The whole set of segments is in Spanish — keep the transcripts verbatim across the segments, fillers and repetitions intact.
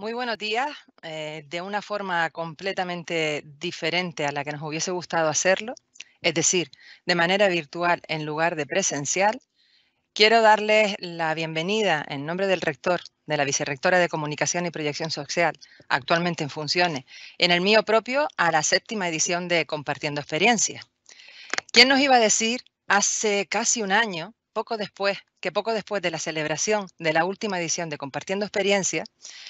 Muy buenos días. Eh, de una forma completamente diferente a la que nos hubiese gustado hacerlo, es decir, de manera virtual en lugar de presencial, quiero darles la bienvenida en nombre del rector, de la vicerrectora de Comunicación y Proyección Social, actualmente en funciones, en el mío propio, a la séptima edición de Compartiendo Experiencias. ¿Quién nos iba a decir hace casi un año, poco después, que poco después de la celebración de la última edición de Compartiendo Experiencias,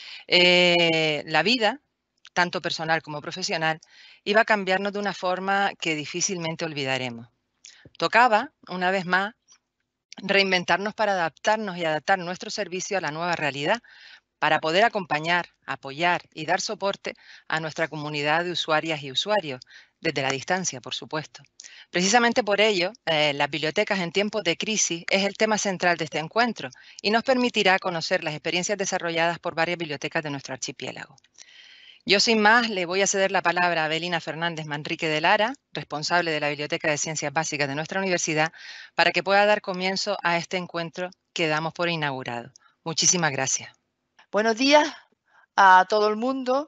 eh, la vida, tanto personal como profesional, iba a cambiarnos de una forma que difícilmente olvidaremos? Tocaba, una vez más, reinventarnos para adaptarnos y adaptar nuestro servicio a la nueva realidad, para poder acompañar, apoyar y dar soporte a nuestra comunidad de usuarias y usuarios, desde la distancia, por supuesto. Precisamente por ello, eh, las bibliotecas en tiempos de crisis es el tema central de este encuentro y nos permitirá conocer las experiencias desarrolladas por varias bibliotecas de nuestro archipiélago. Yo, sin más, le voy a ceder la palabra a Abelina Fernández Manrique de Lara, responsable de la Biblioteca de Ciencias Básicas de nuestra universidad, para que pueda dar comienzo a este encuentro que damos por inaugurado. Muchísimas gracias. Buenos días a todo el mundo.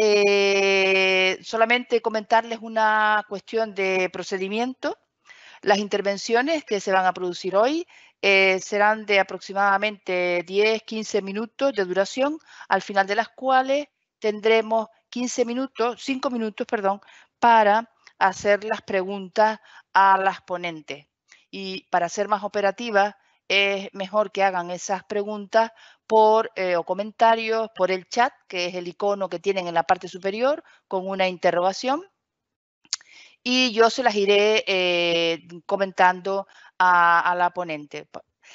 Eh, solamente comentarles una cuestión de procedimiento. Las intervenciones que se van a producir hoy eh, serán de aproximadamente diez a quince minutos de duración, al final de las cuales tendremos quince minutos, cinco minutos, perdón, para hacer las preguntas a las ponentes. Y para ser más operativas, es mejor que hagan esas preguntas por eh, o comentarios por el chat, que es el icono que tienen en la parte superior con una interrogación, y yo se las iré eh, comentando a, a la ponente.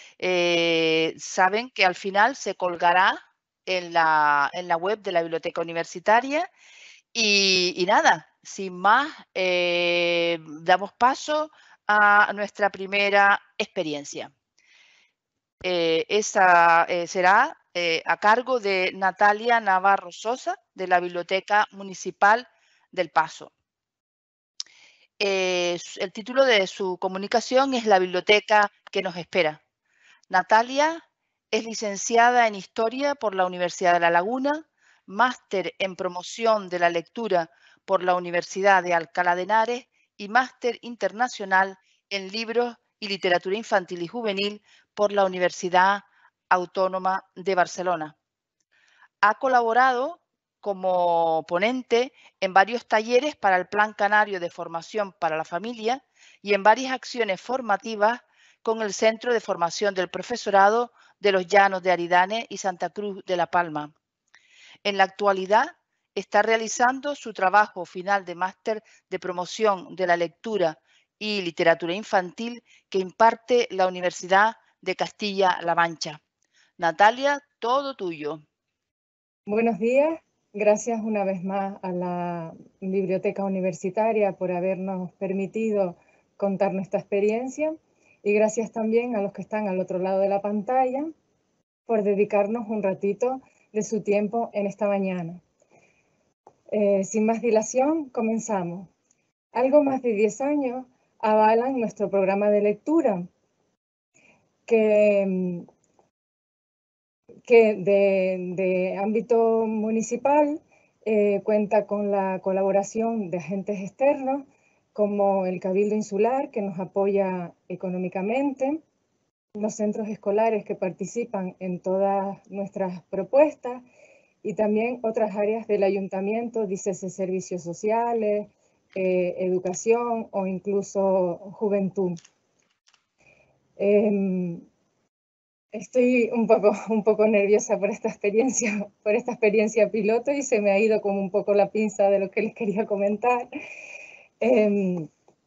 Eh, saben que al final se colgará en la, en la web de la Biblioteca Universitaria y, y nada, sin más, eh, damos paso a nuestra primera experiencia. Eh, esa eh, será eh, a cargo de Natalia Navarro Sosa, de la Biblioteca Municipal del Paso. Eh, el título de su comunicación es La biblioteca que nos espera. Natalia es licenciada en Historia por la Universidad de La Laguna, máster en Promoción de la Lectura por la Universidad de Alcalá de Henares y máster internacional en Libros y Literatura Infantil y Juvenil por la Universidad Autónoma de Barcelona. Ha colaborado como ponente en varios talleres para el Plan Canario de Formación para la Familia y en varias acciones formativas con el Centro de Formación del Profesorado de los Llanos de Aridane y Santa Cruz de la Palma. En la actualidad está realizando su trabajo final de máster de promoción de la lectura y literatura infantil que imparte la Universidad de Castilla-La Mancha. Natalia, todo tuyo. Buenos días, gracias una vez más a la Biblioteca Universitaria por habernos permitido contar nuestra experiencia y gracias también a los que están al otro lado de la pantalla por dedicarnos un ratito de su tiempo en esta mañana. Eh, sin más dilación, comenzamos. Algo más de diez años avalan nuestro programa de lectura que que de, de ámbito municipal eh, cuenta con la colaboración de agentes externos como el Cabildo Insular, que nos apoya económicamente, los centros escolares que participan en todas nuestras propuestas y también otras áreas del ayuntamiento, dícese servicios sociales, eh, educación o incluso juventud. Eh, Estoy un poco, un poco nerviosa por esta experiencia, por esta experiencia piloto y se me ha ido como un poco la pinza de lo que les quería comentar. Eh,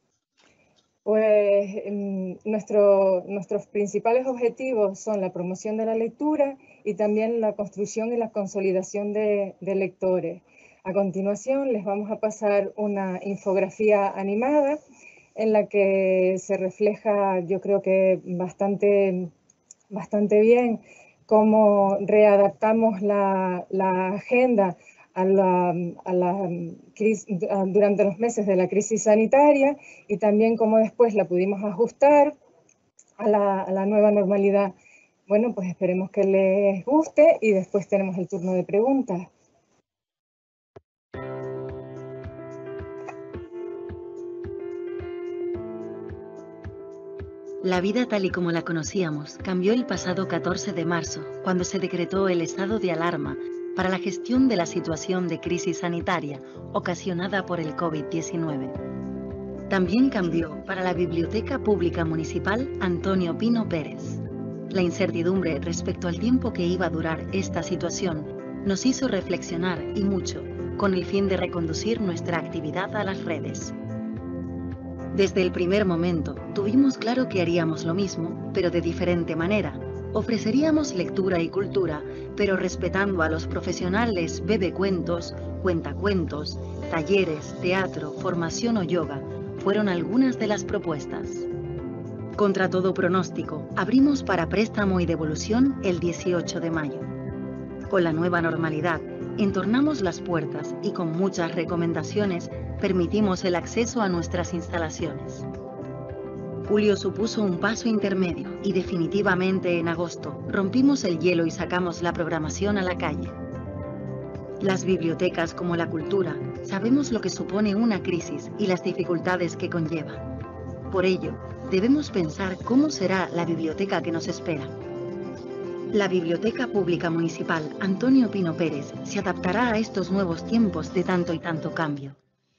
pues eh, nuestro, nuestros principales objetivos son la promoción de la lectura y también la construcción y la consolidación de, de lectores. A continuación les vamos a pasar una infografía animada en la que se refleja, yo creo que bastante bastante bien cómo readaptamos la, la agenda a la, a la, a, durante los meses de la crisis sanitaria y también cómo después la pudimos ajustar a la, a la nueva normalidad Bueno, pues esperemos que les guste y después tenemos el turno de preguntas. La vida tal y como la conocíamos cambió el pasado catorce de marzo, cuando se decretó el estado de alarma para la gestión de la situación de crisis sanitaria ocasionada por el COVID diecinueve. También cambió para la Biblioteca Pública Municipal Antonio Pino Pérez. La incertidumbre respecto al tiempo que iba a durar esta situación nos hizo reflexionar y mucho, con el fin de reconducir nuestra actividad a las redes. Desde el primer momento tuvimos claro que haríamos lo mismo, pero de diferente manera. Ofreceríamos lectura y cultura, pero respetando a los profesionales bebecuentos, cuentacuentos, talleres, teatro, formación o yoga, fueron algunas de las propuestas. Contra todo pronóstico, abrimos para préstamo y devolución el dieciocho de mayo. Con la nueva normalidad, entornamos las puertas y con muchas recomendaciones permitimos el acceso a nuestras instalaciones. Julio supuso un paso intermedio y definitivamente en agosto rompimos el hielo y sacamos la programación a la calle. Las bibliotecas, como la cultura, sabemos lo que supone una crisis y las dificultades que conlleva. Por ello, debemos pensar cómo será la biblioteca que nos espera. La Biblioteca Pública Municipal Antonio Pino Pérez se adaptará a estos nuevos tiempos de tanto y tanto cambio.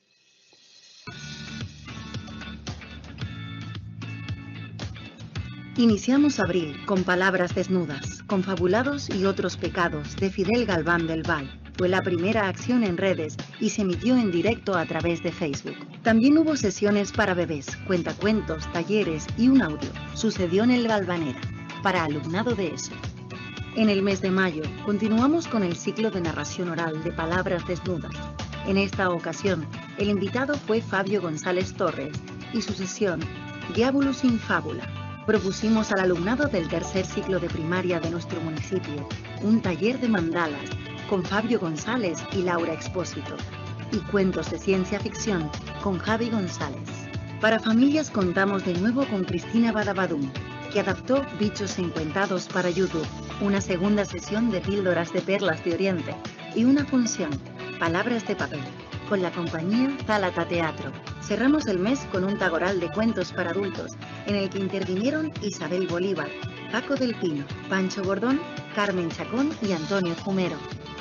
Iniciamos abril con Palabras desnudas, Confabulados y otros pecados de Fidel Galván del Val. Fue la primera acción en redes y se emitió en directo a través de Facebook. También hubo sesiones para bebés, cuentacuentos, talleres y un audio. Sucedió en el Galvanera, para alumnado de ESO. En el mes de mayo continuamos con el ciclo de narración oral de Palabras desnudas. En esta ocasión, el invitado fue Fabio González Torres y su sesión Diabolus in Fábula. Propusimos al alumnado del tercer ciclo de primaria de nuestro municipio un taller de mandalas con Fabio González y Laura Expósito y cuentos de ciencia ficción con Javi González. Para familias contamos de nuevo con Cristina Badabadum, que adaptó Bichos Encuentados para YouTube, una segunda sesión de Píldoras de Perlas de Oriente y una función, Palabras de Papel, con la compañía Tálata Teatro. Cerramos el mes con un tagoral de cuentos para adultos, en el que intervinieron Isabel Bolívar, Paco del Pino, Pancho Bordón, Carmen Chacón y Antonio Fumero.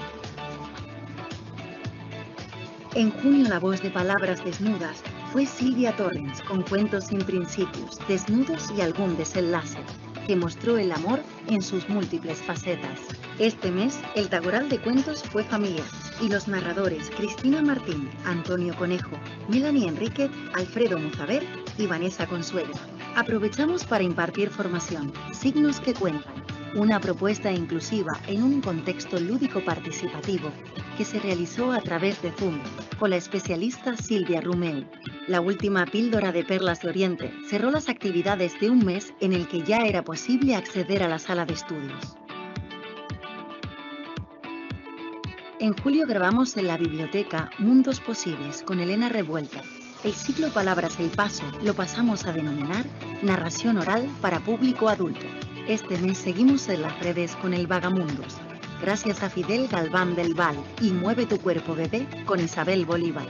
En junio la voz de Palabras desnudas fue Silvia Torrens, con Cuentos sin principios, desnudos y algún desenlace, que mostró el amor en sus múltiples facetas. Este mes, el tagoral de cuentos fue familiar, y los narradores Cristina Martín, Antonio Conejo, Melanie Enríquez, Alfredo Muzaver y Vanessa Consuelo. Aprovechamos para impartir formación, Signos que cuentan, una propuesta inclusiva en un contexto lúdico participativo que se realizó a través de Zoom con la especialista Silvia Rumeu. La última Píldora de Perlas de Oriente cerró las actividades de un mes en el que ya era posible acceder a la sala de estudios. En julio grabamos en la biblioteca Mundos Posibles con Elena Revuelta. El ciclo Palabras El Paso lo pasamos a denominar Narración Oral para Público Adulto. Este mes seguimos en las redes con el Vagamundos, gracias a Fidel Galván del Val y Mueve tu Cuerpo Bebé con Isabel Bolívar.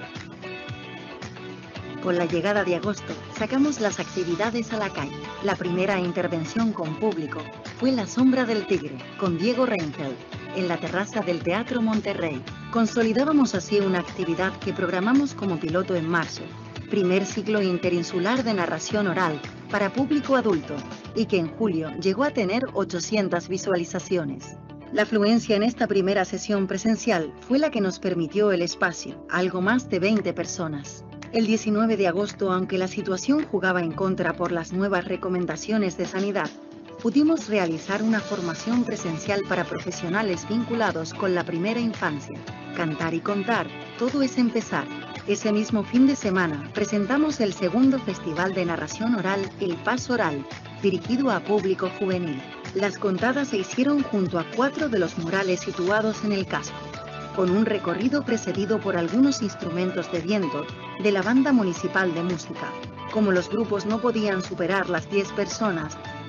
Con la llegada de agosto, sacamos las actividades a la calle. La primera intervención con público fue La Sombra del Tigre, con Diego Reinfeldt, en la terraza del Teatro Monterrey. Consolidábamos así una actividad que programamos como piloto en marzo, primer ciclo interinsular de narración oral para público adulto, y que en julio llegó a tener ochocientas visualizaciones. La afluencia en esta primera sesión presencial fue la que nos permitió el espacio, algo más de veinte personas. El diecinueve de agosto, aunque la situación jugaba en contra por las nuevas recomendaciones de sanidad, pudimos realizar una formación presencial para profesionales vinculados con la primera infancia. Cantar y contar, todo es empezar. Ese mismo fin de semana presentamos el segundo Festival de Narración Oral El Paso Oral, dirigido a público juvenil. Las contadas se hicieron junto a cuatro de los murales situados en el casco, con un recorrido precedido por algunos instrumentos de viento de la Banda Municipal de Música. Como los grupos no podían superar las diez personas,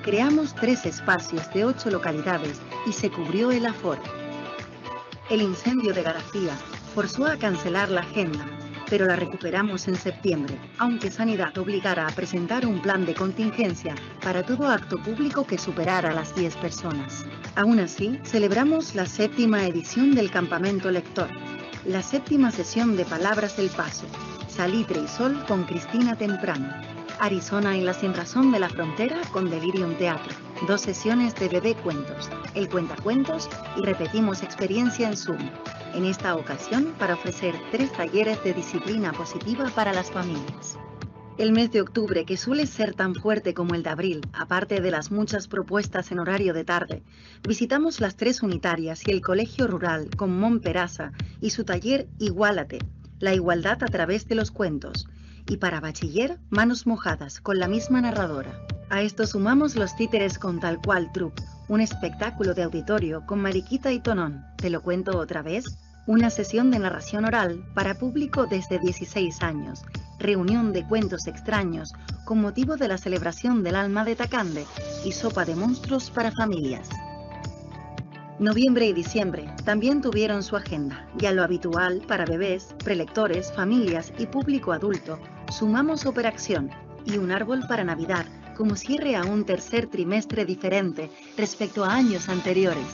creamos tres espacios de ocho localidades y se cubrió el aforo. El incendio de García forzó a cancelar la agenda, pero la recuperamos en septiembre, aunque Sanidad obligara a presentar un plan de contingencia para todo acto público que superara las diez personas. Aún así, celebramos la séptima edición del Campamento Lector, la séptima sesión de Palabras del Paso, Salitre y Sol con Cristina Temprano, Arizona y la Sinrazón de la Frontera con Delirium Teatro, dos sesiones de Bebé Cuentos, el Cuentacuentos y repetimos experiencia en Zoom, en esta ocasión para ofrecer tres talleres de disciplina positiva para las familias. El mes de octubre, que suele ser tan fuerte como el de abril, aparte de las muchas propuestas en horario de tarde, visitamos las tres unitarias y el colegio rural con Mon Peraza y su taller Iguálate, la igualdad a través de los cuentos, y para bachiller, Manos Mojadas, con la misma narradora. A esto sumamos los títeres con Tal Cual Troupe, un espectáculo de auditorio con Mariquita y Tonón, ¿te lo cuento otra vez? Una sesión de narración oral para público desde dieciséis años, reunión de cuentos extraños con motivo de la celebración del alma de Tacande y sopa de monstruos para familias. Noviembre y diciembre también tuvieron su agenda, y a lo habitual para bebés, prelectores, familias y público adulto, sumamos Operación y un árbol para Navidad como cierre a un tercer trimestre diferente respecto a años anteriores.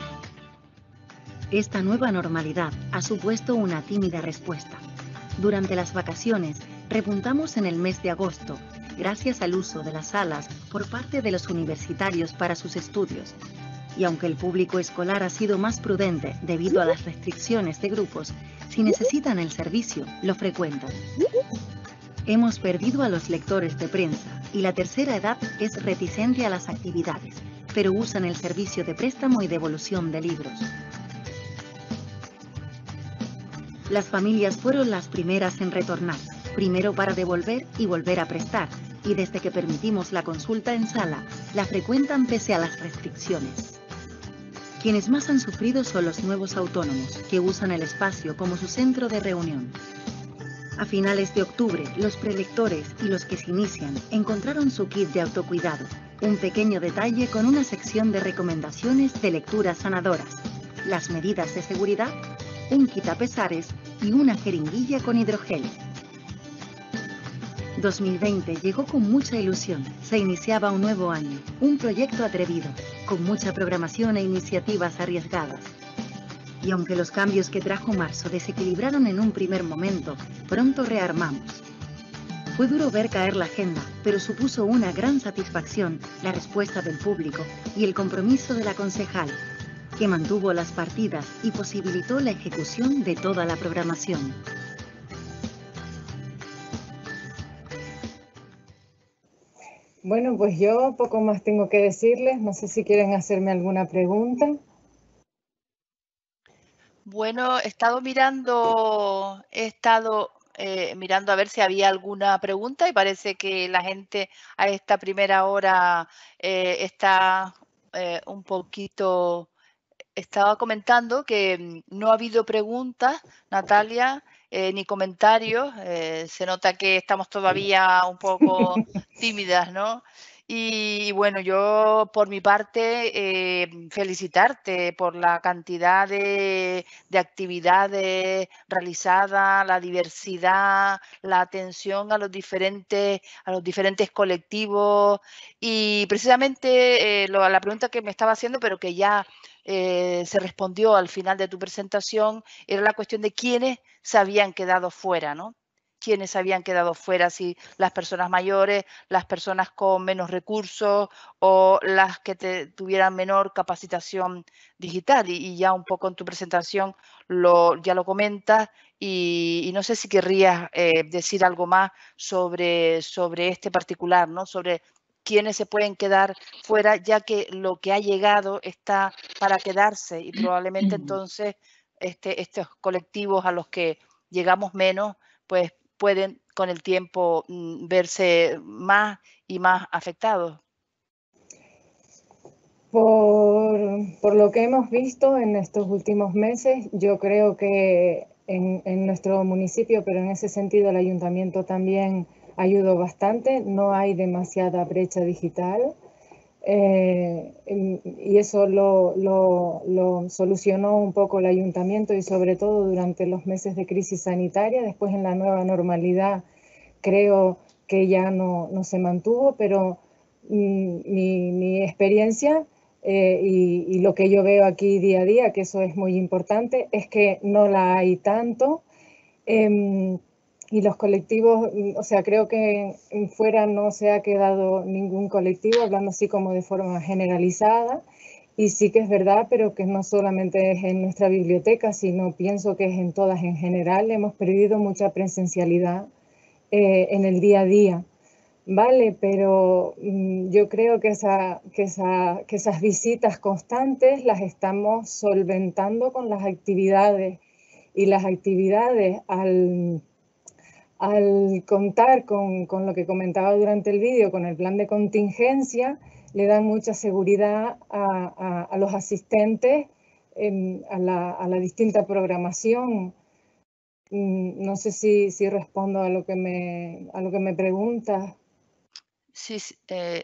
Esta nueva normalidad ha supuesto una tímida respuesta. Durante las vacaciones, repuntamos en el mes de agosto, gracias al uso de las salas por parte de los universitarios para sus estudios. Y aunque el público escolar ha sido más prudente debido a las restricciones de grupos, si necesitan el servicio, lo frecuentan. Hemos perdido a los lectores de prensa y la tercera edad es reticente a las actividades, pero usan el servicio de préstamo y devolución de libros. Las familias fueron las primeras en retornar, primero para devolver y volver a prestar, y desde que permitimos la consulta en sala, la frecuentan pese a las restricciones. Quienes más han sufrido son los nuevos autónomos, que usan el espacio como su centro de reunión. A finales de octubre, los prelectores y los que se inician encontraron su kit de autocuidado, un pequeño detalle con una sección de recomendaciones de lecturas sanadoras, las medidas de seguridad, un quitapesares y una jeringuilla con hidrogel. dos mil veinte llegó con mucha ilusión. Se iniciaba un nuevo año, un proyecto atrevido, con mucha programación e iniciativas arriesgadas. Y aunque los cambios que trajo marzo desequilibraron en un primer momento, pronto rearmamos. Fue duro ver caer la agenda, pero supuso una gran satisfacción la respuesta del público y el compromiso de la concejal, que mantuvo las partidas y posibilitó la ejecución de toda la programación. Bueno, pues yo poco más tengo que decirles. No sé si quieren hacerme alguna pregunta. Bueno, he estado mirando, he estado eh, mirando a ver si había alguna pregunta y parece que la gente a esta primera hora eh, está eh, un poquito... Estaba comentando que no ha habido preguntas, Natalia, eh, ni comentarios. Eh, se nota que estamos todavía un poco tímidas, ¿no? Y, y bueno, yo por mi parte eh, felicitarte por la cantidad de, de actividades realizadas, la diversidad, la atención a los diferentes, a los diferentes colectivos y precisamente eh, lo, la pregunta que me estaba haciendo, pero que ya eh, se respondió al final de tu presentación, era la cuestión de quiénes se habían quedado fuera, ¿no? Quiénes habían quedado fuera, si las personas mayores, las personas con menos recursos o las que te, tuvieran menor capacitación digital. Y, y ya un poco en tu presentación lo, ya lo comentas y, y no sé si querrías eh, decir algo más sobre, sobre este particular, ¿no? Sobre quiénes se pueden quedar fuera, ya que lo que ha llegado está para quedarse y probablemente entonces este, estos colectivos a los que llegamos menos, pues pueden con el tiempo mm, verse más y más afectados. Por, por lo que hemos visto en estos últimos meses, yo creo que en, en nuestro municipio, pero en ese sentido el ayuntamiento también ayudó bastante, no hay demasiada brecha digital. eh, y eso lo, lo, lo solucionó un poco el ayuntamiento y sobre todo durante los meses de crisis sanitaria. Después en la nueva normalidad creo que ya no, no se mantuvo, pero mm, mi, mi experiencia eh, y, y lo que yo veo aquí día a día, que eso es muy importante, es que no la hay tanto. Eh, y los colectivos, o sea, creo que fuera no se ha quedado ningún colectivo, hablando así como de forma generalizada, y sí que es verdad, pero que no solamente es en nuestra biblioteca, sino pienso que es en todas en general. Hemos perdido mucha presencialidad eh, en el día a día, ¿vale? Pero mmm, yo creo que, esa, que, esa, que esas visitas constantes las estamos solventando con las actividades, y las actividades al... Al contar con, con lo que comentaba durante el vídeo, con el plan de contingencia, le dan mucha seguridad a, a, a los asistentes en, a, la, a la distinta programación. No sé si, si respondo a lo que me, a lo que me preguntas. Sí, sí, eh,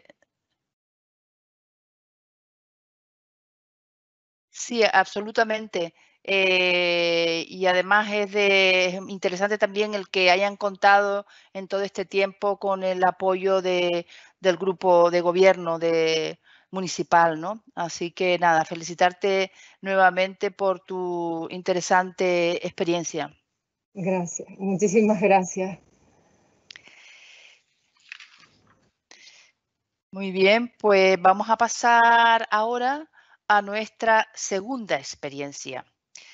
sí, absolutamente. Eh, y además es, de, es interesante también el que hayan contado en todo este tiempo con el apoyo de, del grupo de gobierno de, municipal, ¿no? Así que nada, felicitarte nuevamente por tu interesante experiencia. Gracias, muchísimas gracias. Muy bien, pues vamos a pasar ahora a nuestra segunda experiencia.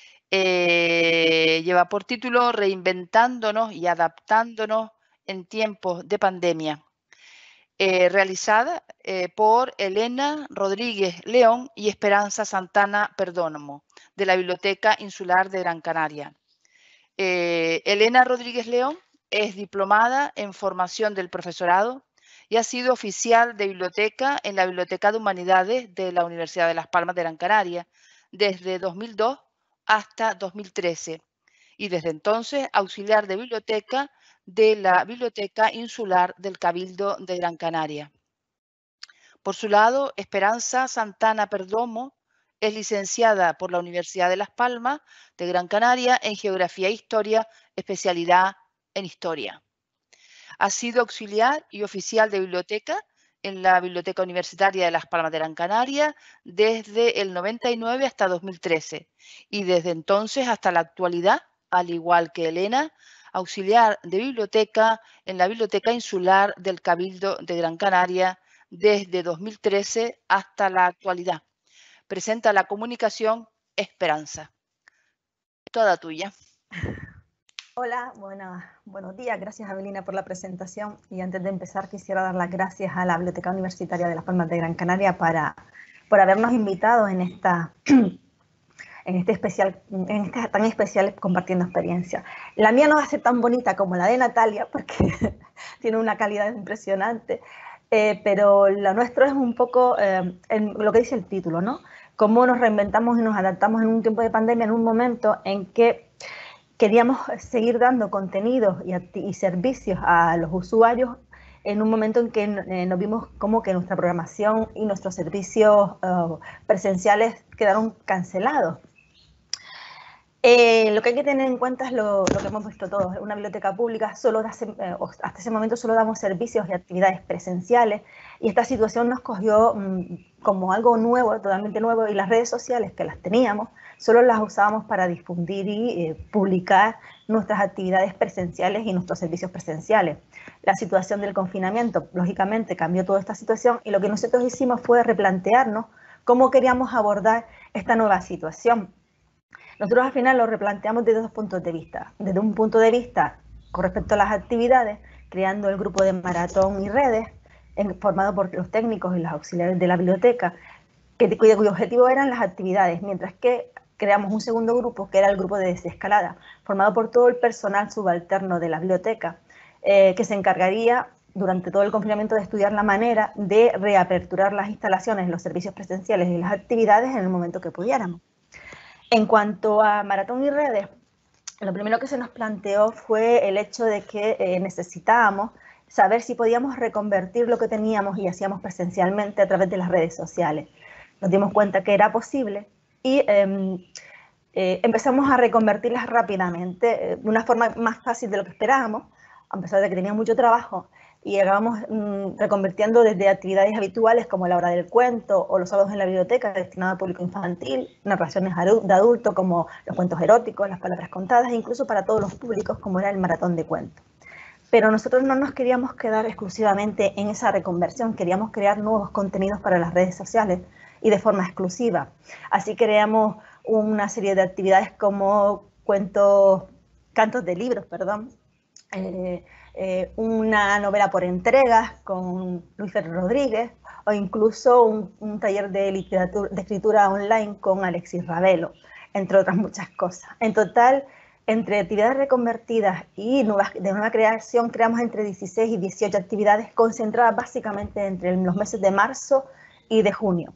Eh, lleva por título Reinventándonos y adaptándonos en tiempos de pandemia, eh, realizada eh, por Elena Rodríguez León y Esperanza Santana Perdónamo, de la Biblioteca Insular de Gran Canaria. Eh, Elena Rodríguez León es diplomada en formación del profesorado y ha sido oficial de biblioteca en la Biblioteca de Humanidades de la Universidad de Las Palmas de Gran Canaria desde dos mil dos hasta dos mil trece y desde entonces auxiliar de biblioteca de la Biblioteca Insular del Cabildo de Gran Canaria. Por su lado, Esperanza Santana Perdomo es licenciada por la Universidad de Las Palmas de Gran Canaria en Geografía e Historia, especialidad en Historia. Ha sido auxiliar y oficial de biblioteca en la Biblioteca Universitaria de Las Palmas de Gran Canaria desde el noventa y nueve hasta dos mil trece y desde entonces hasta la actualidad, al igual que Elena, auxiliar de biblioteca en la Biblioteca Insular del Cabildo de Gran Canaria desde dos mil trece hasta la actualidad. Presenta la comunicación Esperanza. Toda tuya. Hola, buena, buenos días. Gracias, Avelina, por la presentación. Y antes de empezar, quisiera dar las gracias a la Biblioteca Universitaria de Las Palmas de Gran Canaria para, por habernos invitado en esta, en este especial, en este tan especial Compartiendo Experiencias. La mía no va a ser tan bonita como la de Natalia, porque tiene una calidad impresionante, eh, pero lo nuestro es un poco eh, en lo que dice el título, ¿no? Cómo nos reinventamos y nos adaptamos en un tiempo de pandemia, en un momento en que queríamos seguir dando contenidos y, y servicios a los usuarios en un momento en que eh, nos vimos como que nuestra programación y nuestros servicios uh, presenciales quedaron cancelados. Eh, lo que hay que tener en cuenta es lo, lo que hemos visto todos. Una biblioteca pública solo da, eh, hasta ese momento solo damos servicios y actividades presenciales, y esta situación nos cogió mmm, como algo nuevo, totalmente nuevo, y las redes sociales que las teníamos solo las usábamos para difundir y eh, publicar nuestras actividades presenciales y nuestros servicios presenciales. La situación del confinamiento, lógicamente, cambió toda esta situación, y lo que nosotros hicimos fue replantearnos cómo queríamos abordar esta nueva situación. Nosotros al final lo replanteamos desde dos puntos de vista. Desde un punto de vista con respecto a las actividades, creando el grupo de maratón y redes, en, formado por los técnicos y los auxiliares de la biblioteca, que, cuyo, cuyo objetivo eran las actividades, mientras que creamos un segundo grupo, que era el grupo de desescalada, formado por todo el personal subalterno de la biblioteca, eh, que se encargaría durante todo el confinamiento de estudiar la manera de reaperturar las instalaciones, los servicios presenciales y las actividades en el momento que pudiéramos. En cuanto a maratón y redes, lo primero que se nos planteó fue el hecho de que eh, necesitábamos saber si podíamos reconvertir lo que teníamos y hacíamos presencialmente a través de las redes sociales. Nos dimos cuenta que era posible y eh, eh, empezamos a reconvertirlas rápidamente, eh, de una forma más fácil de lo que esperábamos, a pesar de que tenía mucho trabajo, y acabamos mmm, reconvirtiendo desde actividades habituales como la hora del cuento o los sábados en la biblioteca destinada al público infantil, narraciones de adulto como los cuentos eróticos, las palabras contadas, e incluso para todos los públicos como era el maratón de cuentos. Pero nosotros no nos queríamos quedar exclusivamente en esa reconversión, queríamos crear nuevos contenidos para las redes sociales y de forma exclusiva. Así creamos una serie de actividades como cuentos, cantos de libros, perdón, eh, eh, una novela por entregas con Luis Ferrer Rodríguez, o incluso un, un taller de, literatura, de escritura online con Alexis Ravelo, entre otras muchas cosas. En total, entre actividades reconvertidas y nuevas, de nueva creación, creamos entre dieciséis y dieciocho actividades concentradas básicamente entre los meses de marzo y de junio.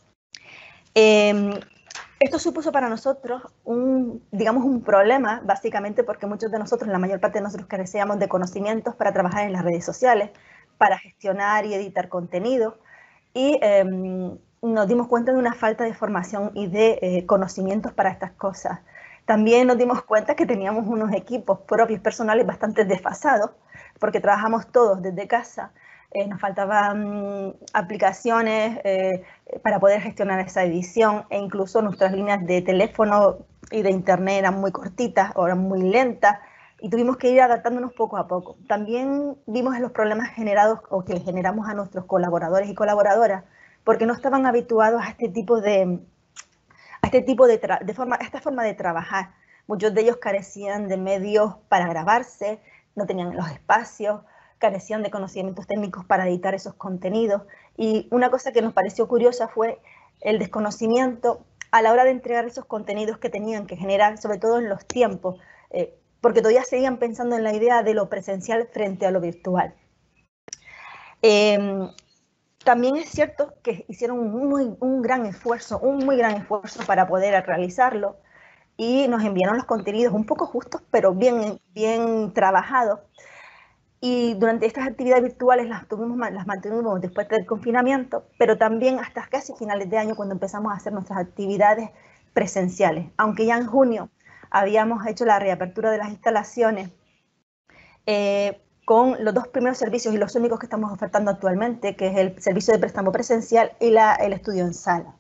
Eh, Esto supuso para nosotros un, digamos, un problema, básicamente porque muchos de nosotros, la mayor parte de nosotros, carecíamos de conocimientos para trabajar en las redes sociales, para gestionar y editar contenido, y eh, nos dimos cuenta de una falta de formación y de eh, conocimientos para estas cosas. También nos dimos cuenta que teníamos unos equipos propios personales bastante desfasados, porque trabajamos todos desde casa. Eh, nos faltaban aplicaciones eh, para poder gestionar esa edición, e incluso nuestras líneas de teléfono y de internet eran muy cortitas o eran muy lentas, y tuvimos que ir adaptándonos poco a poco. También vimos los problemas generados o que generamos a nuestros colaboradores y colaboradoras, porque no estaban habituados a este tipo de, a este tipo de, de forma, a esta forma de trabajar. Muchos de ellos carecían de medios para grabarse, no tenían los espacios, carecían de conocimientos técnicos para editar esos contenidos, y una cosa que nos pareció curiosa fue el desconocimiento a la hora de entregar esos contenidos que tenían que generar, sobre todo en los tiempos, eh, porque todavía seguían pensando en la idea de lo presencial frente a lo virtual. Eh, también es cierto que hicieron un, muy, un gran esfuerzo, un muy gran esfuerzo para poder realizarlo, y nos enviaron los contenidos un poco justos, pero bien, bien trabajados. Y durante estas actividades virtuales las, tuvimos, las mantuvimos después del confinamiento, pero también hasta casi finales de año, cuando empezamos a hacer nuestras actividades presenciales. Aunque ya en junio habíamos hecho la reapertura de las instalaciones eh, con los dos primeros servicios y los únicos que estamos ofertando actualmente, que es el servicio de préstamo presencial y la, el estudio en sala.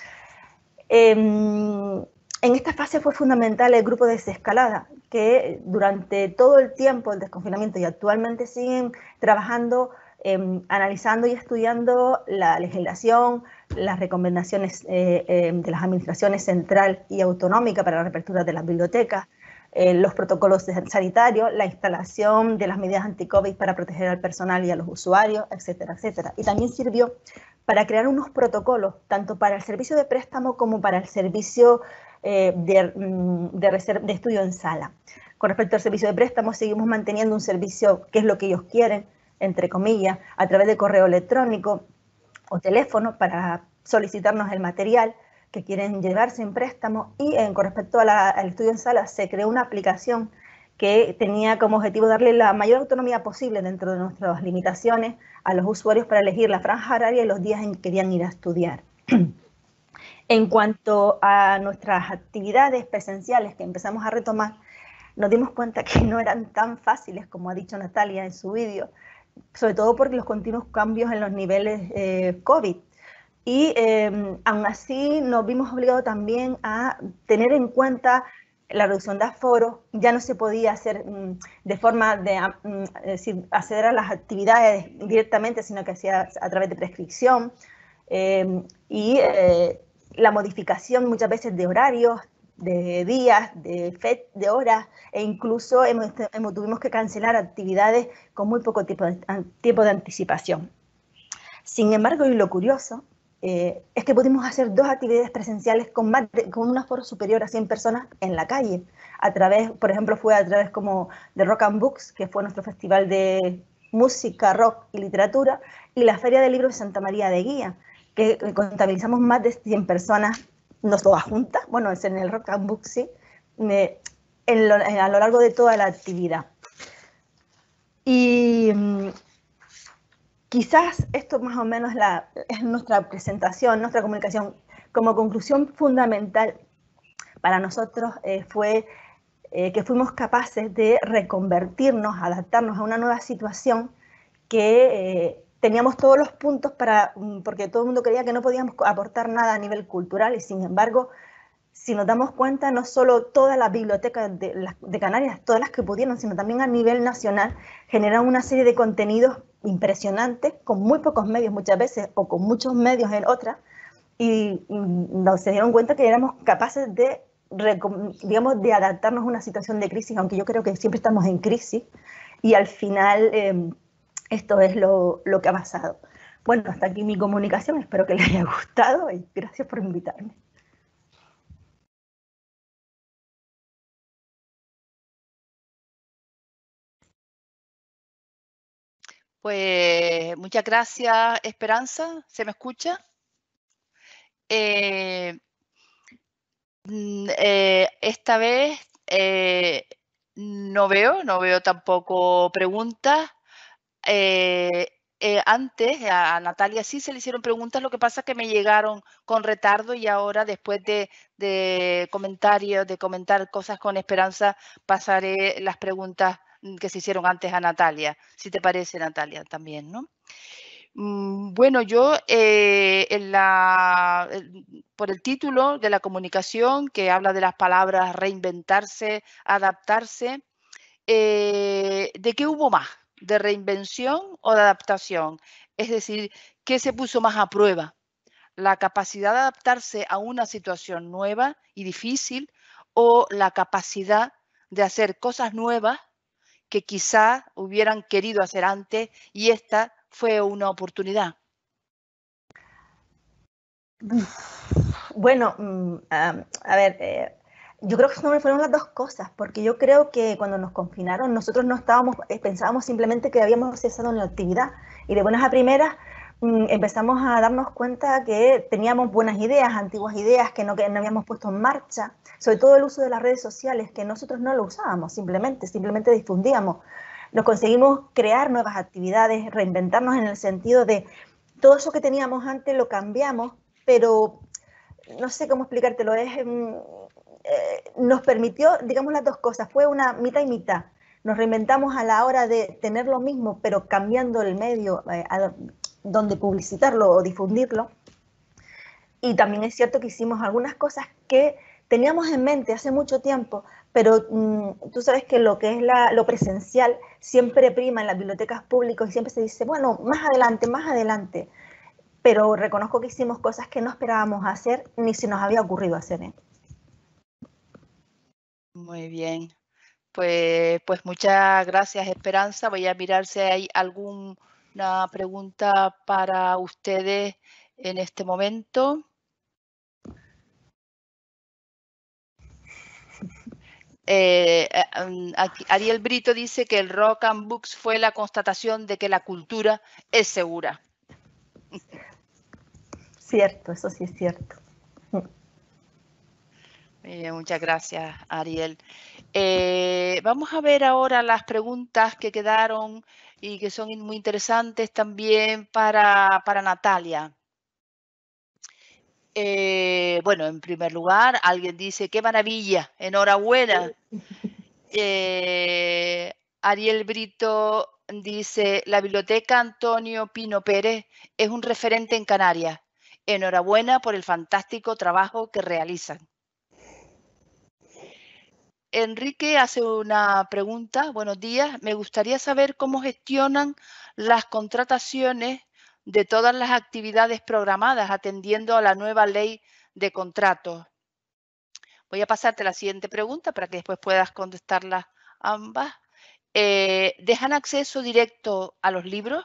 Eh, En esta fase fue fundamental el grupo de desescalada, que durante todo el tiempo del desconfinamiento y actualmente siguen trabajando, eh, analizando y estudiando la legislación, las recomendaciones eh, eh, de las administraciones central y autonómica para la reapertura de las bibliotecas, eh, los protocolos sanitarios, la instalación de las medidas anti-COVID para proteger al personal y a los usuarios, etcétera, etcétera. Y también sirvió para crear unos protocolos, tanto para el servicio de préstamo como para el servicio Eh, de, de, de estudio en sala. Con respecto al servicio de préstamo, seguimos manteniendo un servicio que es lo que ellos quieren, entre comillas, a través de correo electrónico o teléfono para solicitarnos el material que quieren llevarse en préstamo, y en, con respecto a la, al estudio en sala se creó una aplicación que tenía como objetivo darle la mayor autonomía posible dentro de nuestras limitaciones a los usuarios para elegir la franja horaria y los días en que querían ir a estudiar. En cuanto a nuestras actividades presenciales que empezamos a retomar, nos dimos cuenta que no eran tan fáciles como ha dicho Natalia en su vídeo, sobre todo por los continuos cambios en los niveles eh, COVID. Y eh, aún así nos vimos obligados también a tener en cuenta la reducción de aforo. Ya no se podía hacer mm, de forma de mm, es decir, acceder a las actividades directamente, sino que hacía a través de prescripción. Eh, y eh, la modificación muchas veces de horarios, de días, de, fe, de horas, e incluso hemos, hemos, tuvimos que cancelar actividades con muy poco tiempo de, tiempo de anticipación. Sin embargo, y lo curioso, eh, es que pudimos hacer dos actividades presenciales con, más de, con un aforo superior a cien personas en la calle, a través, por ejemplo, fue a través como de Rock and Books, que fue nuestro festival de música, rock y literatura, y la Feria del Libro de Santa María de Guía, que contabilizamos más de cien personas, no todas juntas, bueno, es en el Rock and Book, sí, en lo, en, a lo largo de toda la actividad. Y um, quizás esto más o menos la, es nuestra presentación, nuestra comunicación. Como conclusión fundamental para nosotros eh, fue eh, que fuimos capaces de reconvertirnos, adaptarnos a una nueva situación que eh, teníamos todos los puntos para, porque todo el mundo creía que no podíamos aportar nada a nivel cultural y sin embargo, si nos damos cuenta, no solo todas las bibliotecas de, de Canarias, todas las que pudieron, sino también a nivel nacional, generaron una serie de contenidos impresionantes, con muy pocos medios muchas veces, o con muchos medios en otras, y, y nos se dieron cuenta que éramos capaces de, digamos, de adaptarnos a una situación de crisis, aunque yo creo que siempre estamos en crisis, y al final eh, esto es lo, lo que ha pasado. Bueno, hasta aquí mi comunicación, espero que les haya gustado y gracias por invitarme. Pues muchas gracias, Esperanza. ¿Se me escucha? Eh, eh, esta vez eh, no veo, no veo tampoco preguntas. Eh, eh, antes a, a Natalia sí se le hicieron preguntas, lo que pasa es que me llegaron con retardo y ahora después de, de comentarios, de comentar cosas con Esperanza, pasaré las preguntas que se hicieron antes a Natalia, si te parece, Natalia, también, ¿no? Bueno, yo eh, en la, por el título de la comunicación que habla de las palabras reinventarse, adaptarse, eh, ¿de qué hubo más? ¿De reinvención o de adaptación? Es decir, ¿qué se puso más a prueba? ¿La capacidad de adaptarse a una situación nueva y difícil o la capacidad de hacer cosas nuevas que quizá hubieran querido hacer antes y esta fue una oportunidad? Bueno, um, a ver, eh, yo creo que fueron las dos cosas, porque yo creo que cuando nos confinaron nosotros no estábamos, eh, pensábamos simplemente que habíamos cesado en la actividad y de buenas a primeras um, empezamos a darnos cuenta que teníamos buenas ideas, antiguas ideas que no, que no habíamos puesto en marcha, sobre todo el uso de las redes sociales, que nosotros no lo usábamos simplemente, simplemente difundíamos. Nos conseguimos crear nuevas actividades, reinventarnos en el sentido de todo eso que teníamos antes lo cambiamos, pero no sé cómo explicártelo, es, eh, nos permitió, digamos, las dos cosas, fue una mitad y mitad. Nos reinventamos a la hora de tener lo mismo, pero cambiando el medio eh, a donde publicitarlo o difundirlo. Y también es cierto que hicimos algunas cosas que teníamos en mente hace mucho tiempo, pero mmm, tú sabes que lo que es la, lo presencial siempre prima en las bibliotecas públicas y siempre se dice, bueno, más adelante, más adelante. Pero reconozco que hicimos cosas que no esperábamos hacer ni se nos había ocurrido hacer. ¿eh? Muy bien. Pues, pues muchas gracias, Esperanza. Voy a mirar si hay alguna pregunta para ustedes en este momento. Eh, aquí, Ariel Brito dice que el Rock and Books fue la constatación de que la cultura es segura. Cierto, eso sí es cierto. Eh, muchas gracias, Ariel. Eh, vamos a ver ahora las preguntas que quedaron y que son muy interesantes también para, para Natalia. Eh, bueno, en primer lugar, alguien dice, qué maravilla, enhorabuena. Eh, Ariel Brito dice, la Biblioteca Antonio Pino Pérez es un referente en Canarias. Enhorabuena por el fantástico trabajo que realizan. Enrique hace una pregunta. Buenos días. Me gustaría saber cómo gestionan las contrataciones de todas las actividades programadas atendiendo a la nueva ley de contratos. Voy a pasarte la siguiente pregunta para que después puedas contestarlas ambas. Eh, ¿Dejan acceso directo a los libros?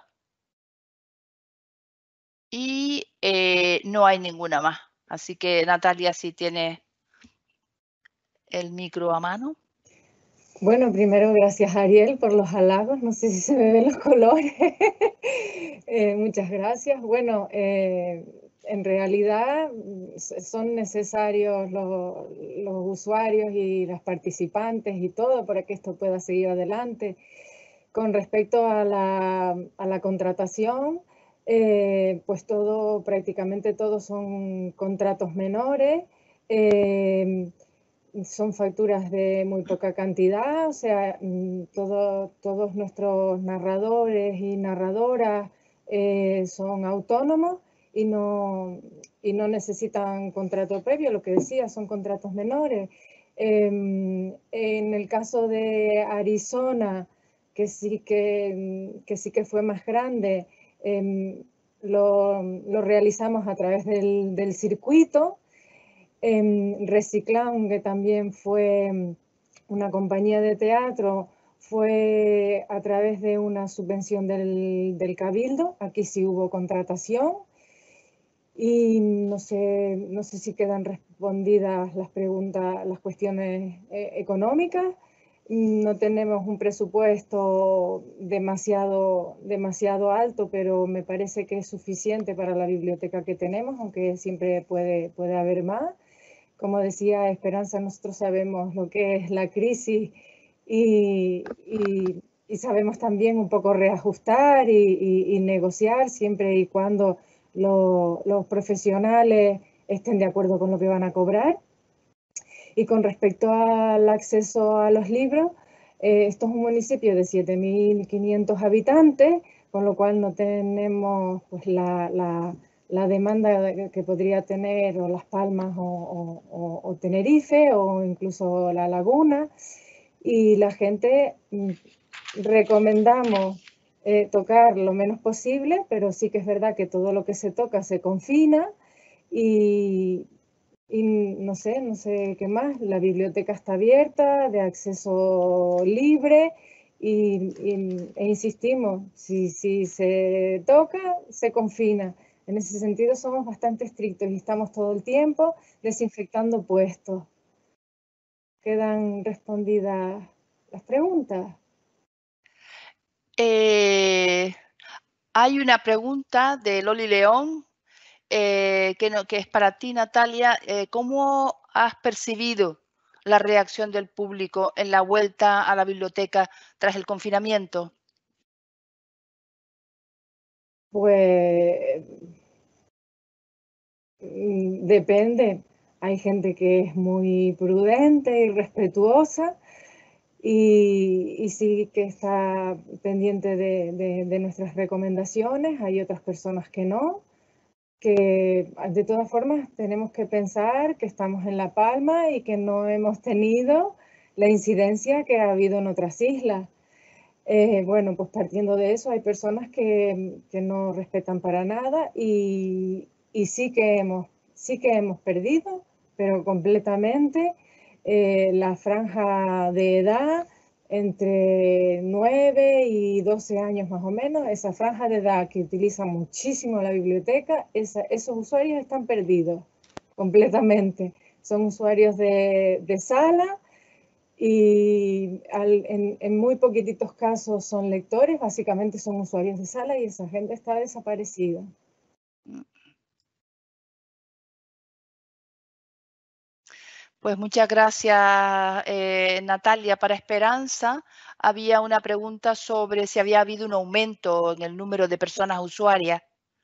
Y eh, no hay ninguna más. Así que, Natalia, si tienes el micro a mano. Bueno, primero gracias, Ariel, por los halagos. No sé si se me ven los colores. eh, muchas gracias. Bueno, eh, en realidad son necesarios los, los usuarios y las participantes y todo para que esto pueda seguir adelante. con respecto a la, a la contratación, eh, pues todo, prácticamente todos son contratos menores, eh, son facturas de muy poca cantidad, o sea, todo, todos nuestros narradores y narradoras eh, son autónomos y no, y no necesitan contrato previo, lo que decía, son contratos menores. Eh, en el caso de Arizona, que sí que, que, sí que fue más grande, eh, lo, lo realizamos a través del, del circuito. En Reciclán, que también fue una compañía de teatro, fue a través de una subvención del, del Cabildo. Aquí sí hubo contratación. Y no sé, no sé si quedan respondidas las preguntas, las cuestiones eh, económicas. No tenemos un presupuesto demasiado, demasiado alto, pero me parece que es suficiente para la biblioteca que tenemos, aunque siempre puede, puede haber más. Como decía Esperanza, nosotros sabemos lo que es la crisis y, y, y sabemos también un poco reajustar y, y, y negociar siempre y cuando lo, los profesionales estén de acuerdo con lo que van a cobrar. Y con respecto al acceso a los libros, eh, esto es un municipio de siete mil quinientos habitantes, con lo cual no tenemos pues, la, la, la demanda que podría tener o Las Palmas o, o, o Tenerife o incluso La Laguna. Y la gente mm, recomendamos eh, tocar lo menos posible, pero sí que es verdad que todo lo que se toca se confina y, y no sé, no sé qué más. La biblioteca está abierta, de acceso libre y, y, e insistimos, si, si se toca, se confina. En ese sentido somos bastante estrictos y estamos todo el tiempo desinfectando puestos. ¿Quedan respondidas las preguntas? Eh, hay una pregunta de Loli León eh, que, no, que es para ti, Natalia. Eh, ¿Cómo has percibido la reacción del público en la vuelta a la biblioteca tras el confinamiento? Pues depende. Hay gente que es muy prudente y respetuosa y, y sí que está pendiente de, de, de nuestras recomendaciones. Hay otras personas que no, que de todas formas tenemos que pensar que estamos en La Palma y que no hemos tenido la incidencia que ha habido en otras islas. Eh, bueno, pues partiendo de eso, hay personas que, que no respetan para nada y, y sí, que hemos, sí que hemos perdido, pero completamente, eh, la franja de edad entre nueve y doce años más o menos, esa franja de edad que utiliza muchísimo la biblioteca, esa, esos usuarios están perdidos completamente. Son usuarios de, de sala, y al, en, en muy poquititos casos son lectores, básicamente son usuarios de sala y esa gente está desaparecida. Pues muchas gracias, eh, Natalia. Para Esperanza, había una pregunta sobre si había habido un aumento en el número de personas usuarias.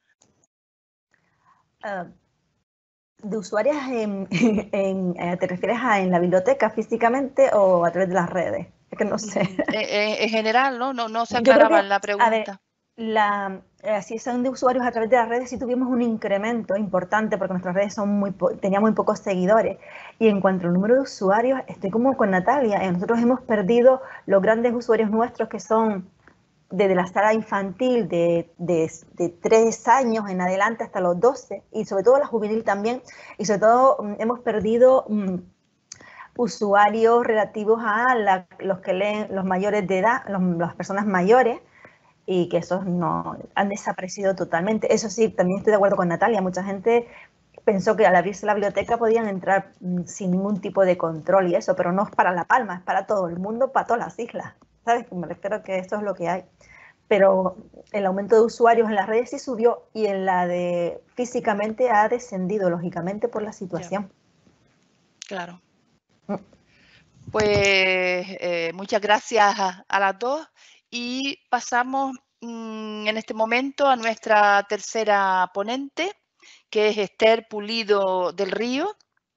Uh, ¿De usuarias en, en, en, te refieres a en la biblioteca físicamente o a través de las redes? Es que no sé. En, en general, ¿no? No, no se aclaraba en la pregunta. A ver, la, eh, si son de usuarios a través de las redes, sí tuvimos un incremento importante porque nuestras redes son muy tenían muy pocos seguidores. Y en cuanto al número de usuarios, estoy como con Natalia. Eh, nosotros hemos perdido los grandes usuarios nuestros que son desde la sala infantil de, de, de tres años en adelante hasta los doce, y sobre todo la juvenil también, y sobre todo um, hemos perdido um, usuarios relativos a la, los que leen, los mayores de edad, los, las personas mayores, y que esos no han desaparecido totalmente. Eso sí, también estoy de acuerdo con Natalia, mucha gente pensó que al abrirse la biblioteca podían entrar um, sin ningún tipo de control y eso, pero no es para La Palma, es para todo el mundo, para todas las islas. ¿Sabes? Me refiero que esto es lo que hay. Pero el aumento de usuarios en las redes sí subió y en la de físicamente ha descendido, lógicamente, por la situación. Ya. Claro. Mm. Pues eh, muchas gracias a, a las dos y pasamos mmm, en este momento a nuestra tercera ponente, que es Esther Pulido del Río,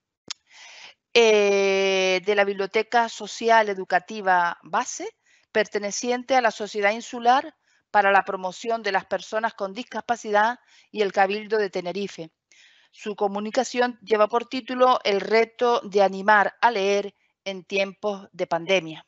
eh, de la Biblioteca Social Educativa Base, perteneciente a la Sociedad Insular para la Promoción de las Personas con Discapacidad y el Cabildo de Tenerife. Su comunicación lleva por título El reto de animar a leer en tiempos de pandemia.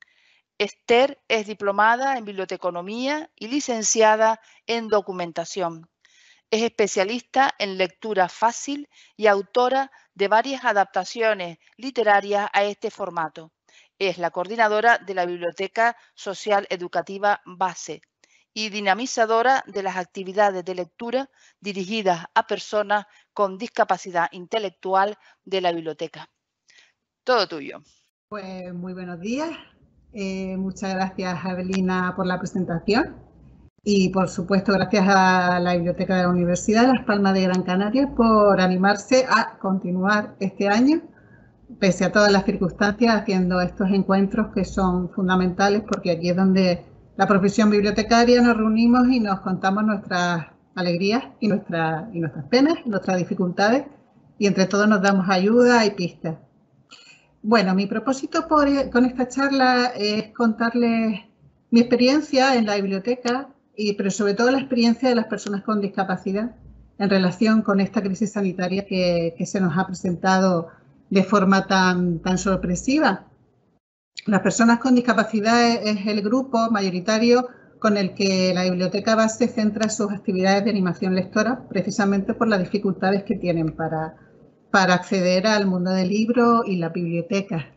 Esther es diplomada en biblioteconomía y licenciada en documentación. Es especialista en lectura fácil y autora de varias adaptaciones literarias a este formato. Es la coordinadora de la Biblioteca Social Educativa Base y dinamizadora de las actividades de lectura dirigidas a personas con discapacidad intelectual de la biblioteca. Todo tuyo. Pues muy buenos días. Eh, muchas gracias, Evelina, por la presentación. Y, por supuesto, gracias a la Biblioteca de la Universidad de Las Palmas de Gran Canaria por animarse a continuar este año, pese a todas las circunstancias, haciendo estos encuentros que son fundamentales, porque aquí es donde la profesión bibliotecaria nos reunimos y nos contamos nuestras alegrías y, nuestra, y nuestras penas, nuestras dificultades, y entre todos nos damos ayuda y pistas. Bueno, mi propósito por, con esta charla es contarles mi experiencia en la biblioteca, y, pero sobre todo la experiencia de las personas con discapacidad en relación con esta crisis sanitaria que, que se nos ha presentado de forma tan, tan sorpresiva. Las personas con discapacidad es, es el grupo mayoritario con el que la Biblioteca Base centra sus actividades de animación lectora, precisamente por las dificultades que tienen para, para acceder al mundo del libro y la biblioteca.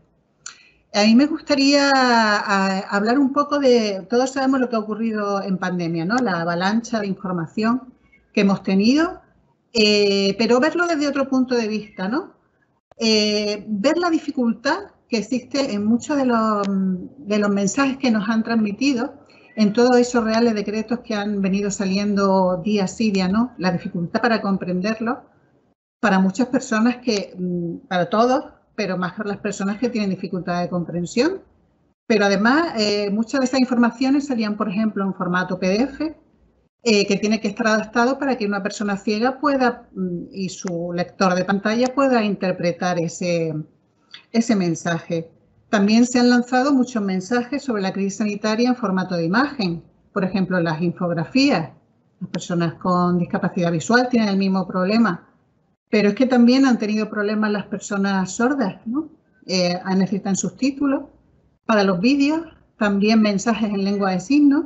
A mí me gustaría a, hablar un poco de, todos sabemos lo que ha ocurrido en pandemia, ¿no? La avalancha de información que hemos tenido, eh, pero verlo desde otro punto de vista, ¿no? Eh, ver la dificultad que existe en muchos de los, de los mensajes que nos han transmitido, en todos esos reales decretos que han venido saliendo día sí, día no, la dificultad para comprenderlo, para muchas personas que, para todos, pero más para las personas que tienen dificultad de comprensión. Pero además, eh, muchas de esas informaciones salían, por ejemplo, en formato P D F, eh, que tiene que estar adaptado para que una persona ciega pueda, y su lector de pantalla pueda interpretar ese, ese mensaje. También se han lanzado muchos mensajes sobre la crisis sanitaria en formato de imagen. Por ejemplo, las infografías. Las personas con discapacidad visual tienen el mismo problema. Pero es que también han tenido problemas las personas sordas, ¿no? Eh, necesitan subtítulos para los vídeos, también mensajes en lengua de signos.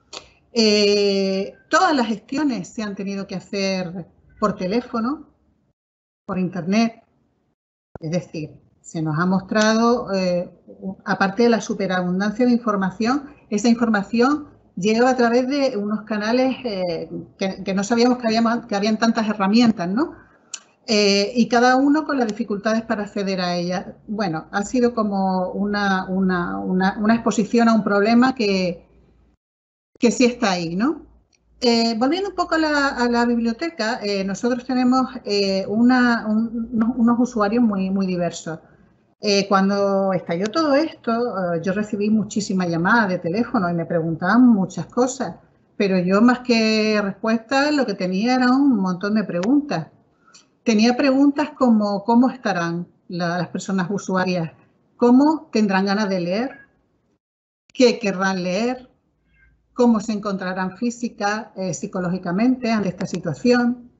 Eh, todas las gestiones se han tenido que hacer por teléfono, por internet. Es decir, se nos ha mostrado, eh, aparte de la superabundancia de información, esa información llega a través de unos canales eh, que, que no sabíamos que, habíamos, que habían tantas herramientas, ¿no? Eh, y cada uno con las dificultades para acceder a ellas. Bueno, ha sido como una, una, una, una exposición a un problema que, que sí está ahí, ¿no? Eh, volviendo un poco a la, a la biblioteca, eh, nosotros tenemos eh, una, un, unos, unos usuarios muy, muy diversos. Eh, cuando estalló todo esto, eh, yo recibí muchísimas llamadas de teléfono y me preguntaban muchas cosas, pero yo más que respuestas lo que tenía era un montón de preguntas. Tenía preguntas como cómo estarán la, las personas usuarias, cómo tendrán ganas de leer, qué querrán leer, cómo se encontrarán física, eh, psicológicamente ante esta situación,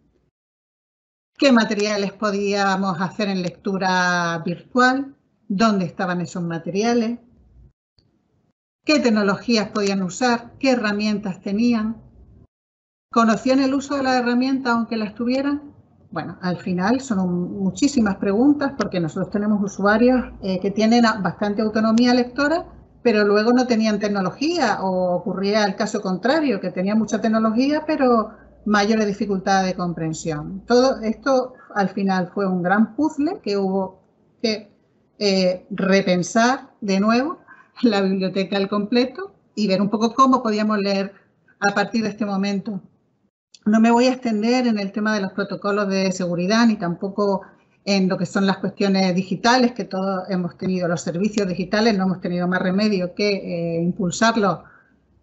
qué materiales podíamos hacer en lectura virtual, dónde estaban esos materiales, qué tecnologías podían usar, qué herramientas tenían, conocían el uso de la herramienta aunque las tuvieran. Bueno, al final son muchísimas preguntas porque nosotros tenemos usuarios eh, que tienen bastante autonomía lectora, pero luego no tenían tecnología, o ocurría el caso contrario, que tenían mucha tecnología, pero mayores dificultades de comprensión. Todo esto al final fue un gran puzzle que hubo que eh, repensar de nuevo la biblioteca al completo y ver un poco cómo podíamos leer a partir de este momento. No me voy a extender en el tema de los protocolos de seguridad ni tampoco en lo que son las cuestiones digitales, que todos hemos tenido, los servicios digitales, no hemos tenido más remedio que eh, impulsarlos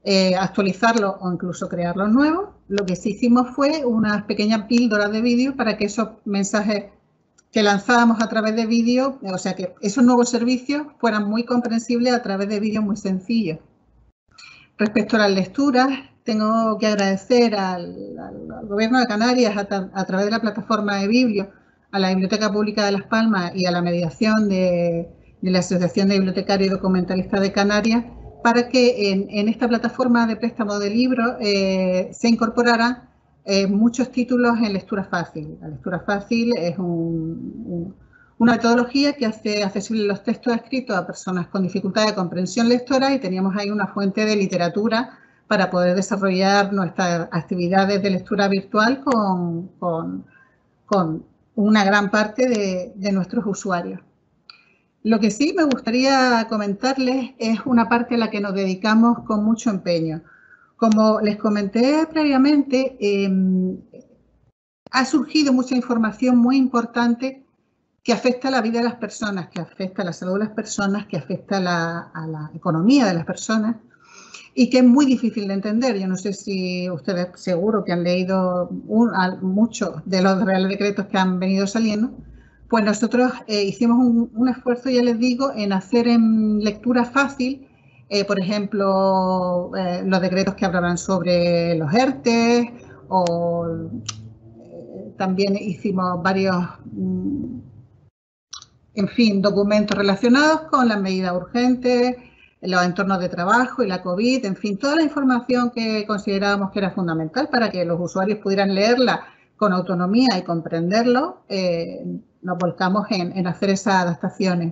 eh, actualizarlos o incluso crearlos nuevos. Lo que sí hicimos fue unas pequeñas píldoras de vídeo para que esos mensajes que lanzábamos a través de vídeo, o sea, que esos nuevos servicios fueran muy comprensibles a través de vídeos muy sencillos. Respecto a las lecturas, tengo que agradecer al, al, al Gobierno de Canarias, a, a través de la plataforma de Biblio, a la Biblioteca Pública de Las Palmas y a la mediación de, de la Asociación de Bibliotecarios y Documentalistas de Canarias, para que en, en esta plataforma de préstamo de libros eh, se incorporaran eh, muchos títulos en lectura fácil. La lectura fácil es un, un, una metodología que hace accesibles los textos escritos a personas con dificultad de comprensión lectora, y teníamos ahí una fuente de literatura para poder desarrollar nuestras actividades de lectura virtual con, con, con una gran parte de, de nuestros usuarios. Lo que sí me gustaría comentarles es una parte a la que nos dedicamos con mucho empeño. Como les comenté previamente, eh, ha surgido mucha información muy importante que afecta a la vida de las personas, que afecta a la salud de las personas, que afecta a la, a la economía de las personas y que es muy difícil de entender. Yo no sé si ustedes seguro que han leído un, a, muchos de los reales decretos que han venido saliendo. Pues nosotros eh, hicimos un, un esfuerzo, ya les digo, en hacer en lectura fácil, eh, por ejemplo, eh, los decretos que hablaban sobre los ERTE, o eh, también hicimos varios, mm, en fin, documentos relacionados con las medidas urgentes, los entornos de trabajo y la COVID, en fin, toda la información que considerábamos que era fundamental para que los usuarios pudieran leerla con autonomía y comprenderlo. Eh, nos volcamos en, en hacer esas adaptaciones.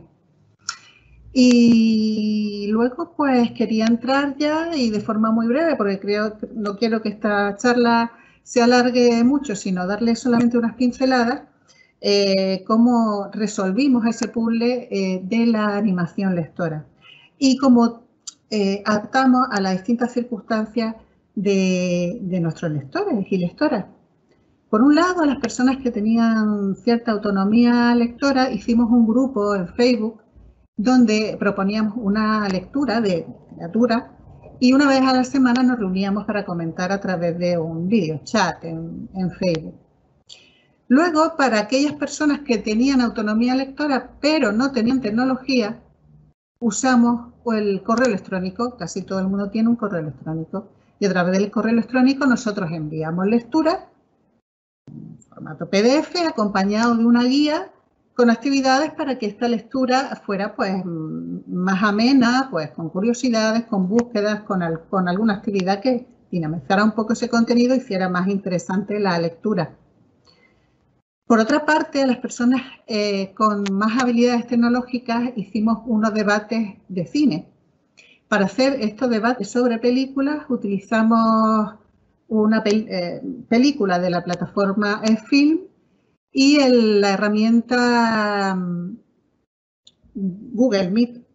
Y luego pues quería entrar ya, y de forma muy breve, porque creo que no quiero que esta charla se alargue mucho, sino darle solamente unas pinceladas, eh, cómo resolvimos ese puzzle eh, de la animación lectora y cómo eh, adaptamos a las distintas circunstancias de, de nuestros lectores y lectoras. Por un lado, a las personas que tenían cierta autonomía lectora, hicimos un grupo en Facebook donde proponíamos una lectura de literatura, y una vez a la semana nos reuníamos para comentar a través de un video chat en, en Facebook. Luego, para aquellas personas que tenían autonomía lectora pero no tenían tecnología, usamos el correo electrónico. Casi todo el mundo tiene un correo electrónico, y a través del correo electrónico nosotros enviamos lecturas formato P D F acompañado de una guía con actividades para que esta lectura fuera pues más amena, pues con curiosidades, con búsquedas, con, al, con alguna actividad que dinamizara un poco ese contenido y hiciera más interesante la lectura. Por otra parte, a las personas eh, con más habilidades tecnológicas hicimos unos debates de cine. Para hacer estos debates sobre películas utilizamos una pel eh, película de la plataforma eFilm y el, la herramienta um, Google Meet.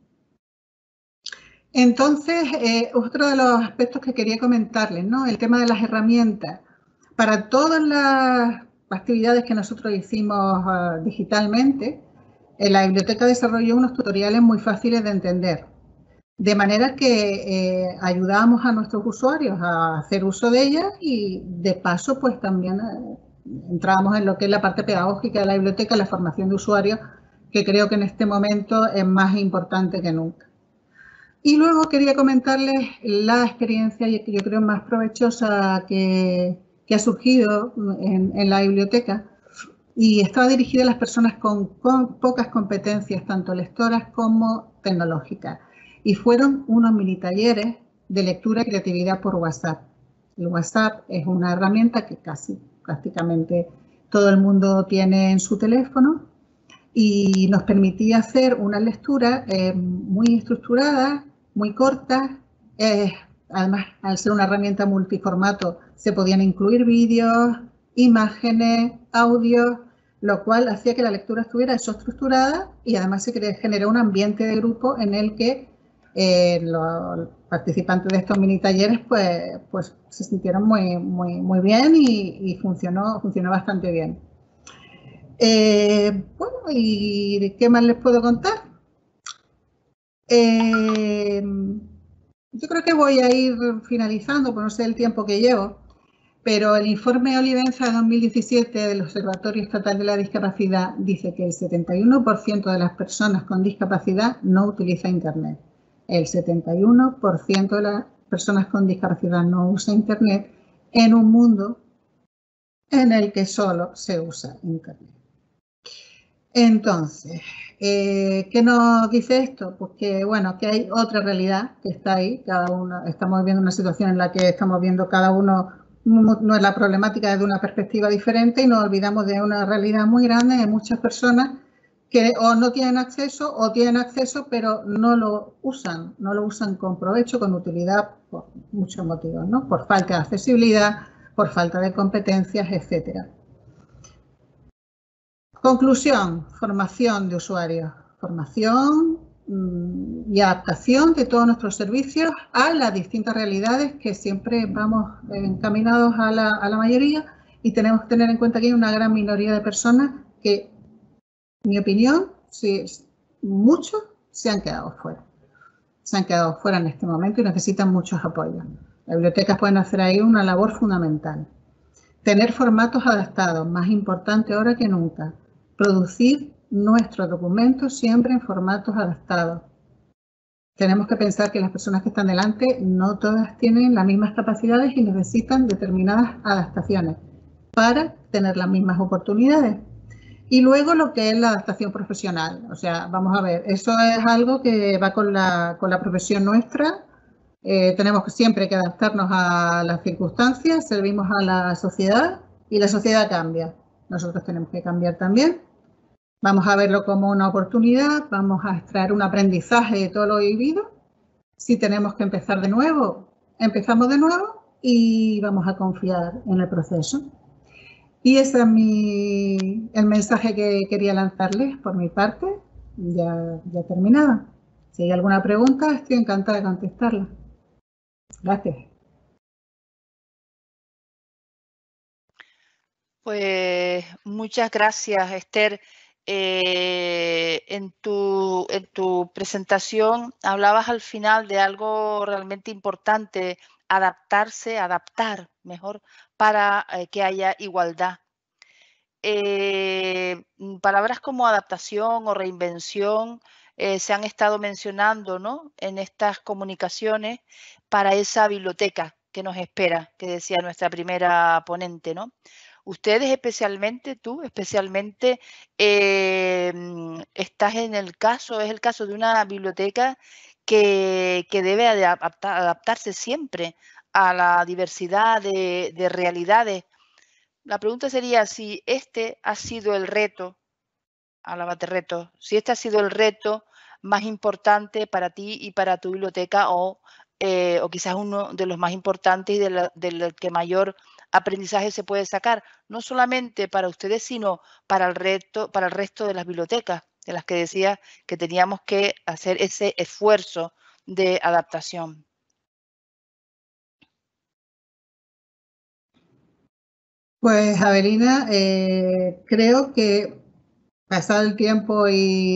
Entonces, eh, otro de los aspectos que quería comentarles, ¿no? El tema de las herramientas. Para todas las actividades que nosotros hicimos uh, digitalmente, eh, la biblioteca desarrolló unos tutoriales muy fáciles de entender. De manera que eh, ayudamos a nuestros usuarios a hacer uso de ellas, y de paso pues también eh, entramos en lo que es la parte pedagógica de la biblioteca, la formación de usuarios, que creo que en este momento es más importante que nunca. Y luego quería comentarles la experiencia que yo creo más provechosa que, que ha surgido en, en la biblioteca, y estaba dirigida a las personas con, con pocas competencias, tanto lectoras como tecnológicas. Y fueron unos mini talleres de lectura y creatividad por WhatsApp. El WhatsApp es una herramienta que casi prácticamente todo el mundo tiene en su teléfono, y nos permitía hacer una lectura eh, muy estructurada, muy corta. Eh, además, al ser una herramienta multiformato, se podían incluir vídeos, imágenes, audios, lo cual hacía que la lectura estuviera eso estructurada, y además se generó un ambiente de grupo en el que Eh, los participantes de estos mini talleres pues, pues se sintieron muy, muy, muy bien, y, y funcionó, funcionó bastante bien. Eh, bueno, ¿y qué más les puedo contar? Eh, yo creo que voy a ir finalizando, por no sé el tiempo que llevo, pero el informe Olivenza de dos mil diecisiete del Observatorio Estatal de la Discapacidad dice que el setenta y uno por ciento de las personas con discapacidad no utiliza Internet. El setenta y uno por ciento de las personas con discapacidad no usa Internet en un mundo en el que solo se usa Internet. Entonces, eh, ¿qué nos dice esto? Pues que, bueno, que hay otra realidad que está ahí, cada uno, estamos viviendo una situación en la que estamos viendo cada uno nuestra problemática desde una perspectiva diferente y nos olvidamos de una realidad muy grande de muchas personas que o no tienen acceso o tienen acceso pero no lo usan, no lo usan con provecho, con utilidad por muchos motivos, ¿no? Por falta de accesibilidad, por falta de competencias, etcétera. Conclusión, formación de usuarios, formación mmm, y adaptación de todos nuestros servicios a las distintas realidades que siempre vamos encaminados a la, a la mayoría y tenemos que tener en cuenta que hay una gran minoría de personas que, en mi opinión, sí, muchos se han quedado fuera. Se han quedado fuera en este momento y necesitan muchos apoyos. Las bibliotecas pueden hacer ahí una labor fundamental. Tener formatos adaptados, más importante ahora que nunca. Producir nuestros documentos siempre en formatos adaptados. Tenemos que pensar que las personas que están delante no todas tienen las mismas capacidades y necesitan determinadas adaptaciones para tener las mismas oportunidades. Y luego lo que es la adaptación profesional. O sea, vamos a ver, eso es algo que va con la, con la profesión nuestra. Eh, tenemos que siempre que adaptarnos a las circunstancias, servimos a la sociedad y la sociedad cambia. Nosotros tenemos que cambiar también. Vamos a verlo como una oportunidad, vamos a extraer un aprendizaje de todo lo vivido. Si tenemos que empezar de nuevo, empezamos de nuevo y vamos a confiar en el proceso. Y ese es mi, el mensaje que quería lanzarles por mi parte, ya, ya terminada. Si hay alguna pregunta, estoy encantada de contestarla. Gracias. Pues muchas gracias, Esther. Eh, en, tu, en tu presentación hablabas al final de algo realmente importante, adaptarse, adaptar mejor para eh, que haya igualdad. Eh, palabras como adaptación o reinvención eh, se han estado mencionando, ¿no?, en estas comunicaciones para esa biblioteca que nos espera, que decía nuestra primera ponente, ¿no? Ustedes especialmente, tú especialmente, eh, estás en el caso, es el caso de una biblioteca que, que debe adaptar, adaptarse siempre a la diversidad de, de realidades. La pregunta sería si este ha sido el reto, alábate reto, si este ha sido el reto más importante para ti y para tu biblioteca o, eh, o quizás uno de los más importantes y de la, del que mayor aprendizaje se puede sacar, no solamente para ustedes, sino para el, reto, para el resto de las bibliotecas, de las que decía que teníamos que hacer ese esfuerzo de adaptación. Pues, Avelina, eh, creo que pasado el tiempo y,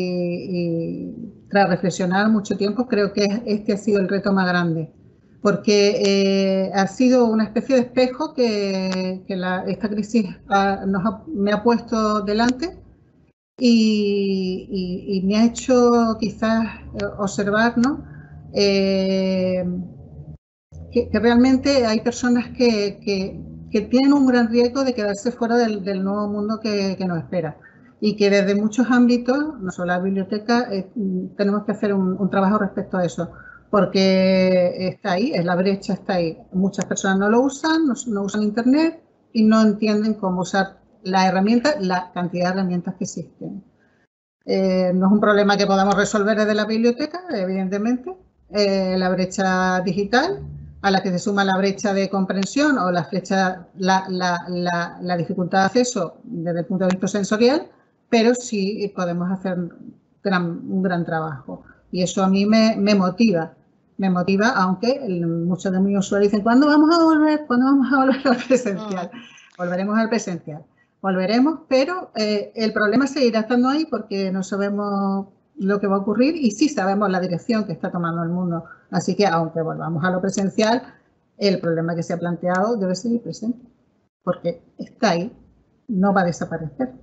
y tras reflexionar mucho tiempo, creo que este ha sido el reto más grande. Porque eh, ha sido una especie de espejo que, que la, esta crisis ha, nos ha, me ha puesto delante y, y, y me ha hecho quizás observar, ¿no?, eh, que, que realmente hay personas que, que, que tienen un gran riesgo de quedarse fuera del, del nuevo mundo que, que nos espera. Y que desde muchos ámbitos, no solo la biblioteca, eh, tenemos que hacer un, un trabajo respecto a eso. Porque está ahí, la brecha está ahí. Muchas personas no lo usan, no, no usan Internet y no entienden cómo usar la herramienta, la cantidad de herramientas que existen. Eh, no es un problema que podamos resolver desde la biblioteca, evidentemente. Eh, la brecha digital, a la que se suma la brecha de comprensión o la, flecha, la, la, la, la dificultad de acceso desde el punto de vista sensorial, pero sí podemos hacer gran, un gran trabajo. Y eso a mí me, me motiva. Me motiva, aunque muchos de mis usuarios dicen, ¿cuándo vamos a volver? ¿Cuándo vamos a volver al presencial? Volveremos al presencial. Volveremos, pero eh, el problema seguirá estando ahí porque no sabemos lo que va a ocurrir y sí sabemos la dirección que está tomando el mundo. Así que, aunque volvamos a lo presencial, el problema que se ha planteado debe seguir presente, porque está ahí, no va a desaparecer.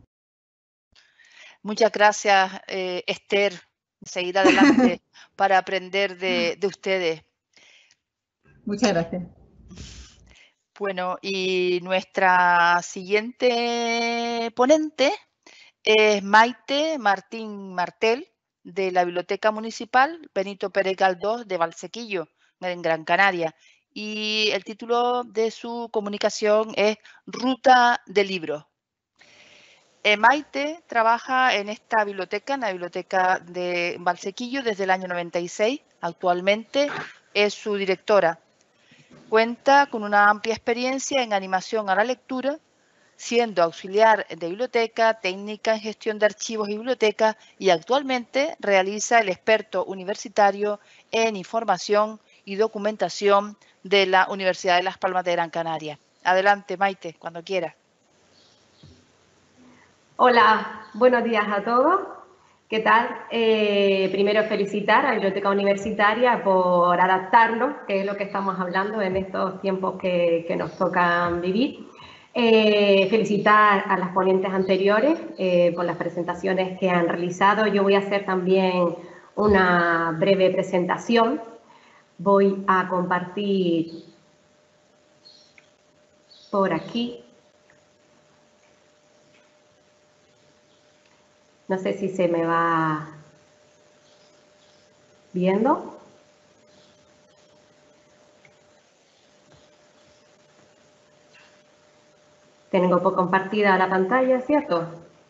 Muchas gracias, eh, Esther. Seguir adelante para aprender de, de ustedes. Muchas gracias. Bueno, y nuestra siguiente ponente es Maite Martín Martel, de la Biblioteca Municipal Benito Pérez Galdós de Valsequillo, en Gran Canaria. Y el título de su comunicación es Ruta de Libros. Eh, Maite trabaja en esta biblioteca, en la Biblioteca de Valsequillo, desde el año noventa y seis. Actualmente es su directora. Cuenta con una amplia experiencia en animación a la lectura, siendo auxiliar de biblioteca, técnica en gestión de archivos y bibliotecas, y actualmente realiza el experto universitario en información y documentación de la Universidad de Las Palmas de Gran Canaria. Adelante, Maite, cuando quieras. Hola, buenos días a todos. ¿Qué tal? Eh, primero felicitar a la Biblioteca Universitaria por adaptarnos, que es lo que estamos hablando en estos tiempos que, que nos tocan vivir. Eh, felicitar a las ponentes anteriores eh, por las presentaciones que han realizado. Yo voy a hacer también una breve presentación. Voy a compartir por aquí. No sé si se me va viendo. Tengo por compartida la pantalla, ¿cierto?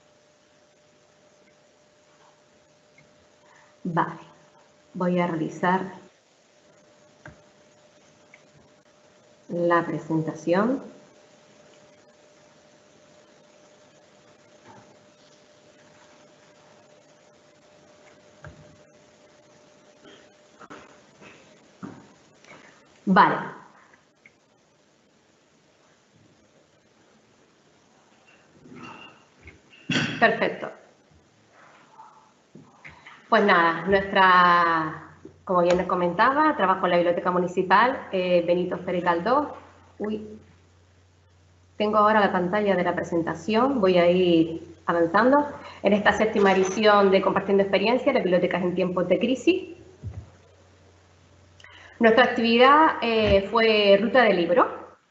Vale. Voy a realizar la presentación. Vale. Perfecto. Pues nada, nuestra, como bien les comentaba, trabajo en la Biblioteca Municipal eh, Benito Pérez Galdós. Uy, tengo ahora la pantalla de la presentación, voy a ir avanzando. En esta séptima edición de Compartiendo Experiencias, las bibliotecas en tiempos de crisis. Nuestra actividad eh, fue ruta de libro.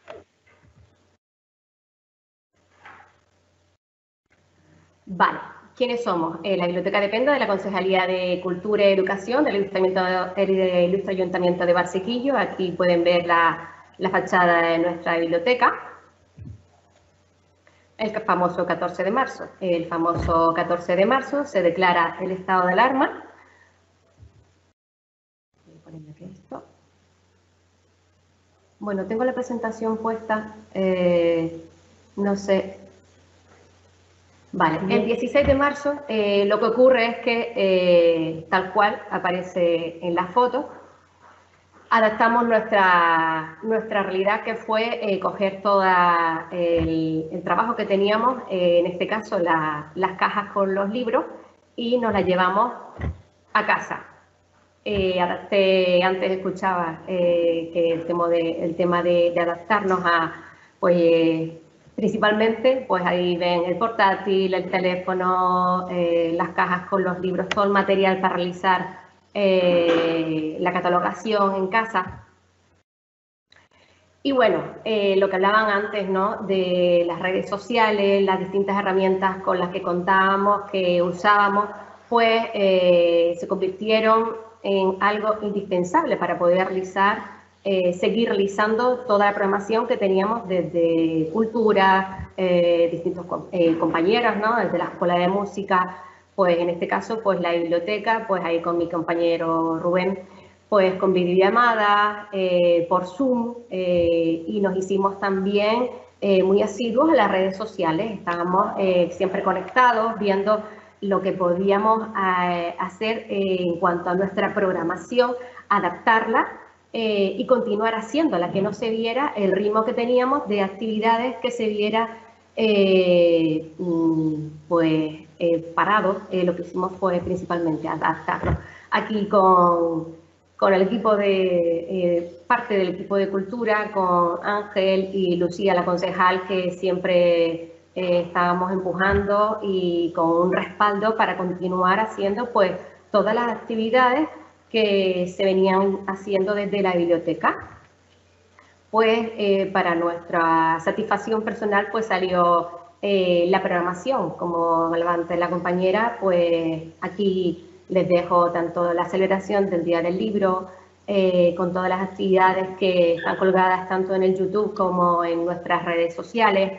Vale, ¿quiénes somos? Eh, la biblioteca depende de la Concejalía de Cultura y Educación del Ayuntamiento de, del Ilustre Ayuntamiento de Valsequillo. Aquí pueden ver la, la fachada de nuestra biblioteca. El famoso catorce de marzo. El famoso catorce de marzo se declara el estado de alarma. Voy a ponerme aquí esto. Bueno, tengo la presentación puesta, eh, no sé. Vale, el dieciséis de marzo eh, lo que ocurre es que, eh, tal cual aparece en la foto, adaptamos nuestra, nuestra realidad, que fue eh, coger todo el, el trabajo que teníamos, eh, en este caso la, las cajas con los libros, y nos las llevamos a casa. Eh, adapté, antes escuchaba eh, que el tema, de, el tema de, de adaptarnos a, pues, eh, principalmente, pues ahí ven el portátil, el teléfono, eh, las cajas con los libros, todo el material para realizar eh, la catalogación en casa. Y bueno, eh, lo que hablaban antes, ¿no?, de las redes sociales, las distintas herramientas con las que contábamos, que usábamos, pues eh, se convirtieron en algo indispensable para poder realizar, eh, seguir realizando toda la programación que teníamos desde cultura, eh, distintos eh, compañeros, ¿no?, desde la Escuela de Música, pues en este caso, pues la biblioteca, pues ahí con mi compañero Rubén, pues con videollamadas, eh, por Zoom, eh, y nos hicimos también eh, muy asiduos a las redes sociales. Estábamos eh, siempre conectados, viendo lo que podíamos eh, hacer eh, en cuanto a nuestra programación, adaptarla eh, y continuar haciéndola, que no se viera el ritmo que teníamos de actividades, que se viera eh, pues eh, parado, eh, lo que hicimos fue principalmente adaptarlo. Aquí con, con el equipo de, eh, parte del equipo de cultura, con Ángel y Lucía, la concejal, que siempre eh, estábamos empujando y con un respaldo para continuar haciendo pues todas las actividades que se venían haciendo desde la biblioteca. Pues eh, para nuestra satisfacción personal pues salió eh, la programación, como hablaba antes la compañera, pues aquí les dejo tanto la celebración del Día del Libro, eh, con todas las actividades que están colgadas tanto en el YouTube como en nuestras redes sociales.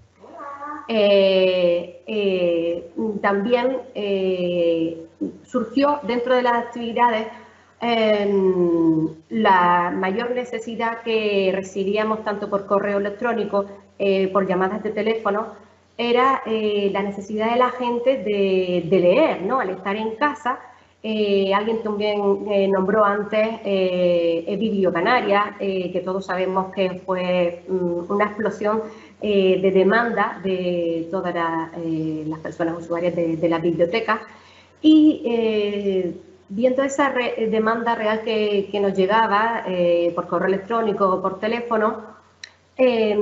Eh, eh, también eh, surgió dentro de las actividades eh, la mayor necesidad que recibíamos tanto por correo electrónico, eh, por llamadas de teléfono, era eh, la necesidad de la gente de, de leer, ¿no? Al estar en casa. Eh, alguien también eh, nombró antes eh, Biblio Canarias, eh, que todos sabemos que fue um, una explosión eh, de demanda de todas la, eh, las personas usuarias de, de la biblioteca. Y eh, viendo esa re demanda real que, que nos llegaba eh, por correo electrónico o por teléfono, eh,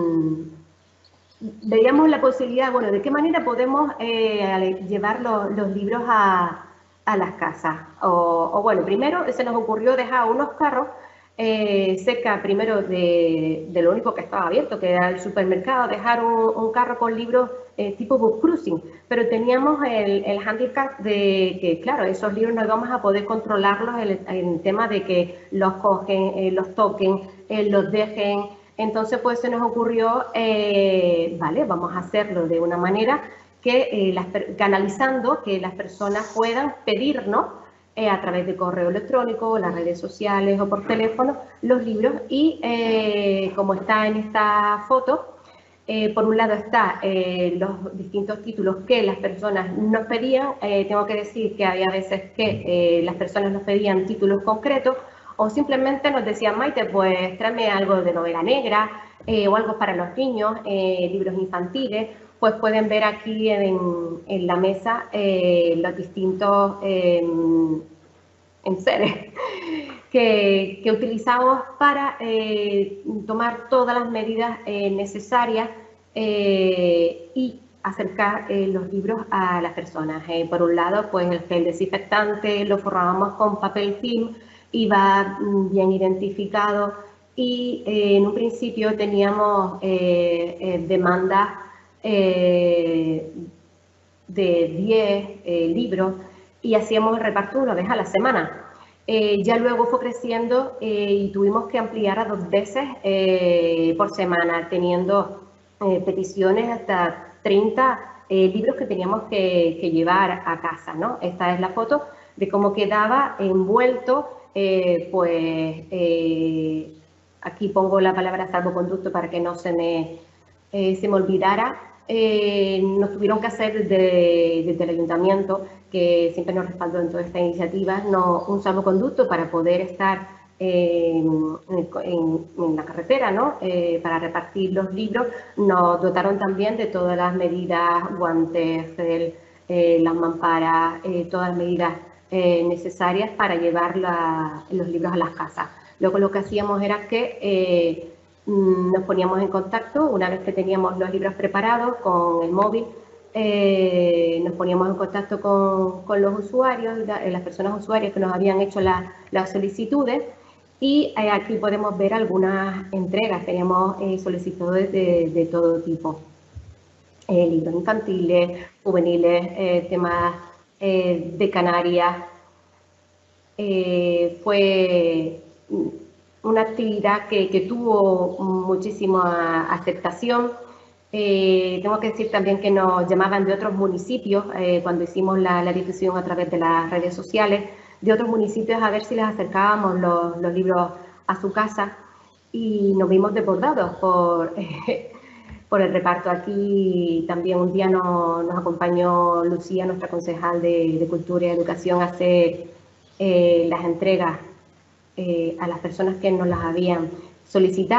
veíamos la posibilidad, bueno, de qué manera podemos eh, llevar los, los libros a, a las casas. O, o bueno, primero se nos ocurrió dejar unos carros eh, cerca primero de, de lo único que estaba abierto, que era el supermercado, dejar un, un carro con libros eh, tipo book cruising, pero teníamos el, el handicap de que, claro, esos libros no íbamos a poder controlarlos en el tema de que los cogen, eh, los toquen, eh, los dejen. Entonces, pues se nos ocurrió, eh, vale, vamos a hacerlo de una manera que, eh, las, canalizando que las personas puedan pedirnos eh, a través de correo electrónico, las redes sociales o por teléfono, los libros. Y eh, como está en esta foto, eh, por un lado está eh, los distintos títulos que las personas nos pedían. Eh, tengo que decir que había veces que eh, las personas nos pedían títulos concretos, o simplemente nos decían, Maite, pues tráeme algo de novela negra eh, o algo para los niños, eh, libros infantiles. Pues pueden ver aquí en, en la mesa eh, los distintos eh, enseres que, que utilizamos para eh, tomar todas las medidas eh, necesarias eh, y acercar eh, los libros a las personas. Eh, por un lado, pues el gel desinfectante lo forrábamos con papel film, iba bien identificado, y eh, en un principio teníamos eh, eh, demandas eh, de diez eh, libros y hacíamos el reparto una vez a la semana. Eh, ya luego fue creciendo eh, y tuvimos que ampliar a dos veces eh, por semana, teniendo eh, peticiones hasta treinta eh, libros que teníamos que, que llevar a casa, ¿no? Esta es la foto de cómo quedaba envuelto. Eh, pues eh, aquí pongo la palabra salvoconducto para que no se me, eh, se me olvidara. Eh, nos tuvieron que hacer desde, desde el ayuntamiento, que siempre nos respaldó en toda esta iniciativa, no, un salvoconducto para poder estar eh, en, en, en la carretera, ¿no? Eh, para repartir los libros. Nos dotaron también de todas las medidas, guantes, gel, eh, las mamparas, eh, todas las medidas Eh, necesarias para llevar la, los libros a las casas. Luego lo que hacíamos era que eh, nos poníamos en contacto, una vez que teníamos los libros preparados con el móvil, eh, nos poníamos en contacto con, con los usuarios, la, las personas usuarias que nos habían hecho la, las solicitudes, y eh, aquí podemos ver algunas entregas. Teníamos eh, solicitudes de, de todo tipo, eh, libros infantiles, juveniles, eh, temas Eh, de Canarias. Eh, fue una actividad que, que tuvo muchísima aceptación. Eh, tengo que decir también que nos llamaban de otros municipios eh, cuando hicimos la, la difusión a través de las redes sociales, de otros municipios, a ver si les acercábamos los, los libros a su casa, y nos vimos desbordados por... Eh, por el reparto. Aquí también un día nos, nos acompañó Lucía, nuestra concejal de, de Cultura y Educación, a hacer eh, las entregas eh, a las personas que nos las habían solicitado.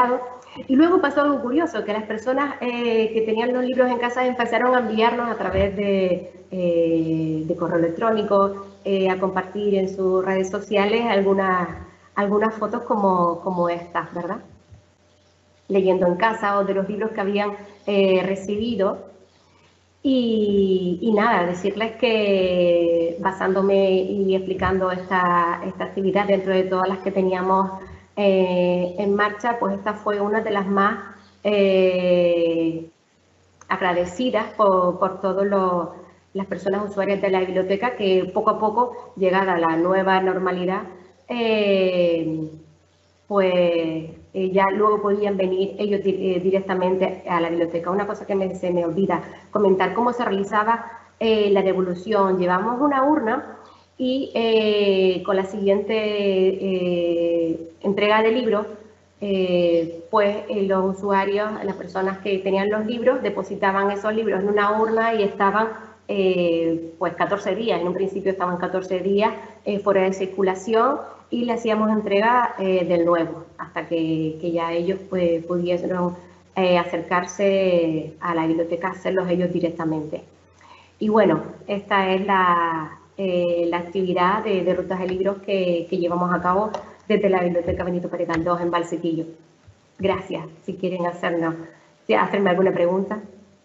Y luego pasó algo curioso, que las personas eh, que tenían los libros en casa empezaron a enviarnos a través de, eh, de correo electrónico, eh, a compartir en sus redes sociales algunas, algunas fotos como, como estas, ¿verdad? Leyendo en casa o de los libros que habían eh, recibido. Y, y nada, decirles que basándome y explicando esta, esta actividad dentro de todas las que teníamos eh, en marcha, pues esta fue una de las más eh, agradecidas por, por todas las personas usuarias de la biblioteca, que poco a poco, llegada la nueva normalidad, eh, pues eh, ya luego podían venir ellos di eh, directamente a la biblioteca. Una cosa que me, se me olvida comentar, cómo se realizaba eh, la devolución. Llevamos una urna y eh, con la siguiente eh, entrega de libros, eh, pues eh, los usuarios, las personas que tenían los libros, depositaban esos libros en una urna y estaban eh, pues catorce días, en un principio estaban catorce días eh, fuera de circulación, y le hacíamos entrega eh, del nuevo, hasta que, que ya ellos pues, pudieron eh, acercarse a la biblioteca, hacerlos ellos directamente. Y bueno, esta es la, eh, la actividad de, de rutas de libros que, que llevamos a cabo desde la Biblioteca Benito Pérez Galdós en Valsequillo. Gracias, si quieren hacernos, hacerme alguna pregunta.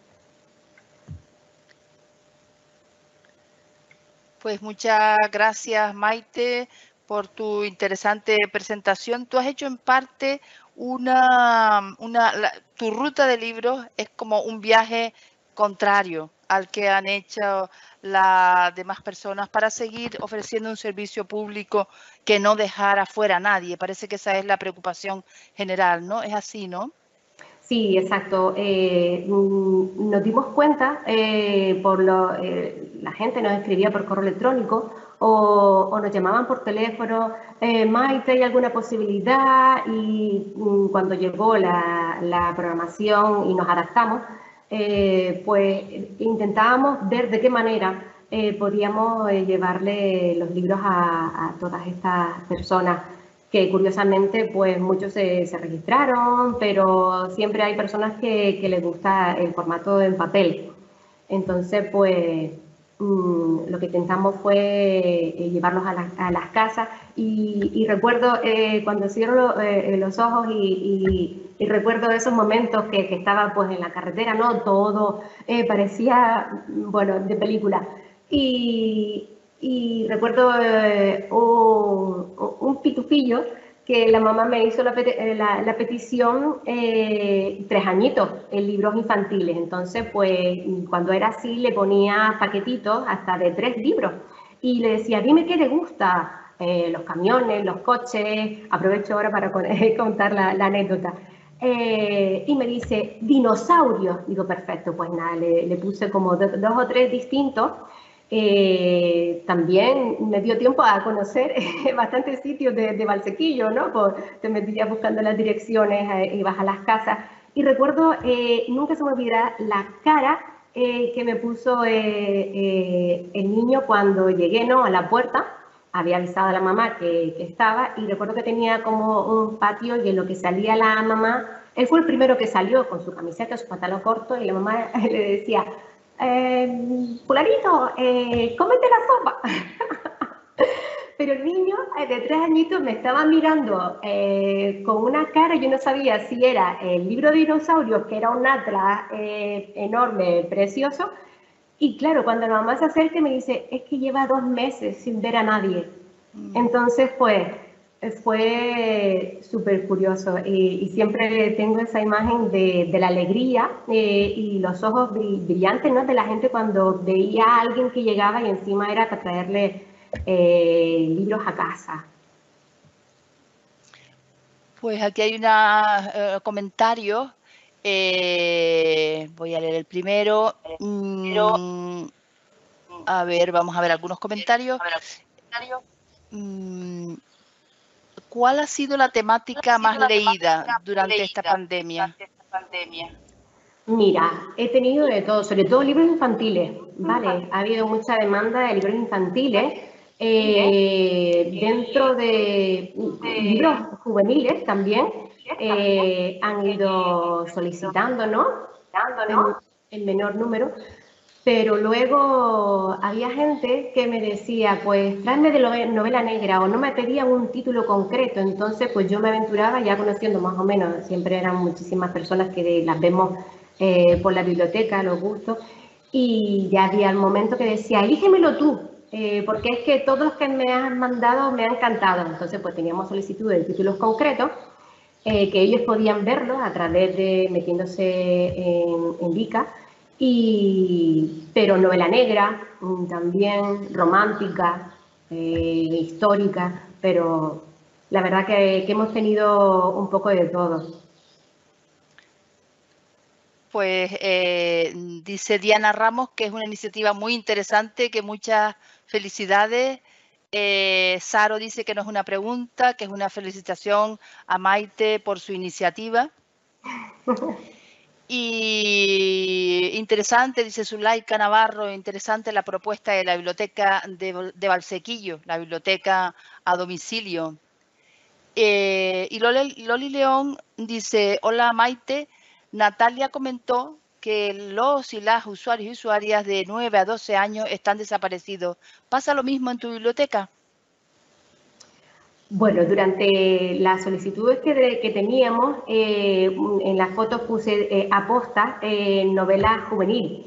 Pues muchas gracias, Maite, por tu interesante presentación. Tú has hecho en parte una, una la, tu ruta de libros es como un viaje contrario al que han hecho las demás personas para seguir ofreciendo un servicio público que no dejara fuera a nadie. Parece que esa es la preocupación general, ¿no? Es así, ¿no? Sí, exacto. Eh, nos dimos cuenta, eh, por lo, eh, la gente nos escribía por correo electrónico o, o nos llamaban por teléfono, eh, Maite, ¿hay alguna posibilidad? Y mm, cuando llegó la, la programación y nos adaptamos, eh, pues intentábamos ver de qué manera eh, podíamos eh, llevarle los libros a, a todas estas personas, que curiosamente pues muchos se, se registraron, pero siempre hay personas que, que les gusta el formato en papel. Entonces pues mmm, lo que intentamos fue eh, llevarlos a, la, a las casas y, y recuerdo eh, cuando cierro lo, eh, los ojos y, y, y recuerdo esos momentos que, que estaba pues en la carretera, ¿no? Todo eh, parecía, bueno, de película. Y, Y recuerdo eh, un, un pitufillo que la mamá me hizo la, la, la petición eh, tres añitos en libros infantiles. Entonces, pues, cuando era así, le ponía paquetitos hasta de tres libros. Y le decía, dime qué le gusta, eh, los camiones, los coches. Aprovecho ahora para contar la, la anécdota. Eh, y me dice, dinosaurios. Digo, perfecto, pues nada, le, le puse como dos, dos o tres distintos. Eh, también me dio tiempo a conocer eh, bastantes sitios de, de Valsequillo, ¿no? Por, te metías buscando las direcciones, eh, ibas a las casas. Y recuerdo, eh, nunca se me olvidará la cara eh, que me puso eh, eh, el niño cuando llegué, ¿no? A la puerta. Había avisado a la mamá que, que estaba, y recuerdo que tenía como un patio y en lo que salía la mamá, él fue el primero que salió con su camiseta, su pantalón corto, y la mamá le decía, Eh, fulanito, eh, cómete la sopa. Pero el niño eh, de tres añitos me estaba mirando eh, con una cara, yo no sabía si era el libro de dinosaurios, que era un atlas eh, enorme, precioso, y claro, cuando la mamá se acerca me dice, es que lleva dos meses sin ver a nadie. Entonces, pues, fue súper curioso y, y siempre tengo esa imagen de, de la alegría eh, y los ojos brillantes, ¿no? De la gente cuando veía a alguien que llegaba y encima era para traerle eh, libros a casa. Pues aquí hay un uh, comentario, eh, voy a leer el primero. Mm, a ver, vamos a ver algunos comentarios. Mm, ¿Cuál ha sido la temática más leída durante esta pandemia? Mira, he tenido de todo, sobre todo libros infantiles, ¿vale? Ha habido mucha demanda de libros infantiles, eh, dentro de libros juveniles también, eh, han ido solicitando, ¿no? En, en menor número. Pero luego había gente que me decía, pues tráeme de novela negra, o no me pedían un título concreto. Entonces pues yo me aventuraba, ya conociendo más o menos, siempre eran muchísimas personas que las vemos eh, por la biblioteca, los gustos, y ya había el momento que decía, elígemelo tú, eh, porque es que todos los que me has mandado me han encantado. Entonces pues teníamos solicitudes de títulos concretos, eh, que ellos podían verlos a través de metiéndose en, en Vika. Y, pero novela negra, también romántica, eh, histórica, pero la verdad que, que hemos tenido un poco de todo. Pues eh, dice Diana Ramos que es una iniciativa muy interesante, que muchas felicidades. Eh, Saro dice que no es una pregunta, que es una felicitación a Maite por su iniciativa. Y interesante, dice Zulaika Navarro, interesante la propuesta de la biblioteca de, de Valsequillo, la biblioteca a domicilio. Eh, y Loli, Loli León dice, hola Maite, Natalia comentó que los y las usuarios y usuarias de nueve a doce años están desaparecidos. ¿Pasa lo mismo en tu biblioteca? Bueno, durante las solicitudes que, de, que teníamos, eh, en las fotos puse eh, aposta eh, novela juvenil.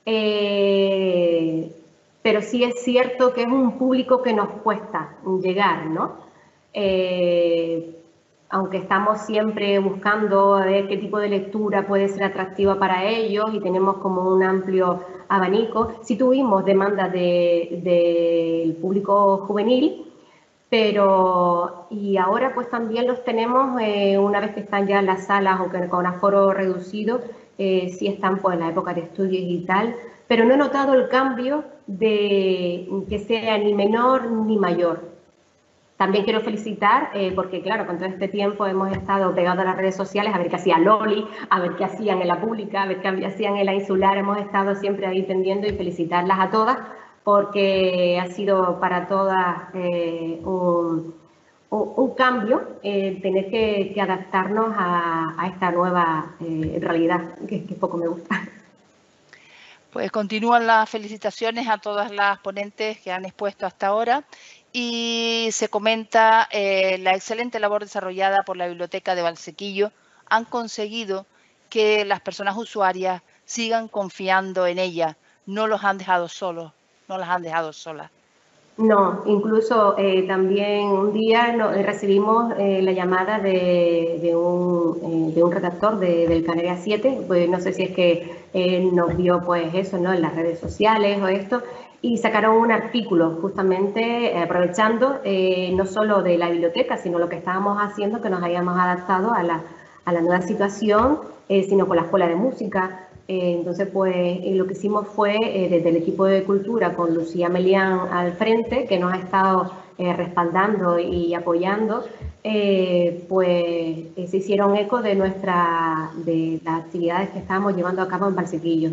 Eh, pero sí es cierto que es un público que nos cuesta llegar, ¿no? Eh, aunque estamos siempre buscando a ver qué tipo de lectura puede ser atractiva para ellos y tenemos como un amplio abanico, sí tuvimos demandas del de, de público juvenil, pero y ahora pues también los tenemos eh, una vez que están ya en las salas o que con aforo reducido, eh, sí están pues en la época de estudios y tal, pero no he notado el cambio de que sea ni menor ni mayor. También quiero felicitar, eh, porque claro, con todo este tiempo hemos estado pegados a las redes sociales a ver qué hacía Loli, a ver qué hacían en la pública, a ver qué hacían en la insular, hemos estado siempre ahí pendiendo y felicitarlas a todas, porque ha sido para todas eh, un, un, un cambio, eh, tener que, que adaptarnos a, a esta nueva eh, realidad, que, que poco me gusta. Pues continúan las felicitaciones a todas las ponentes que han expuesto hasta ahora. Y se comenta eh, la excelente labor desarrollada por la Biblioteca de Valsequillo. Han conseguido que las personas usuarias sigan confiando en ella. No los han dejado solos, no las han dejado solas. No, incluso eh, también un día no, recibimos eh, la llamada de, de, un, eh, de un redactor de, del Canarias siete, pues no sé si es que eh, nos vio pues eso, ¿no? En las redes sociales o esto, y sacaron un artículo justamente eh, aprovechando eh, no solo de la biblioteca, sino lo que estábamos haciendo, que nos habíamos adaptado a la, a la nueva situación, eh, sino con la Escuela de Música. Eh, entonces, pues eh, lo que hicimos fue, eh, desde el equipo de Cultura, con Lucía Melián al frente, que nos ha estado eh, respaldando y apoyando, eh, pues eh, se hicieron eco de, nuestra, de las actividades que estábamos llevando a cabo en Valsequillo.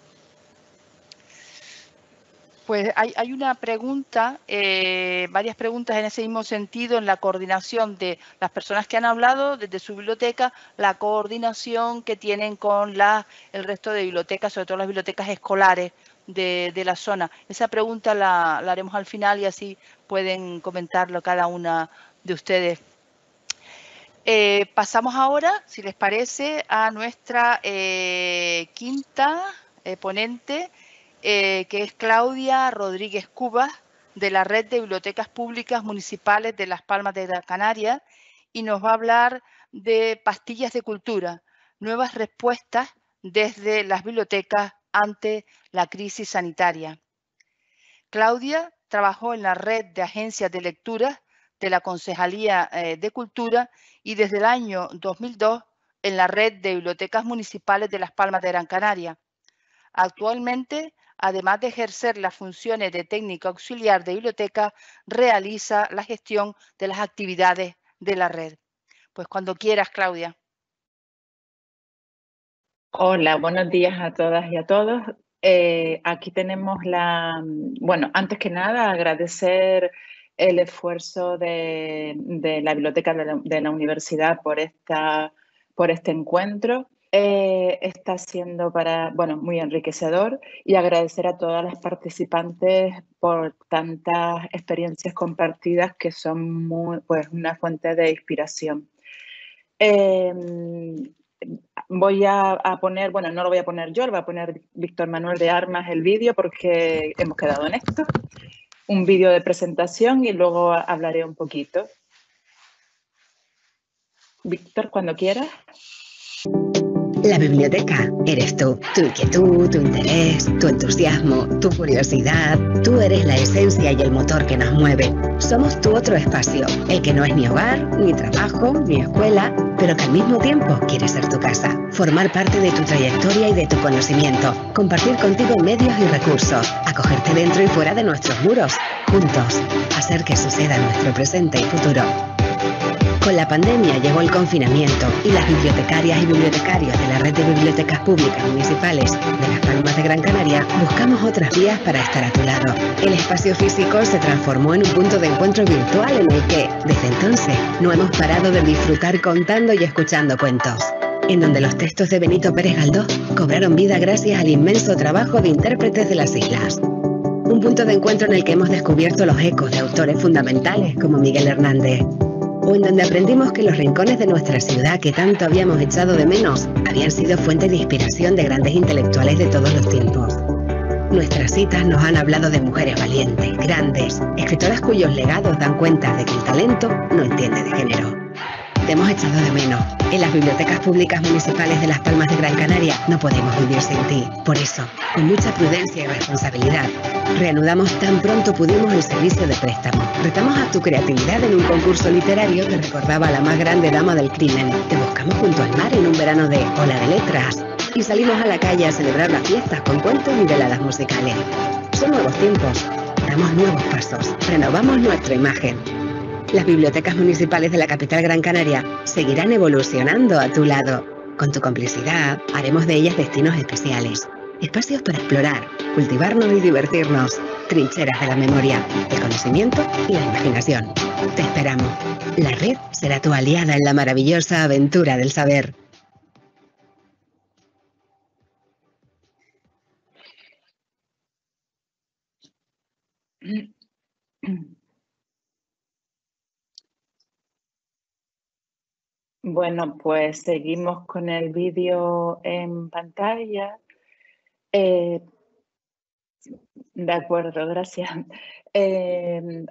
Pues hay, hay una pregunta, eh, varias preguntas en ese mismo sentido, en la coordinación de las personas que han hablado desde su biblioteca, la coordinación que tienen con la, el resto de bibliotecas, sobre todo las bibliotecas escolares de, de la zona. Esa pregunta la, la haremos al final y así pueden comentarlo cada una de ustedes. Eh, pasamos ahora, si les parece, a nuestra eh, quinta eh, ponente, Eh, que es Claudia Rodríguez Cubas, de la Red de Bibliotecas Públicas Municipales de Las Palmas de Gran Canaria, y nos va a hablar de pastillas de cultura, nuevas respuestas desde las bibliotecas ante la crisis sanitaria. Claudia trabajó en la red de agencias de lectura de la Concejalía eh, de Cultura y desde el año dos mil dos en la Red de Bibliotecas Municipales de Las Palmas de Gran Canaria. Actualmente, además de ejercer las funciones de técnica auxiliar de biblioteca, realiza la gestión de las actividades de la red. Pues cuando quieras, Claudia. Hola, buenos días a todas y a todos. Eh, aquí tenemos la... Bueno, antes que nada, agradecer el esfuerzo de, de la biblioteca de la, de la universidad por, esta, por este encuentro. Eh, está siendo para, bueno, muy enriquecedor, y agradecer a todas las participantes por tantas experiencias compartidas que son muy, pues, una fuente de inspiración. Eh, voy a, a poner, bueno, no lo voy a poner yo, lo va a poner Víctor Manuel de Armas el vídeo, porque hemos quedado en esto. Un vídeo de presentación y luego hablaré un poquito. Víctor, cuando quieras. La biblioteca eres tú, tu inquietud, tu interés, tu entusiasmo, tu curiosidad. Tú eres la esencia y el motor que nos mueve. Somos tu otro espacio, el que no es ni hogar, ni trabajo, ni escuela, pero que al mismo tiempo quiere ser tu casa. Formar parte de tu trayectoria y de tu conocimiento. Compartir contigo medios y recursos. Acogerte dentro y fuera de nuestros muros. Juntos, hacer que suceda nuestro presente y futuro. Con la pandemia llegó el confinamiento y las bibliotecarias y bibliotecarios de la red de bibliotecas públicas municipales de Las Palmas de Gran Canaria buscamos otras vías para estar a tu lado. El espacio físico se transformó en un punto de encuentro virtual en el que, desde entonces, no hemos parado de disfrutar contando y escuchando cuentos, en donde los textos de Benito Pérez Galdós cobraron vida gracias al inmenso trabajo de intérpretes de las islas. Un punto de encuentro en el que hemos descubierto los ecos de autores fundamentales como Miguel Hernández, o en donde aprendimos que los rincones de nuestra ciudad que tanto habíamos echado de menos habían sido fuente de inspiración de grandes intelectuales de todos los tiempos. Nuestras citas nos han hablado de mujeres valientes, grandes, escritoras cuyos legados dan cuenta de que el talento no entiende de género. Te hemos echado de menos. En las bibliotecas públicas municipales de Las Palmas de Gran Canaria no podemos vivir sin ti. Por eso, con mucha prudencia y responsabilidad, reanudamos tan pronto pudimos el servicio de préstamo. Retamos a tu creatividad en un concurso literario que recordaba a la más grande dama del crimen. Te buscamos junto al mar en un verano de Ola de Letras. Y salimos a la calle a celebrar las fiestas con cuentos y veladas musicales. Son nuevos tiempos. Damos nuevos pasos. Renovamos nuestra imagen. Las bibliotecas municipales de la capital Gran Canaria seguirán evolucionando a tu lado. Con tu complicidad, haremos de ellas destinos especiales. Espacios para explorar, cultivarnos y divertirnos. Trincheras de la memoria, el conocimiento y la imaginación. Te esperamos. La red será tu aliada en la maravillosa aventura del saber. Bueno, pues seguimos con el vídeo en pantalla. Eh, de acuerdo, gracias. Eh,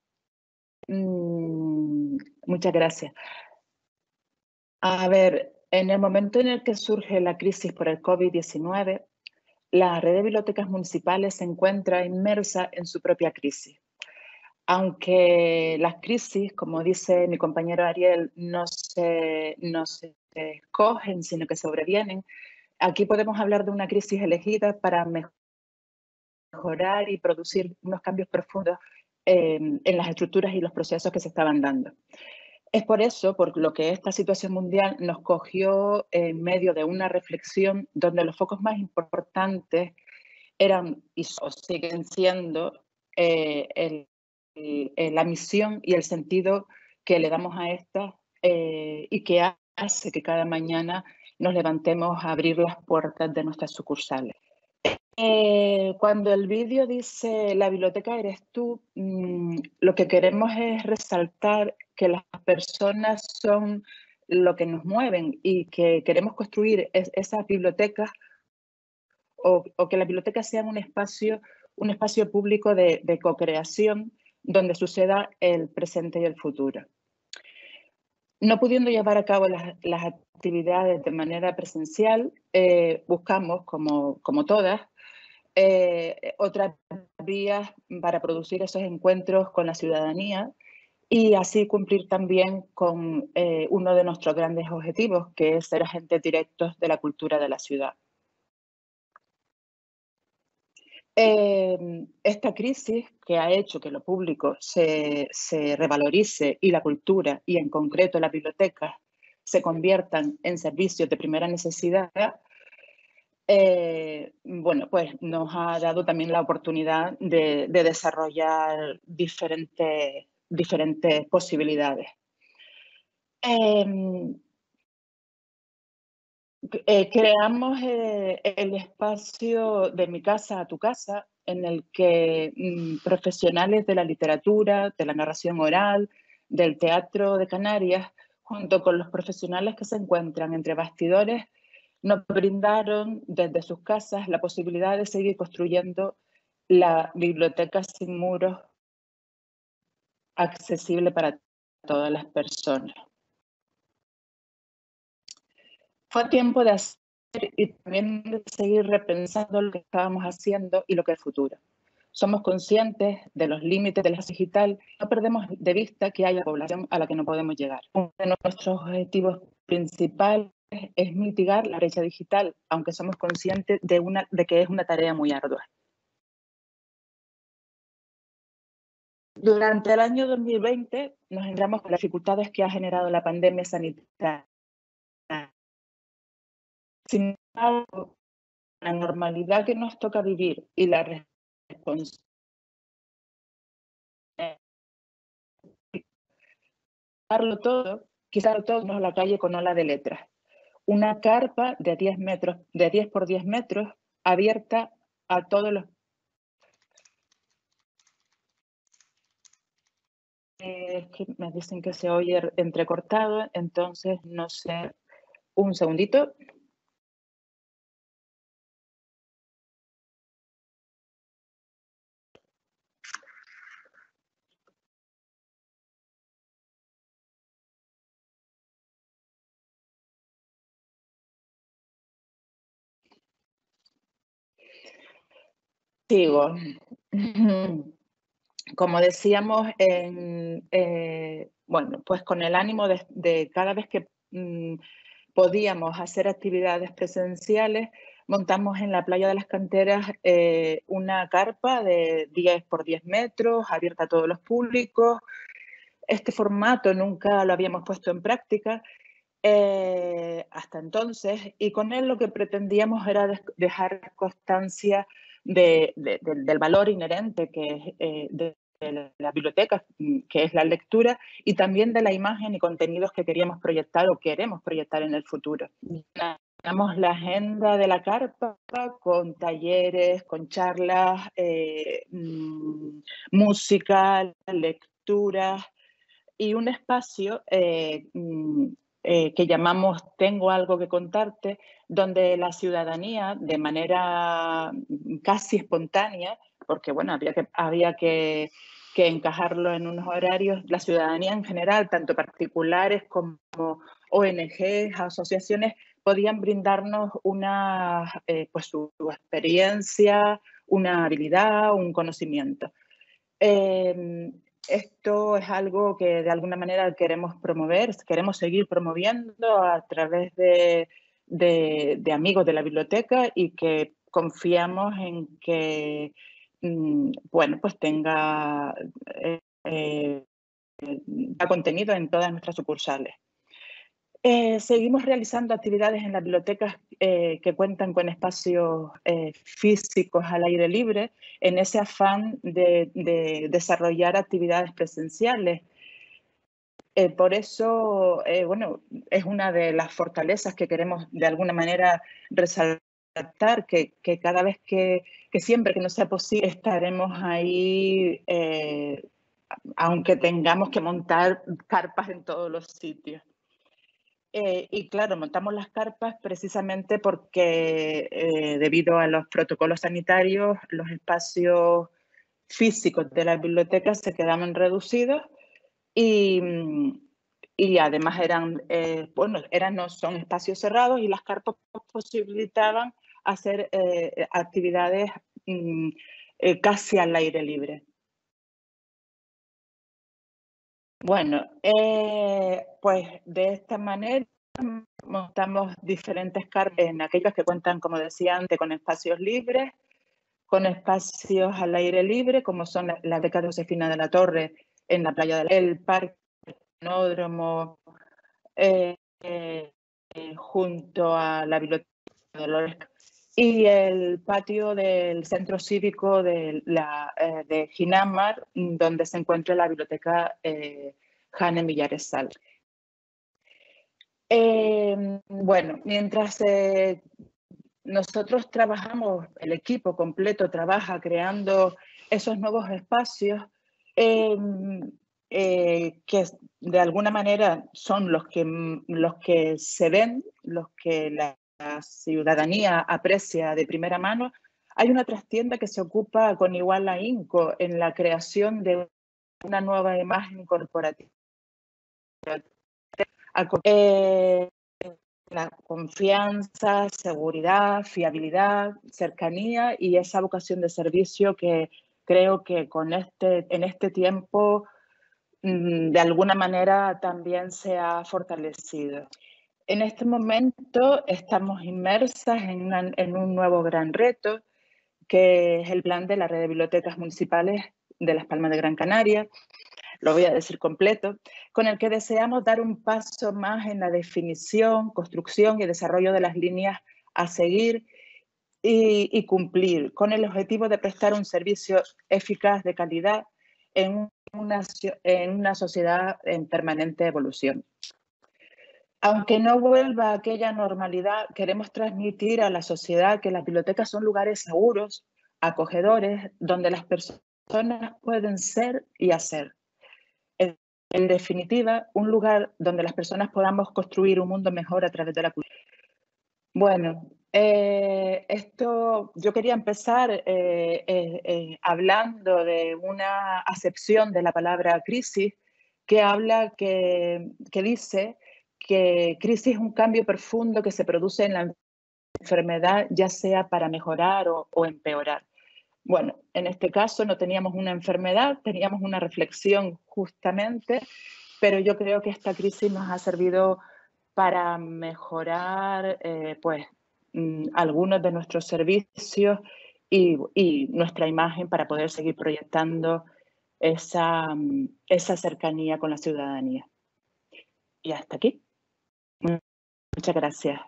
mm, muchas gracias. A ver, en el momento en el que surge la crisis por el COVID diecinueve, la red de bibliotecas municipales se encuentra inmersa en su propia crisis. Aunque las crisis, como dice mi compañero Ariel, no se, no se escogen, sino que sobrevienen, aquí podemos hablar de una crisis elegida para mejorar y producir unos cambios profundos eh, en las estructuras y los procesos que se estaban dando. Es por eso, por lo que esta situación mundial nos cogió en medio de una reflexión donde los focos más importantes eran y siguen siendo eh, el la misión y el sentido que le damos a esta eh, y que hace que cada mañana nos levantemos a abrir las puertas de nuestras sucursales. Eh, cuando el vídeo dice la biblioteca eres tú, mmm, lo que queremos es resaltar que las personas son lo que nos mueven y que queremos construir es, esas bibliotecas o, o que las bibliotecas sean un espacio, un espacio público de, de co-creación donde suceda el presente y el futuro. No pudiendo llevar a cabo las, las actividades de manera presencial, eh, buscamos, como, como todas, eh, otras vías para producir esos encuentros con la ciudadanía y así cumplir también con eh, uno de nuestros grandes objetivos, que es ser agentes directos de la cultura de la ciudad. Eh, esta crisis que ha hecho que lo público se, se revalorice y la cultura, y en concreto las bibliotecas, se conviertan en servicios de primera necesidad, eh, bueno, pues nos ha dado también la oportunidad de, de desarrollar diferentes, diferentes posibilidades. Eh, eh, creamos eh, el espacio de Mi casa a tu casa, en el que mm, profesionales de la literatura, de la narración oral, del teatro de Canarias, junto con los profesionales que se encuentran entre bastidores, nos brindaron desde sus casas la posibilidad de seguir construyendo la biblioteca sin muros accesible para todas las personas. Fue tiempo de hacer y también de seguir repensando lo que estábamos haciendo y lo que es futuro. Somos conscientes de los límites de la digital, no perdemos de vista que hay una población a la que no podemos llegar. Uno de nuestros objetivos principales es mitigar la brecha digital, aunque somos conscientes de, una, de que es una tarea muy ardua. Durante el año dos mil veinte nos encontramos con las dificultades que ha generado la pandemia sanitaria. Sin embargo, la normalidad que nos toca vivir y la responsabilidad de todo, quizás todo a la calle con ola de letras. Una carpa de diez metros, de diez por diez metros, abierta a todos los... Es que me dicen que se oye entrecortado, entonces no sé. Un segundito. Sigo. Como decíamos, en, eh, bueno, pues con el ánimo de, de cada vez que mm, podíamos hacer actividades presenciales, montamos en la playa de las Canteras eh, una carpa de diez por diez metros, abierta a todos los públicos. Este formato nunca lo habíamos puesto en práctica eh, hasta entonces, y con él lo que pretendíamos era dejar constancia de, de, de, del valor inherente que es eh, de, de la biblioteca, que es la lectura, y también de la imagen y contenidos que queríamos proyectar o queremos proyectar en el futuro. Tenemos la agenda de la carpa con talleres, con charlas, eh, mmm, música, lecturas y un espacio eh, mmm, Eh, que llamamos Tengo algo que contarte, donde la ciudadanía, de manera casi espontánea, porque bueno, había que, había que, que encajarlo en unos horarios, la ciudadanía en general, tanto particulares como O N Ges, asociaciones, podían brindarnos una, eh, pues su, su experiencia, una habilidad, un conocimiento. Eh, Esto es algo que de alguna manera queremos promover, queremos seguir promoviendo a través de, de, de amigos de la biblioteca y que confiamos en que, bueno, pues tenga eh, eh, contenido en todas nuestras sucursales. Eh, seguimos realizando actividades en las bibliotecas eh, que cuentan con espacios eh, físicos al aire libre, en ese afán de, de desarrollar actividades presenciales. Eh, por eso, eh, bueno, es una de las fortalezas que queremos de alguna manera resaltar, que, que cada vez que, que siempre que nos sea posible estaremos ahí, eh, aunque tengamos que montar carpas en todos los sitios. Eh, y claro, montamos las carpas precisamente porque eh, debido a los protocolos sanitarios, los espacios físicos de las bibliotecas se quedaban reducidos y, y además eran, eh, bueno, eran, no son espacios cerrados y las carpas posibilitaban hacer eh, actividades mm, eh, casi al aire libre. Bueno, eh, pues de esta manera montamos diferentes carpas en aquellas que cuentan, como decía antes, con espacios libres, con espacios al aire libre, como son la, la beca de Josefina de la Torre en la playa del Parque, el Canódromo, eh, eh, junto a la Biblioteca de Dolores. y el patio del centro cívico de, la, eh, de Ginamar, donde se encuentra la biblioteca eh, Jane Millares Sal. Eh, bueno, mientras eh, nosotros trabajamos, el equipo completo trabaja creando esos nuevos espacios eh, eh, que de alguna manera son los que, los que se ven, los que la, la ciudadanía aprecia de primera mano. Hay una trastienda que se ocupa con igual ahínco en la creación de una nueva imagen corporativa. Eh, la confianza, seguridad, fiabilidad, cercanía y esa vocación de servicio que creo que con este, en este tiempo de alguna manera también se ha fortalecido. En este momento estamos inmersas en, una, en un nuevo gran reto, que es el plan de la red de bibliotecas municipales de Las Palmas de Gran Canaria, lo voy a decir completo, con el que deseamos dar un paso más en la definición, construcción y desarrollo de las líneas a seguir y, y cumplir, con el objetivo de prestar un servicio eficaz de calidad en una, en una sociedad en permanente evolución. Aunque no vuelva a aquella normalidad, queremos transmitir a la sociedad que las bibliotecas son lugares seguros, acogedores, donde las personas pueden ser y hacer. En, en definitiva, un lugar donde las personas podamos construir un mundo mejor a través de la cultura. Bueno, eh, esto yo quería empezar eh, eh, eh, hablando de una acepción de la palabra crisis que habla, que, que dice que crisis es un cambio profundo que se produce en la enfermedad, ya sea para mejorar o, o empeorar. Bueno, en este caso no teníamos una enfermedad, teníamos una reflexión justamente, pero yo creo que esta crisis nos ha servido para mejorar eh, pues, mm, algunos de nuestros servicios y, y nuestra imagen para poder seguir proyectando esa, esa cercanía con la ciudadanía. Y hasta aquí. Muchas gracias.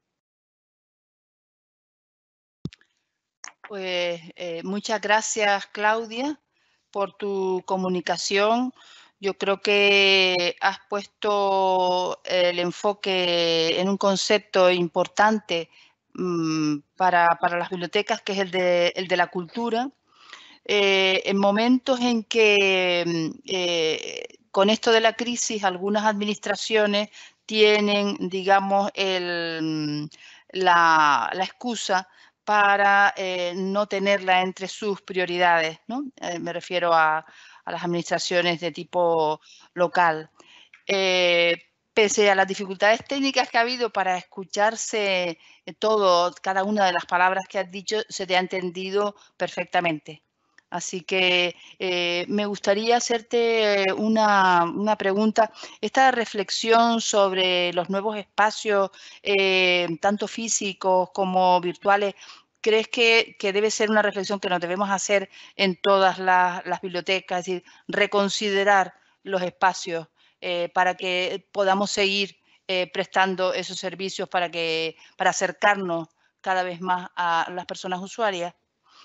Pues eh, muchas gracias, Claudia, por tu comunicación. Yo creo que has puesto el enfoque en un concepto importante mmm, para, para las bibliotecas, que es el de, el de la cultura. Eh, en momentos en que eh, con esto de la crisis algunas administraciones tienen, digamos, el, la, la excusa para eh, no tenerla entre sus prioridades, ¿no? Eh, me refiero a, a las administraciones de tipo local. Eh, pese a las dificultades técnicas que ha habido para escucharse todo, cada una de las palabras que has dicho, se te ha entendido perfectamente. Así que eh, me gustaría hacerte una, una pregunta. Esta reflexión sobre los nuevos espacios, eh, tanto físicos como virtuales, ¿crees que, que debe ser una reflexión que nos debemos hacer en todas las, las bibliotecas? Es decir, reconsiderar los espacios eh, para que podamos seguir eh, prestando esos servicios para, que, para acercarnos cada vez más a las personas usuarias.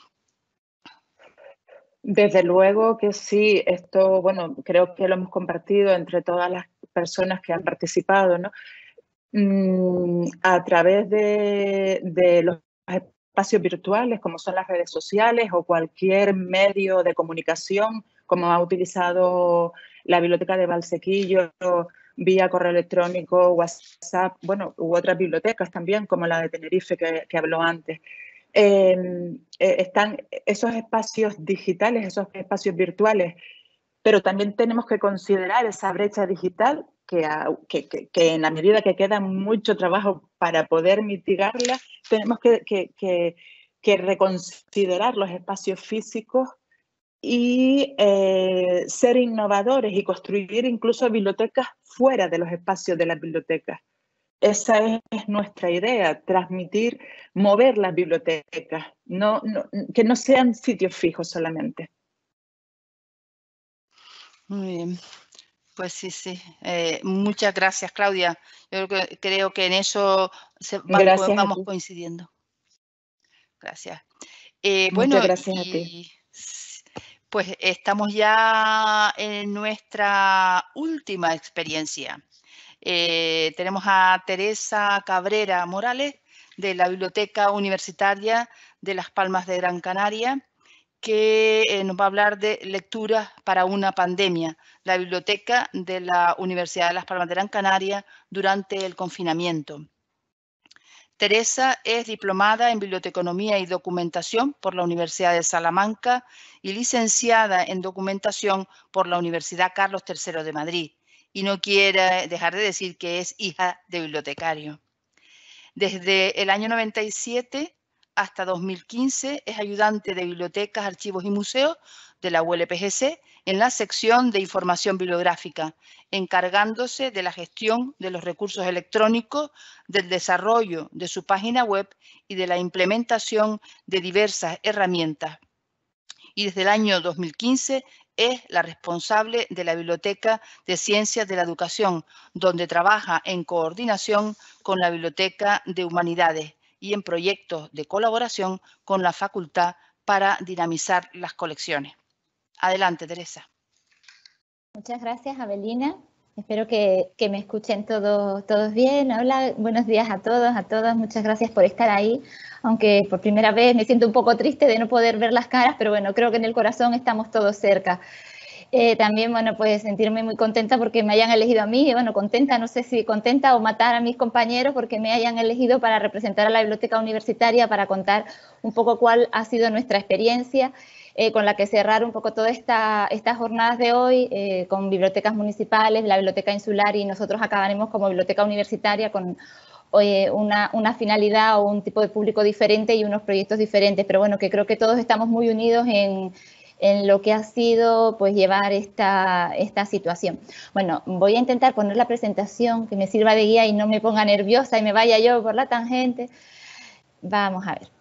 Desde luego que sí, esto, bueno, creo que lo hemos compartido entre todas las personas que han participado, ¿no? Mm, a través de, de los espacios virtuales, como son las redes sociales o cualquier medio de comunicación, como ha utilizado la Biblioteca de Valsequillo, vía correo electrónico, WhatsApp, bueno, u otras bibliotecas también, como la de Tenerife que, que habló antes. Eh, eh, están esos espacios digitales, esos espacios virtuales, pero también tenemos que considerar esa brecha digital que, a, que, que, que en la medida que queda mucho trabajo para poder mitigarla, tenemos que, que, que, que reconsiderar los espacios físicos y eh, ser innovadores y construir incluso bibliotecas fuera de los espacios de las bibliotecas. Esa es nuestra idea, transmitir, mover las bibliotecas, no, no, que no sean sitios fijos solamente. Muy bien, pues sí, sí. Eh, muchas gracias, Claudia. Yo creo que, creo que en eso se va, vamos coincidiendo. Gracias. Eh, Muchas bueno, gracias y, a ti. Pues estamos ya en nuestra última experiencia. Eh, tenemos a Teresa Cabrera Morales, de la Biblioteca Universitaria de Las Palmas de Gran Canaria, que eh, nos va a hablar de lecturas para una pandemia, la biblioteca de la Universidad de Las Palmas de Gran Canaria durante el confinamiento. Teresa es diplomada en Biblioteconomía y Documentación por la Universidad de Salamanca y licenciada en Documentación por la Universidad Carlos tercero de Madrid. Y no quiere dejar de decir que es hija de bibliotecario. Desde el año noventa y siete hasta dos mil quince es ayudante de bibliotecas, archivos y museos de la U L P G C en la sección de información bibliográfica, encargándose de la gestión de los recursos electrónicos, del desarrollo de su página web y de la implementación de diversas herramientas. Y desde el año dos mil quince es la responsable de la Biblioteca de Ciencias de la Educación, donde trabaja en coordinación con la Biblioteca de Humanidades y en proyectos de colaboración con la Facultad para dinamizar las colecciones. Adelante, Teresa. Muchas gracias, Avelina. Espero que, que me escuchen todos, todos bien. Hola, buenos días a todos, a todas. Muchas gracias por estar ahí, aunque por primera vez me siento un poco triste de no poder ver las caras, pero bueno, creo que en el corazón estamos todos cerca. Eh, también, bueno, pues sentirme muy contenta porque me hayan elegido a mí, y bueno, contenta, no sé si contenta o matar a mis compañeros porque me hayan elegido para representar a la Biblioteca Universitaria, para contar un poco cuál ha sido nuestra experiencia, Eh, con la que cerrar un poco todas esta, estas jornadas de hoy, eh, con bibliotecas municipales, la Biblioteca Insular, y nosotros acabaremos como Biblioteca Universitaria con eh, una, una finalidad o un tipo de público diferente y unos proyectos diferentes, pero bueno, que creo que todos estamos muy unidos en, en lo que ha sido pues llevar esta, esta situación. Bueno, voy a intentar poner la presentación que me sirva de guía y no me ponga nerviosa y me vaya yo por la tangente. Vamos a ver.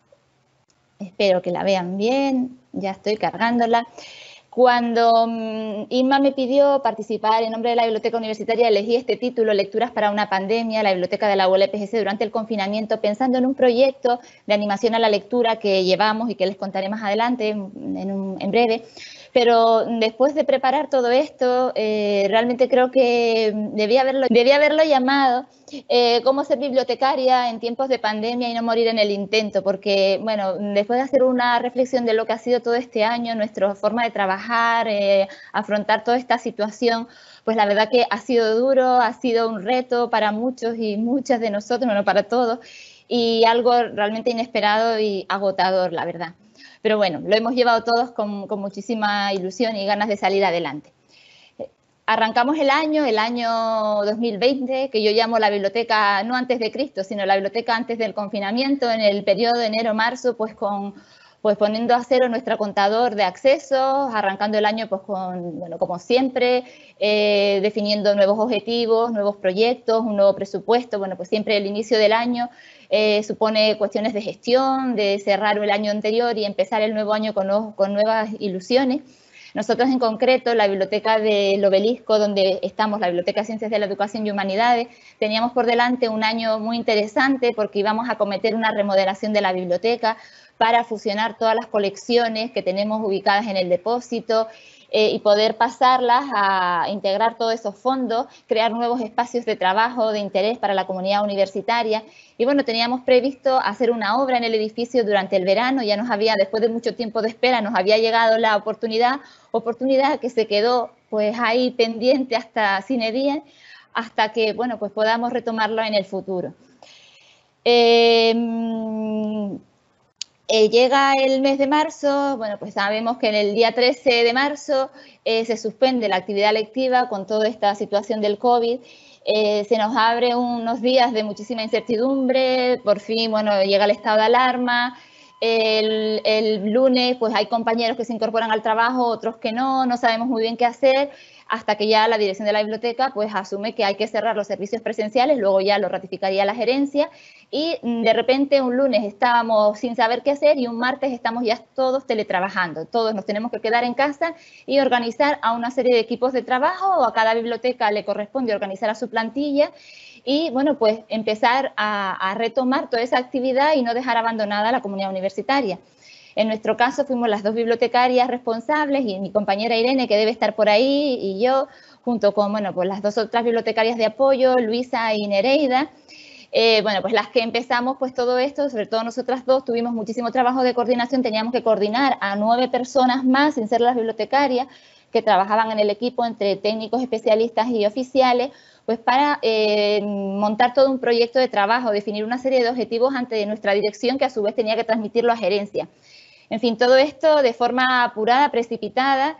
Espero que la vean bien, ya estoy cargándola. Cuando um, Inma me pidió participar en nombre de la Biblioteca Universitaria, elegí este título, Lecturas para una pandemia, la biblioteca de la U L P G C durante el confinamiento, pensando en un proyecto de animación a la lectura que llevamos y que les contaré más adelante, en, un, en breve. Pero después de preparar todo esto, eh, realmente creo que debía haberlo, debía haberlo llamado eh, cómo ser bibliotecaria en tiempos de pandemia y no morir en el intento, porque, bueno, después de hacer una reflexión de lo que ha sido todo este año, nuestra forma de trabajar, eh, afrontar toda esta situación, pues la verdad que ha sido duro, ha sido un reto para muchos y muchas de nosotros, bueno, para todos, y algo realmente inesperado y agotador, la verdad. Pero bueno, lo hemos llevado todos con, con muchísima ilusión y ganas de salir adelante. Arrancamos el año, el año dos mil veinte, que yo llamo la biblioteca no antes de Cristo, sino la biblioteca antes del confinamiento, en el periodo de enero-marzo, pues con pues poniendo a cero nuestro contador de accesos, arrancando el año pues con, bueno, como siempre, eh, definiendo nuevos objetivos, nuevos proyectos, un nuevo presupuesto. Bueno, pues siempre el inicio del año eh, supone cuestiones de gestión, de cerrar el año anterior y empezar el nuevo año con, con nuevas ilusiones. Nosotros en concreto, la biblioteca del Obelisco, donde estamos, la Biblioteca de Ciencias de la Educación y Humanidades, teníamos por delante un año muy interesante porque íbamos a acometer una remodelación de la biblioteca para fusionar todas las colecciones que tenemos ubicadas en el depósito eh, y poder pasarlas a integrar todos esos fondos, crear nuevos espacios de trabajo de interés para la comunidad universitaria. Y bueno, teníamos previsto hacer una obra en el edificio durante el verano, ya nos había, después de mucho tiempo de espera, nos había llegado la oportunidad, oportunidad que se quedó pues ahí pendiente hasta sine die, hasta que, bueno, pues podamos retomarlo en el futuro. Eh, Eh, llega el mes de marzo, bueno, pues sabemos que en el día trece de marzo eh, se suspende la actividad lectiva con toda esta situación del COVID. Eh, se nos abre unos días de muchísima incertidumbre, por fin, bueno, llega el estado de alarma. El, el lunes, pues hay compañeros que se incorporan al trabajo, otros que no, no sabemos muy bien qué hacer, hasta que ya la dirección de la biblioteca pues asume que hay que cerrar los servicios presenciales, luego ya lo ratificaría la gerencia, y de repente un lunes estábamos sin saber qué hacer y un martes estamos ya todos teletrabajando, todos nos tenemos que quedar en casa y organizar a una serie de equipos de trabajo, o a cada biblioteca le corresponde organizar a su plantilla, y, bueno, pues empezar a, a retomar toda esa actividad y no dejar abandonada a la comunidad universitaria. En nuestro caso fuimos las dos bibliotecarias responsables y mi compañera Irene, que debe estar por ahí, y yo, junto con, bueno, pues las dos otras bibliotecarias de apoyo, Luisa y Nereida. Eh, bueno, pues las que empezamos pues todo esto, sobre todo nosotras dos, tuvimos muchísimo trabajo de coordinación, teníamos que coordinar a nueve personas más, sin ser las bibliotecarias, que trabajaban en el equipo entre técnicos, especialistas y oficiales, pues para eh, montar todo un proyecto de trabajo, definir una serie de objetivos ante nuestra dirección, que a su vez tenía que transmitirlo a gerencia. En fin, todo esto de forma apurada, precipitada,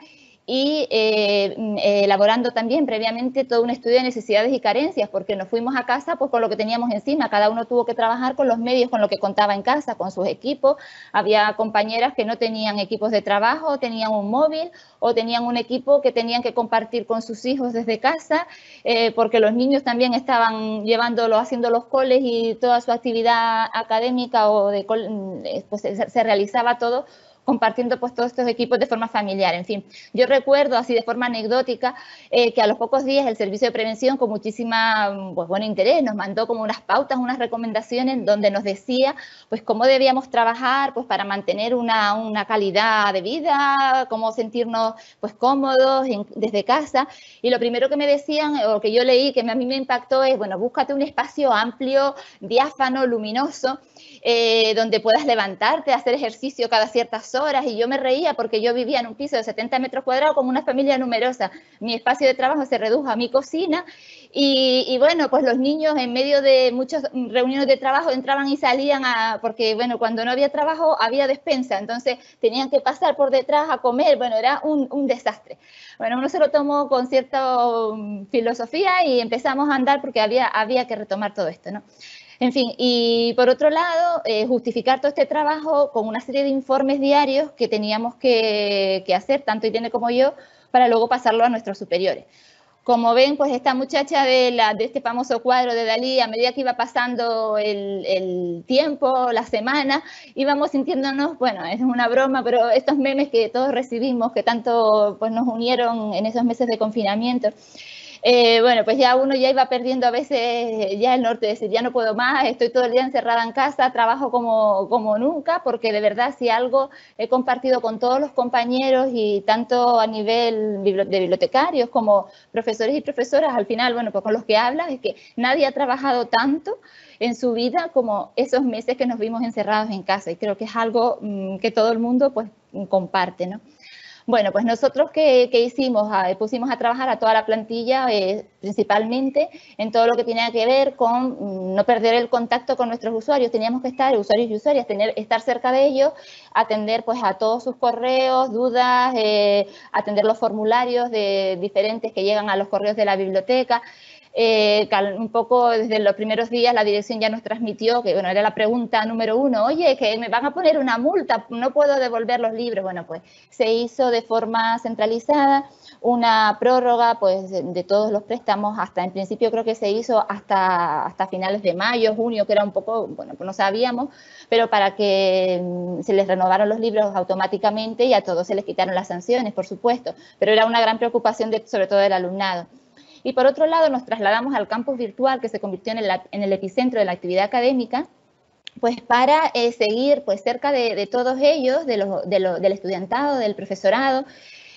y eh, elaborando también previamente todo un estudio de necesidades y carencias, porque nos fuimos a casa pues con lo que teníamos encima, cada uno tuvo que trabajar con los medios, con lo que contaba en casa, con sus equipos. Había compañeras que no tenían equipos de trabajo, tenían un móvil o tenían un equipo que tenían que compartir con sus hijos desde casa, eh, porque los niños también estaban llevándolo, haciendo los coles y toda su actividad académica o de pues, se, se realizaba todo compartiendo pues todos estos equipos de forma familiar. En fin, yo recuerdo así de forma anecdótica eh, que a los pocos días el Servicio de Prevención, con muchísima pues, buen interés, nos mandó como unas pautas, unas recomendaciones donde nos decía pues cómo debíamos trabajar pues para mantener una, una calidad de vida, cómo sentirnos pues cómodos en, desde casa. Y lo primero que me decían, o que yo leí, que a mí me impactó, es, bueno, búscate un espacio amplio, diáfano, luminoso, eh, donde puedas levantarte, hacer ejercicio cada ciertas horas. Y yo me reía porque yo vivía en un piso de setenta metros cuadrados como una familia numerosa. Mi espacio de trabajo se redujo a mi cocina y, y bueno, pues los niños en medio de muchas reuniones de trabajo entraban y salían a, porque bueno, cuando no había trabajo había despensa, entonces tenían que pasar por detrás a comer. Bueno, era un, un desastre. Bueno, uno se lo tomó con cierta filosofía y empezamos a andar porque había, había que retomar todo esto, ¿no? En fin, y por otro lado, eh, justificar todo este trabajo con una serie de informes diarios que teníamos que, que hacer, tanto Irene como yo, para luego pasarlo a nuestros superiores. Como ven, pues esta muchacha de, la, de este famoso cuadro de Dalí, a medida que iba pasando el, el tiempo, la semana, íbamos sintiéndonos, bueno, es una broma, pero estos memes que todos recibimos, que tanto pues, nos unieron en esos meses de confinamiento, Eh, bueno, pues ya uno ya iba perdiendo a veces ya el norte, de decir, ya no puedo más, estoy todo el día encerrada en casa, trabajo como, como nunca, porque de verdad si algo he compartido con todos los compañeros y tanto a nivel de bibliotecarios como profesores y profesoras, al final, bueno, pues con los que hablas, es que nadie ha trabajado tanto en su vida como esos meses que nos vimos encerrados en casa, y creo que es algo mmm, que todo el mundo pues comparte, ¿no? Bueno, pues nosotros que, que hicimos, ah, pusimos a trabajar a toda la plantilla, eh, principalmente en todo lo que tenía que ver con mm, no perder el contacto con nuestros usuarios. Teníamos que estar, usuarios y usuarias, tener, estar cerca de ellos, atender pues a todos sus correos, dudas, eh, atender los formularios de diferentes que llegan a los correos de la biblioteca. Eh, un poco desde los primeros días la dirección ya nos transmitió que, bueno, era la pregunta número uno, oye, que me van a poner una multa, no puedo devolver los libros. Bueno, pues se hizo de forma centralizada una prórroga pues de, de todos los préstamos, hasta en principio creo que se hizo hasta, hasta finales de mayo, junio, que era un poco, bueno, pues no sabíamos, pero para que se les renovaron los libros automáticamente y a todos se les quitaron las sanciones, por supuesto, pero era una gran preocupación de, sobre todo del alumnado. Y por otro lado nos trasladamos al campus virtual que se convirtió en el, en el epicentro de la actividad académica, pues para eh, seguir pues cerca de, de todos ellos, de los, de lo, del estudiantado, del profesorado,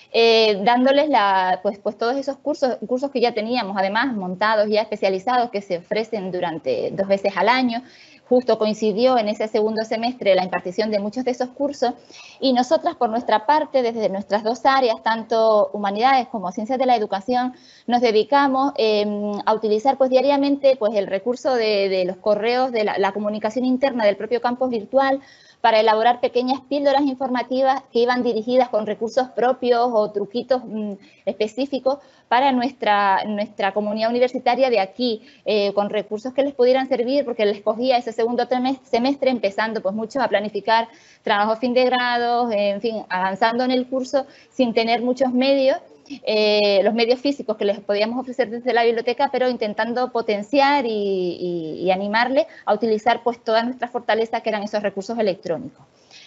eh, dándoles la, pues, pues todos esos cursos, cursos que ya teníamos además montados, ya especializados, que se ofrecen durante dos veces al año. Justo coincidió en ese segundo semestre la impartición de muchos de esos cursos y nosotras por nuestra parte, desde nuestras dos áreas, tanto humanidades como ciencias de la educación, nos dedicamos eh, a utilizar pues diariamente pues el recurso de, de los correos, de la, la comunicación interna del propio campus virtual, para elaborar pequeñas píldoras informativas que iban dirigidas con recursos propios o truquitos mmm, específicos para nuestra, nuestra comunidad universitaria de aquí, eh, con recursos que les pudieran servir, porque les cogía ese segundo semestre empezando pues muchos a planificar trabajo fin de grado, eh, en fin, avanzando en el curso sin tener muchos medios. Eh, los medios físicos que les podíamos ofrecer desde la biblioteca, pero intentando potenciar y, y, y animarle a utilizar pues todas nuestras fortalezas que eran esos recursos electrónicos.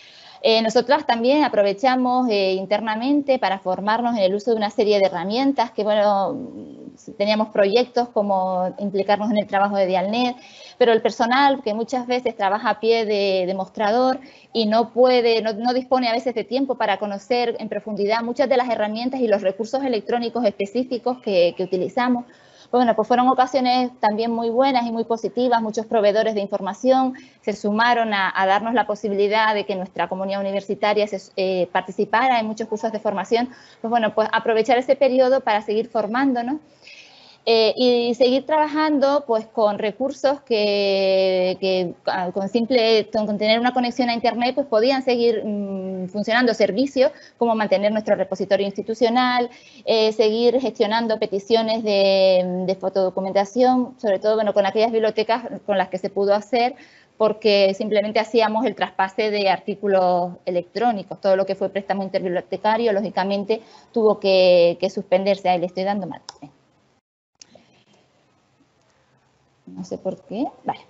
Eh, nosotras también aprovechamos eh, internamente para formarnos en el uso de una serie de herramientas que, bueno, teníamos proyectos como implicarnos en el trabajo de Dialnet, pero el personal que muchas veces trabaja a pie de, de mostrador y no puede, no, no dispone a veces de tiempo para conocer en profundidad muchas de las herramientas y los recursos electrónicos específicos que, que utilizamos. Bueno, pues fueron ocasiones también muy buenas y muy positivas. Muchos proveedores de información se sumaron a, a darnos la posibilidad de que nuestra comunidad universitaria se, eh, participara en muchos cursos de formación. Pues bueno, pues aprovechar ese periodo para seguir formándonos eh, y seguir trabajando pues con recursos que, que con simple, con tener una conexión a internet pues podían seguir mmm, funcionando servicios como mantener nuestro repositorio institucional, eh, seguir gestionando peticiones de, de fotodocumentación, sobre todo bueno, con aquellas bibliotecas con las que se pudo hacer, porque simplemente hacíamos el traspase de artículos electrónicos. Todo lo que fue préstamo interbibliotecario, lógicamente, tuvo que, que suspenderse. Ahí le estoy dando mal. No sé por qué. Vale.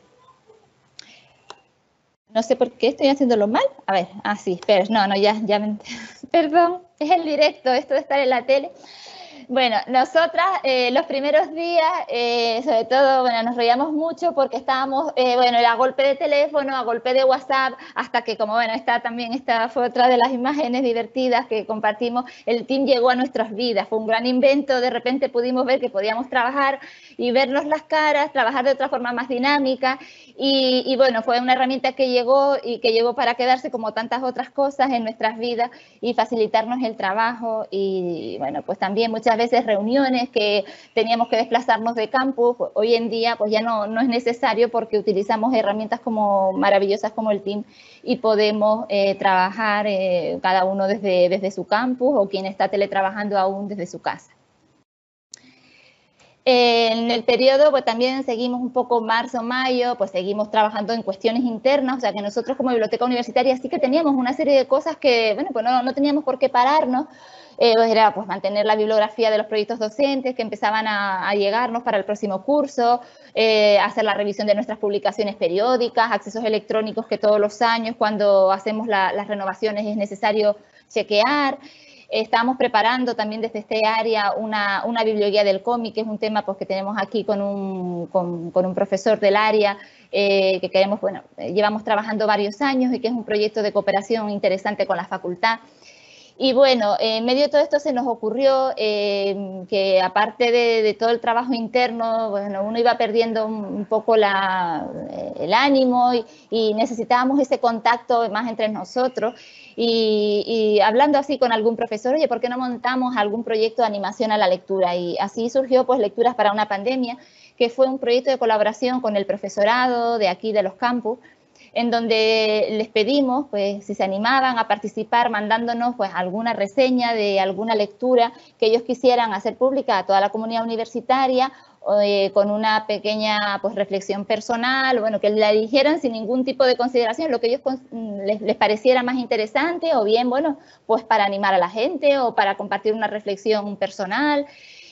No sé por qué estoy haciéndolo mal. A ver, ah, sí, espera. No, no, ya, ya me... Perdón, es el directo, esto de estar en la tele. Bueno, nosotras eh, los primeros días, eh, sobre todo, bueno, nos reíamos mucho porque estábamos, eh, bueno, a golpe de teléfono, a golpe de WhatsApp, hasta que como, bueno, esta también, esta fue otra de las imágenes divertidas que compartimos, el team llegó a nuestras vidas, fue un gran invento, de repente pudimos ver que podíamos trabajar y vernos las caras, trabajar de otra forma más dinámica y, y bueno, fue una herramienta que llegó y que llegó para quedarse como tantas otras cosas en nuestras vidas y facilitarnos el trabajo y, bueno, pues también muchas veces reuniones que teníamos que desplazarnos de campus, pues hoy en día pues ya no, no es necesario porque utilizamos herramientas como maravillosas como el Team y podemos eh, trabajar eh, cada uno desde, desde su campus o quien está teletrabajando aún desde su casa. En el periodo, pues también seguimos un poco marzo, mayo, pues seguimos trabajando en cuestiones internas, o sea que nosotros como biblioteca universitaria sí que teníamos una serie de cosas que, bueno, pues no, no teníamos por qué pararnos, eh, pues era pues mantener la bibliografía de los proyectos docentes que empezaban a, a llegarnos para el próximo curso, eh, hacer la revisión de nuestras publicaciones periódicas, accesos electrónicos que todos los años cuando hacemos la, las renovaciones es necesario chequear. Estamos preparando también desde este área una, una biblioguía del cómic, que es un tema pues, que tenemos aquí con un, con, con un profesor del área eh, que queremos, bueno, llevamos trabajando varios años y que es un proyecto de cooperación interesante con la facultad. Y bueno, en medio de todo esto se nos ocurrió eh, que aparte de, de todo el trabajo interno, bueno, uno iba perdiendo un, un poco la, el ánimo y, y necesitábamos ese contacto más entre nosotros. Y, y hablando así con algún profesor, oye, ¿por qué no montamos algún proyecto de animación a la lectura? Y así surgió pues Lecturas para una Pandemia, que fue un proyecto de colaboración con el profesorado de aquí de los campus, en donde les pedimos pues si se animaban a participar mandándonos pues alguna reseña de alguna lectura que ellos quisieran hacer pública a toda la comunidad universitaria eh, con una pequeña pues reflexión personal, bueno, que la dijeran sin ningún tipo de consideración, lo que ellos les, les pareciera más interesante o bien, bueno, pues para animar a la gente o para compartir una reflexión personal.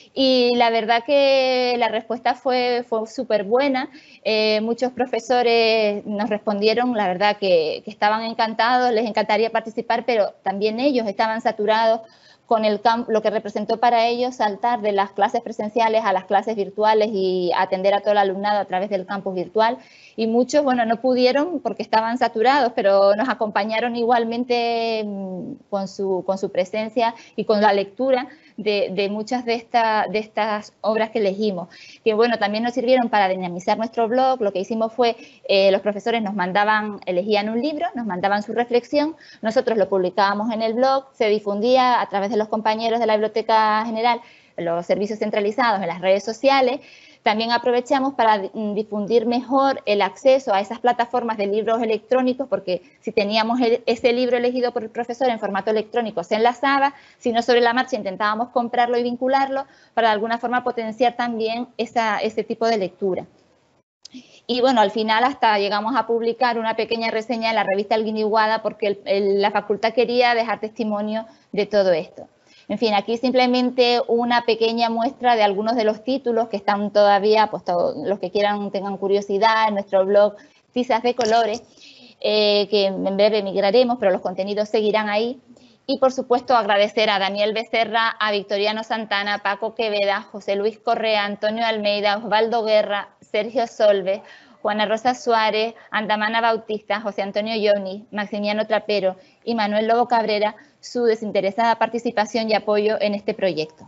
Y la verdad que la respuesta fue, fue súper buena. Eh, muchos profesores nos respondieron, la verdad que, que estaban encantados, les encantaría participar, pero también ellos estaban saturados con el camp lo que representó para ellos saltar de las clases presenciales a las clases virtuales y atender a todo el alumnado a través del campus virtual. Y muchos, bueno, no pudieron porque estaban saturados, pero nos acompañaron igualmente con su, con su presencia y con la lectura de, de muchas de, esta, de estas obras que elegimos. Que, bueno, también nos sirvieron para dinamizar nuestro blog. Lo que hicimos fue, eh, los profesores nos mandaban, elegían un libro, nos mandaban su reflexión, nosotros lo publicábamos en el blog, se difundía a través de los compañeros de la Biblioteca General, los servicios centralizados en las redes sociales. También aprovechamos para difundir mejor el acceso a esas plataformas de libros electrónicos, porque si teníamos ese libro elegido por el profesor en formato electrónico se enlazaba, si no sobre la marcha intentábamos comprarlo y vincularlo para de alguna forma potenciar también esa, ese tipo de lectura. Y bueno, al final hasta llegamos a publicar una pequeña reseña en la revista El Guiniguada porque el, el, la facultad quería dejar testimonio de todo esto. En fin, aquí simplemente una pequeña muestra de algunos de los títulos que están todavía, pues todos los que quieran tengan curiosidad, en nuestro blog Tizas de Colores, eh, que en breve migraremos, pero los contenidos seguirán ahí. Y, por supuesto, agradecer a Daniel Becerra, a Victoriano Santana, Paco Queveda, José Luis Correa, Antonio Almeida, Osvaldo Guerra, Sergio Solve, Juana Rosa Suárez, Andamana Bautista, José Antonio Lloni, Maximiano Trapero y Manuel Lobo Cabrera su desinteresada participación y apoyo en este proyecto.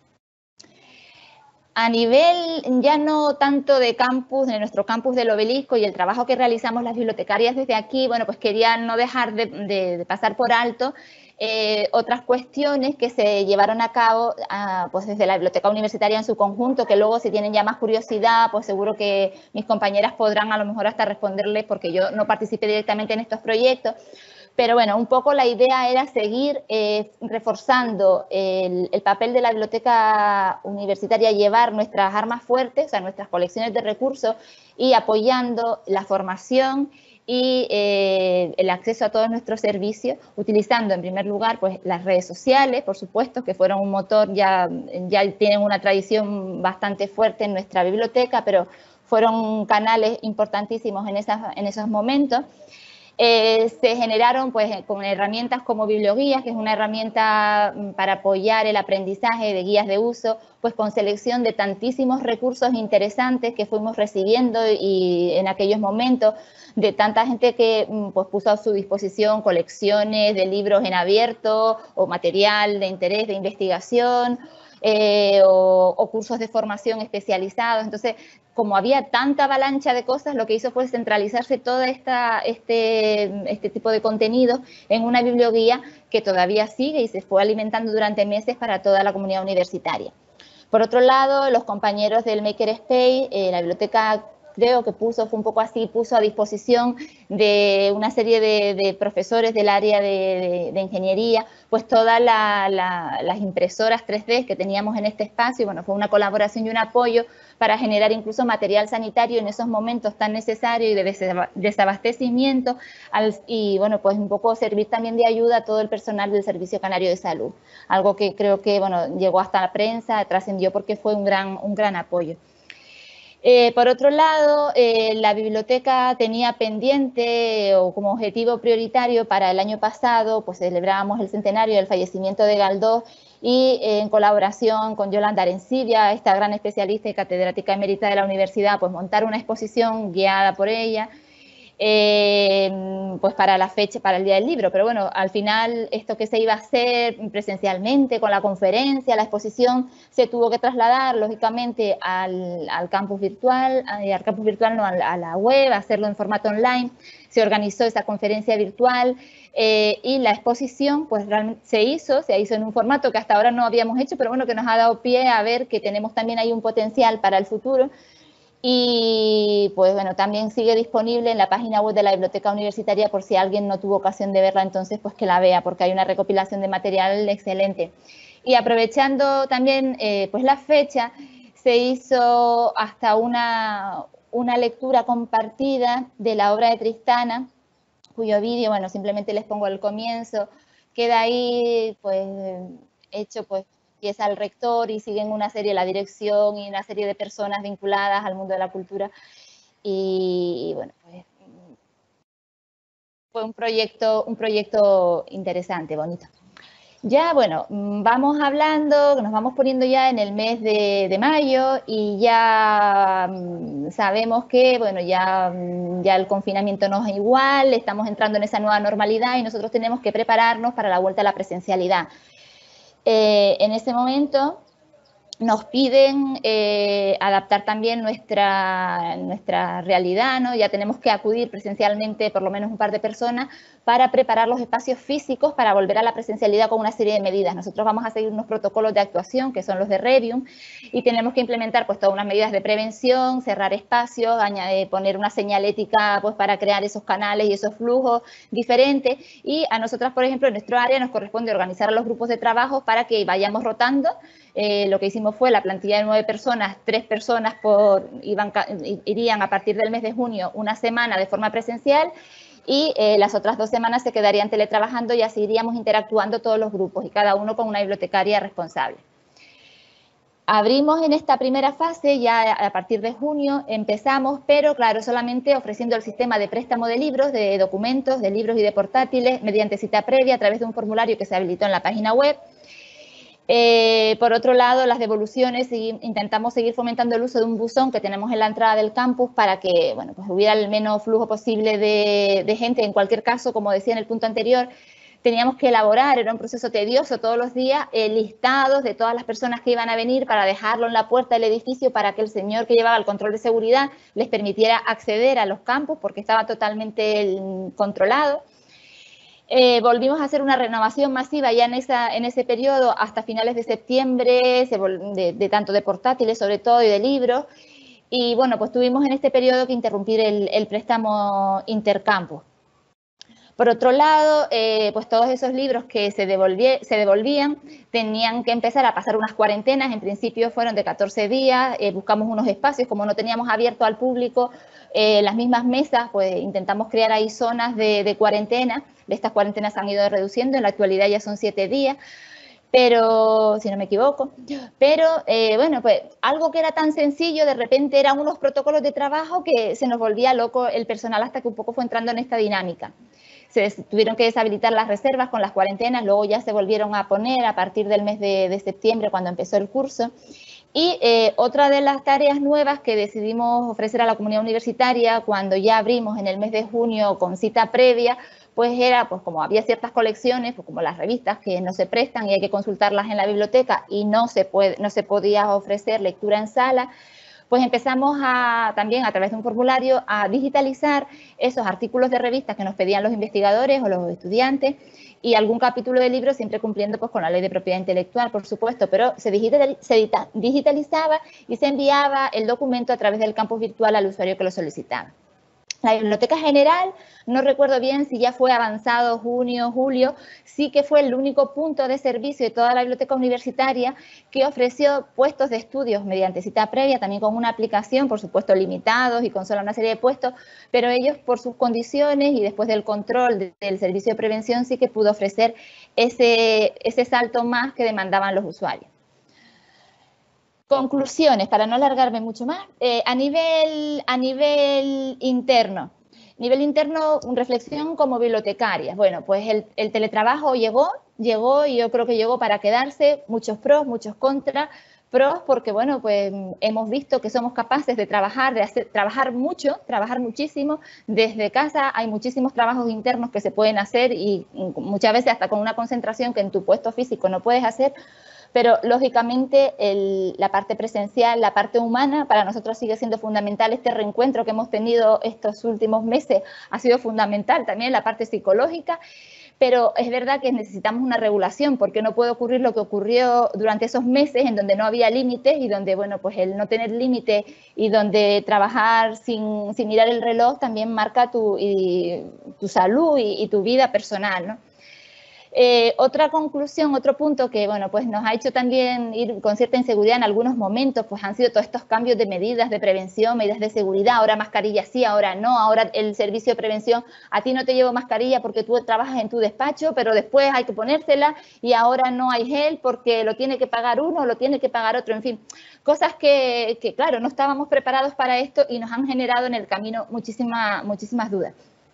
A nivel ya no tanto de campus, de nuestro campus del Obelisco y el trabajo que realizamos las bibliotecarias desde aquí, bueno, pues quería no dejar de, de, de pasar por alto eh, otras cuestiones que se llevaron a cabo uh, pues desde la Biblioteca Universitaria en su conjunto, que luego si tienen ya más curiosidad, pues seguro que mis compañeras podrán a lo mejor hasta responderles porque yo no participé directamente en estos proyectos. Pero bueno, un poco la idea era seguir eh, reforzando el, el papel de la biblioteca universitaria, llevar nuestras armas fuertes, o sea, nuestras colecciones de recursos y apoyando la formación y eh, el acceso a todos nuestros servicios, utilizando en primer lugar pues, las redes sociales, por supuesto, que fueron un motor, ya, ya tienen una tradición bastante fuerte en nuestra biblioteca, pero fueron canales importantísimos en, esas, en esos momentos. Eh, se generaron pues, con herramientas como Biblioguías, que es una herramienta para apoyar el aprendizaje de guías de uso, pues con selección de tantísimos recursos interesantes que fuimos recibiendo y en aquellos momentos de tanta gente que pues, puso a su disposición colecciones de libros en abierto o material de interés de investigación eh, o, o cursos de formación especializados. Entonces, como había tanta avalancha de cosas, lo que hizo fue centralizarse todo esta, este, este tipo de contenidos en una biblioguía que todavía sigue y se fue alimentando durante meses para toda la comunidad universitaria. Por otro lado, los compañeros del Makerspace, eh, la biblioteca creo que puso, fue un poco así, puso a disposición de una serie de, de profesores del área de, de, de ingeniería, pues todas la, la, las impresoras tres D que teníamos en este espacio. Bueno, fue una colaboración y un apoyo para generar incluso material sanitario en esos momentos tan necesarios y de desabastecimiento al, y bueno, pues un poco servir también de ayuda a todo el personal del Servicio Canario de Salud, algo que creo que bueno, llegó hasta la prensa, trascendió porque fue un gran, un gran apoyo. Eh, por otro lado, eh, la biblioteca tenía pendiente o como objetivo prioritario para el año pasado, pues celebrábamos el centenario del fallecimiento de Galdós y eh, en colaboración con Yolanda Arencibia, esta gran especialista y catedrática emérita de la universidad, pues montar una exposición guiada por ella, eh, pues para la fecha, para el Día del Libro. Pero bueno, al final esto que se iba a hacer presencialmente con la conferencia, la exposición, se tuvo que trasladar lógicamente al, al campus virtual, al campus virtual no, a la web, hacerlo en formato online. Se organizó esa conferencia virtual eh, y la exposición pues realmente se hizo, se hizo en un formato que hasta ahora no habíamos hecho, pero bueno, que nos ha dado pie a ver que tenemos también ahí un potencial para el futuro. Y pues bueno, también sigue disponible en la página web de la Biblioteca Universitaria por si alguien no tuvo ocasión de verla, entonces pues que la vea porque hay una recopilación de material excelente. Y aprovechando también eh, pues la fecha, se hizo hasta una, una lectura compartida de la obra de Tristana, cuyo vídeo, bueno, simplemente les pongo el comienzo, queda ahí pues hecho pues empieza el rector y siguen una serie, la dirección y una serie de personas vinculadas al mundo de la cultura. Y, y bueno, pues fue un proyecto, un proyecto interesante, bonito. Ya, bueno, vamos hablando, nos vamos poniendo ya en el mes de, de mayo y ya sabemos que, bueno, ya, ya el confinamiento no es igual, estamos entrando en esa nueva normalidad y nosotros tenemos que prepararnos para la vuelta a la presencialidad. Eh, en ese momento nos piden eh, adaptar también nuestra, nuestra realidad, ¿no? Ya tenemos que acudir presencialmente por lo menos un par de personas para preparar los espacios físicos para volver a la presencialidad con una serie de medidas. Nosotros vamos a seguir unos protocolos de actuación que son los de Revium y tenemos que implementar pues todas unas medidas de prevención, cerrar espacios, añadir, poner una señalética pues para crear esos canales y esos flujos diferentes y a nosotras, por ejemplo, en nuestro área nos corresponde organizar a los grupos de trabajo para que vayamos rotando. Eh, lo que hicimos fue la plantilla de nueve personas, tres personas por, iban, irían a partir del mes de junio una semana de forma presencial y eh, las otras dos semanas se quedarían teletrabajando y así iríamos interactuando todos los grupos y cada uno con una bibliotecaria responsable. abrimos en esta primera fase, ya a partir de junio empezamos, pero claro, solamente ofreciendo el sistema de préstamo de libros, de documentos, de libros y de portátiles, mediante cita previa a través de un formulario que se habilitó en la página web. Eh, por otro lado, las devoluciones, intentamos seguir fomentando el uso de un buzón que tenemos en la entrada del campus para que, bueno, pues hubiera el menos flujo posible de, de gente. En cualquier caso, como decía en el punto anterior, teníamos que elaborar, era un proceso tedioso todos los días, eh, listados de todas las personas que iban a venir para dejarlo en la puerta del edificio para que el señor que llevaba el control de seguridad les permitiera acceder a los campus porque estaba totalmente controlado. Eh, volvimos a hacer una renovación masiva ya en, esa, en ese periodo hasta finales de septiembre, de, de tanto de portátiles sobre todo y de libros. Y bueno, pues tuvimos en este periodo que interrumpir el, el préstamo intercampus. Por otro lado, eh, pues todos esos libros que se, devolví, se devolvían tenían que empezar a pasar unas cuarentenas. En principio fueron de catorce días, eh, buscamos unos espacios, como no teníamos abierto al público eh, las mismas mesas, pues intentamos crear ahí zonas de, de cuarentena. Estas cuarentenas se han ido reduciendo, en la actualidad ya son siete días, pero si no me equivoco. Pero eh, bueno, pues algo que era tan sencillo, de repente eran unos protocolos de trabajo que se nos volvía loco el personal hasta que un poco fue entrando en esta dinámica. Se tuvieron que deshabilitar las reservas con las cuarentenas, luego ya se volvieron a poner a partir del mes de, de septiembre cuando empezó el curso. Y eh, otra de las tareas nuevas que decidimos ofrecer a la comunidad universitaria cuando ya abrimos en el mes de junio con cita previa, pues era, pues como había ciertas colecciones, pues como las revistas que no se prestan y hay que consultarlas en la biblioteca y no se, puede, no se podía ofrecer lectura en sala, pues empezamos a, también a través de un formulario a digitalizar esos artículos de revistas que nos pedían los investigadores o los estudiantes y algún capítulo de libro, siempre cumpliendo pues, con la ley de propiedad intelectual, por supuesto, pero se, digital, se digitalizaba y se enviaba el documento a través del campus virtual al usuario que lo solicitaba. La Biblioteca General, no recuerdo bien si ya fue avanzado junio, julio, sí que fue el único punto de servicio de toda la biblioteca universitaria que ofreció puestos de estudios mediante cita previa, también con una aplicación, por supuesto, limitados y con solo una serie de puestos, pero ellos por sus condiciones y después del control de, del servicio de prevención sí que pudo ofrecer ese, ese salto más que demandaban los usuarios. Conclusiones, para no alargarme mucho más, eh, a, nivel, a nivel interno, nivel interno, reflexión como bibliotecarias. Bueno, pues el, el teletrabajo llegó, llegó y yo creo que llegó para quedarse, muchos pros, muchos contras. Pros porque, bueno, pues hemos visto que somos capaces de trabajar, de hacer, trabajar mucho, trabajar muchísimo. Desde casa hay muchísimos trabajos internos que se pueden hacer y muchas veces hasta con una concentración que en tu puesto físico no puedes hacer. Pero, lógicamente, el, la parte presencial, la parte humana, para nosotros sigue siendo fundamental. Este reencuentro que hemos tenido estos últimos meses ha sido fundamental, también la parte psicológica. Pero es verdad que necesitamos una regulación porque no puede ocurrir lo que ocurrió durante esos meses en donde no había límites y donde, bueno, pues el no tener límite y donde trabajar sin, sin mirar el reloj también marca tu, y, tu salud y, y tu vida personal, ¿no? Eh, otra conclusión, otro punto que bueno, pues nos ha hecho también ir con cierta inseguridad en algunos momentos, pues han sido todos estos cambios de medidas de prevención, medidas de seguridad, ahora mascarilla sí, ahora no, ahora el servicio de prevención, a ti no te llevo mascarilla porque tú trabajas en tu despacho, pero después hay que ponérsela y ahora no hay gel porque lo tiene que pagar uno, lo tiene que pagar otro, en fin, cosas que, que claro, no estábamos preparados para esto y nos han generado en el camino muchísima, muchísimas dudas.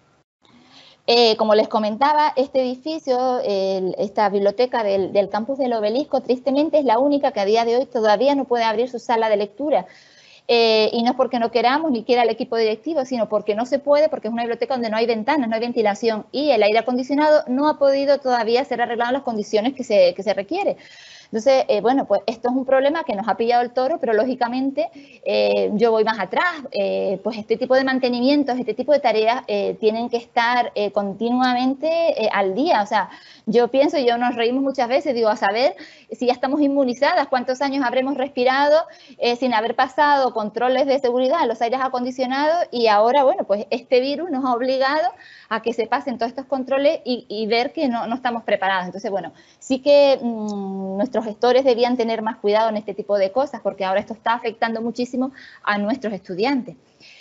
Eh, como les comentaba, este edificio, el, esta biblioteca del, del campus del Obelisco, tristemente es la única que a día de hoy todavía no puede abrir su sala de lectura. Eh, y no es porque no queramos ni quiera el equipo directivo, sino porque no se puede, porque es una biblioteca donde no hay ventanas, no hay ventilación y el aire acondicionado no ha podido todavía ser arreglado en las condiciones que se, que se requiere. Entonces, eh, bueno, pues esto es un problema que nos ha pillado el toro, pero lógicamente eh, yo voy más atrás, eh, pues este tipo de mantenimientos, este tipo de tareas eh, tienen que estar eh, continuamente eh, al día. O sea, yo pienso, y yo nos reímos muchas veces, digo, a saber si ya estamos inmunizadas, cuántos años habremos respirado eh, sin haber pasado controles de seguridad, los aires acondicionados y ahora, bueno, pues este virus nos ha obligado a que se pasen todos estos controles y, y ver que no, no estamos preparados. Entonces, bueno, sí que mmm, nuestros gestores debían tener más cuidado en este tipo de cosas porque ahora esto está afectando muchísimo a nuestros estudiantes.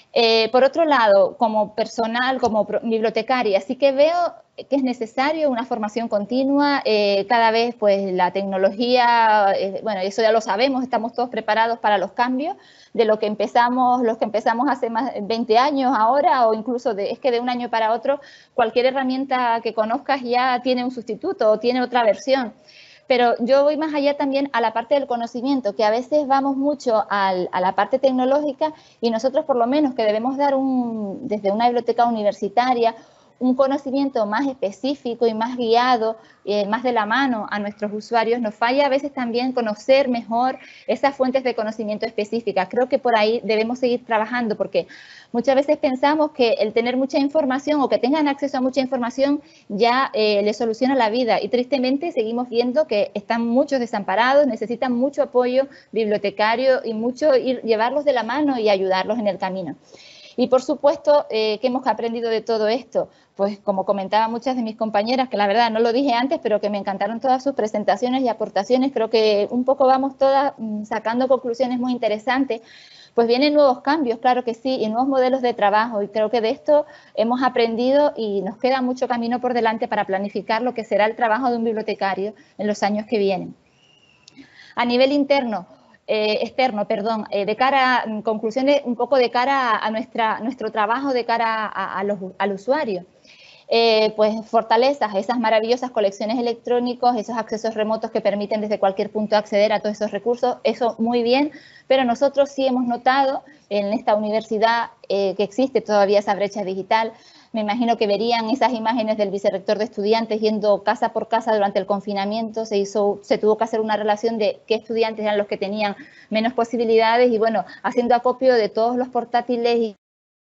Eh, por otro lado, como personal, como bibliotecaria, sí que veo que es necesario una formación continua. Eh, cada vez pues la tecnología, eh, bueno, eso ya lo sabemos, estamos todos preparados para los cambios de lo que empezamos, los que empezamos hace más de veinte años ahora, o incluso de, es que de un año para otro, cualquier herramienta que conozcas ya tiene un sustituto o tiene otra versión. Pero yo voy más allá también a la parte del conocimiento, que a veces vamos mucho al, a la parte tecnológica, y nosotros por lo menos que debemos dar un, desde una biblioteca universitaria un conocimiento más específico y más guiado, eh, más de la mano a nuestros usuarios. Nos falla a veces también conocer mejor esas fuentes de conocimiento específicas. Creo que por ahí debemos seguir trabajando, porque muchas veces pensamos que el tener mucha información o que tengan acceso a mucha información ya eh, les soluciona la vida, y tristemente seguimos viendo que están muchos desamparados, necesitan mucho apoyo bibliotecario y mucho ir, llevarlos de la mano y ayudarlos en el camino. Y por supuesto, eh, ¿qué hemos aprendido de todo esto? Pues como comentaban muchas de mis compañeras, que la verdad no lo dije antes, pero que me encantaron todas sus presentaciones y aportaciones, creo que un poco vamos todas mmm, sacando conclusiones muy interesantes. Pues vienen nuevos cambios, claro que sí, y nuevos modelos de trabajo, y creo que de esto hemos aprendido y nos queda mucho camino por delante para planificar lo que será el trabajo de un bibliotecario en los años que vienen. A nivel interno, Eh, externo, perdón, eh, de cara, conclusiones un poco de cara a nuestra, nuestro trabajo de cara a, a los, al usuario. Eh, pues fortalezas, esas maravillosas colecciones electrónicas, esos accesos remotos que permiten desde cualquier punto acceder a todos esos recursos, eso muy bien, pero nosotros sí hemos notado en esta universidad eh, que existe todavía esa brecha digital. Me imagino que verían esas imágenes del vicerrector de estudiantes yendo casa por casa durante el confinamiento. Se hizo, se tuvo que hacer una relación de qué estudiantes eran los que tenían menos posibilidades, y bueno, haciendo acopio de todos los portátiles y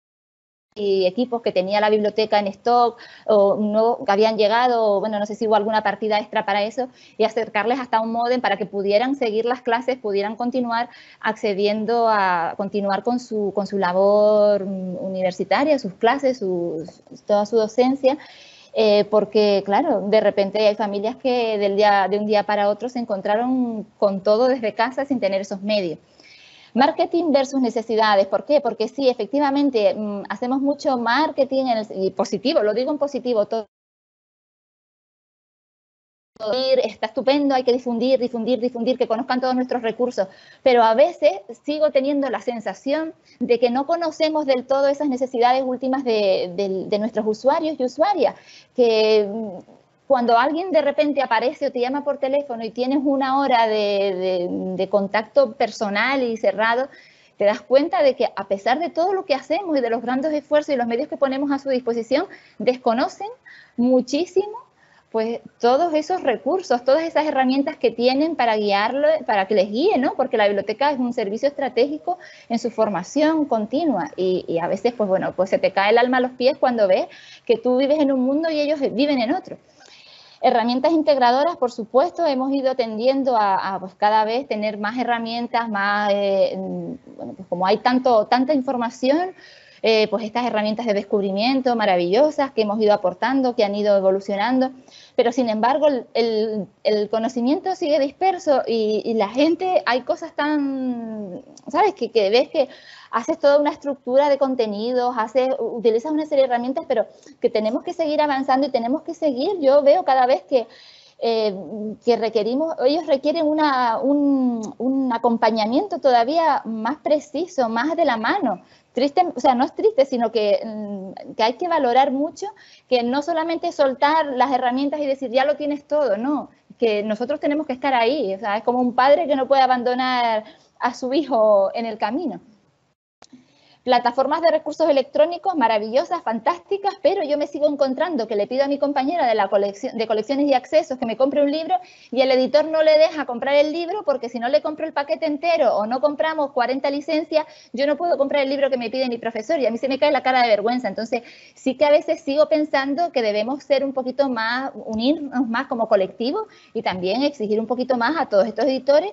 y equipos que tenía la biblioteca en stock o no, que habían llegado, o bueno, no sé si hubo alguna partida extra para eso, y acercarles hasta un módem para que pudieran seguir las clases, pudieran continuar accediendo a continuar con su, con su labor universitaria, sus clases, sus, toda su docencia. Eh, porque, claro, de repente hay familias que del día, de un día para otro se encontraron con todo desde casa sin tener esos medios. Marketing versus necesidades. ¿Por qué? Porque sí, efectivamente, mmm, hacemos mucho marketing en el, y positivo, lo digo en positivo, todo. Está estupendo, hay que difundir, difundir, difundir, que conozcan todos nuestros recursos, pero a veces sigo teniendo la sensación de que no conocemos del todo esas necesidades últimas de, de, de nuestros usuarios y usuarias, que cuando alguien de repente aparece o te llama por teléfono y tienes una hora de, de, de contacto personal y cerrado, te das cuenta de que a pesar de todo lo que hacemos y de los grandes esfuerzos y los medios que ponemos a su disposición, desconocen muchísimo pues todos esos recursos, todas esas herramientas que tienen para guiarlo, para que les guíe, ¿no? Porque la biblioteca es un servicio estratégico en su formación continua, y, y a veces, pues bueno, pues se te cae el alma a los pies cuando ves que tú vives en un mundo y ellos viven en otro. Herramientas integradoras, por supuesto, hemos ido tendiendo a, a pues cada vez tener más herramientas, más, eh, bueno, pues como hay tanto, tanta información, Eh, pues estas herramientas de descubrimiento maravillosas que hemos ido aportando, que han ido evolucionando, pero sin embargo el, el, el conocimiento sigue disperso y, y la gente, hay cosas tan, ¿sabes? Que, que ves que haces toda una estructura de contenidos, haces, utilizas una serie de herramientas, pero que tenemos que seguir avanzando y tenemos que seguir. Yo veo cada vez que Eh, que requerimos, ellos requieren una, un, un acompañamiento todavía más preciso, más de la mano. Triste, o sea, no es triste, sino que, que hay que valorar mucho, que no solamente soltar las herramientas y decir, ya lo tienes todo, no, que nosotros tenemos que estar ahí. O sea, es como un padre que no puede abandonar a su hijo en el camino. Plataformas de recursos electrónicos maravillosas, fantásticas, pero yo me sigo encontrando que le pido a mi compañera de la colección de colecciones y accesos que me compre un libro y el editor no le deja comprar el libro porque si no le compro el paquete entero o no compramos cuarenta licencias, yo no puedo comprar el libro que me pide mi profesor y a mí se me cae la cara de vergüenza. Entonces sí que a veces sigo pensando que debemos ser un poquito más, unirnos más como colectivo y también exigir un poquito más a todos estos editores.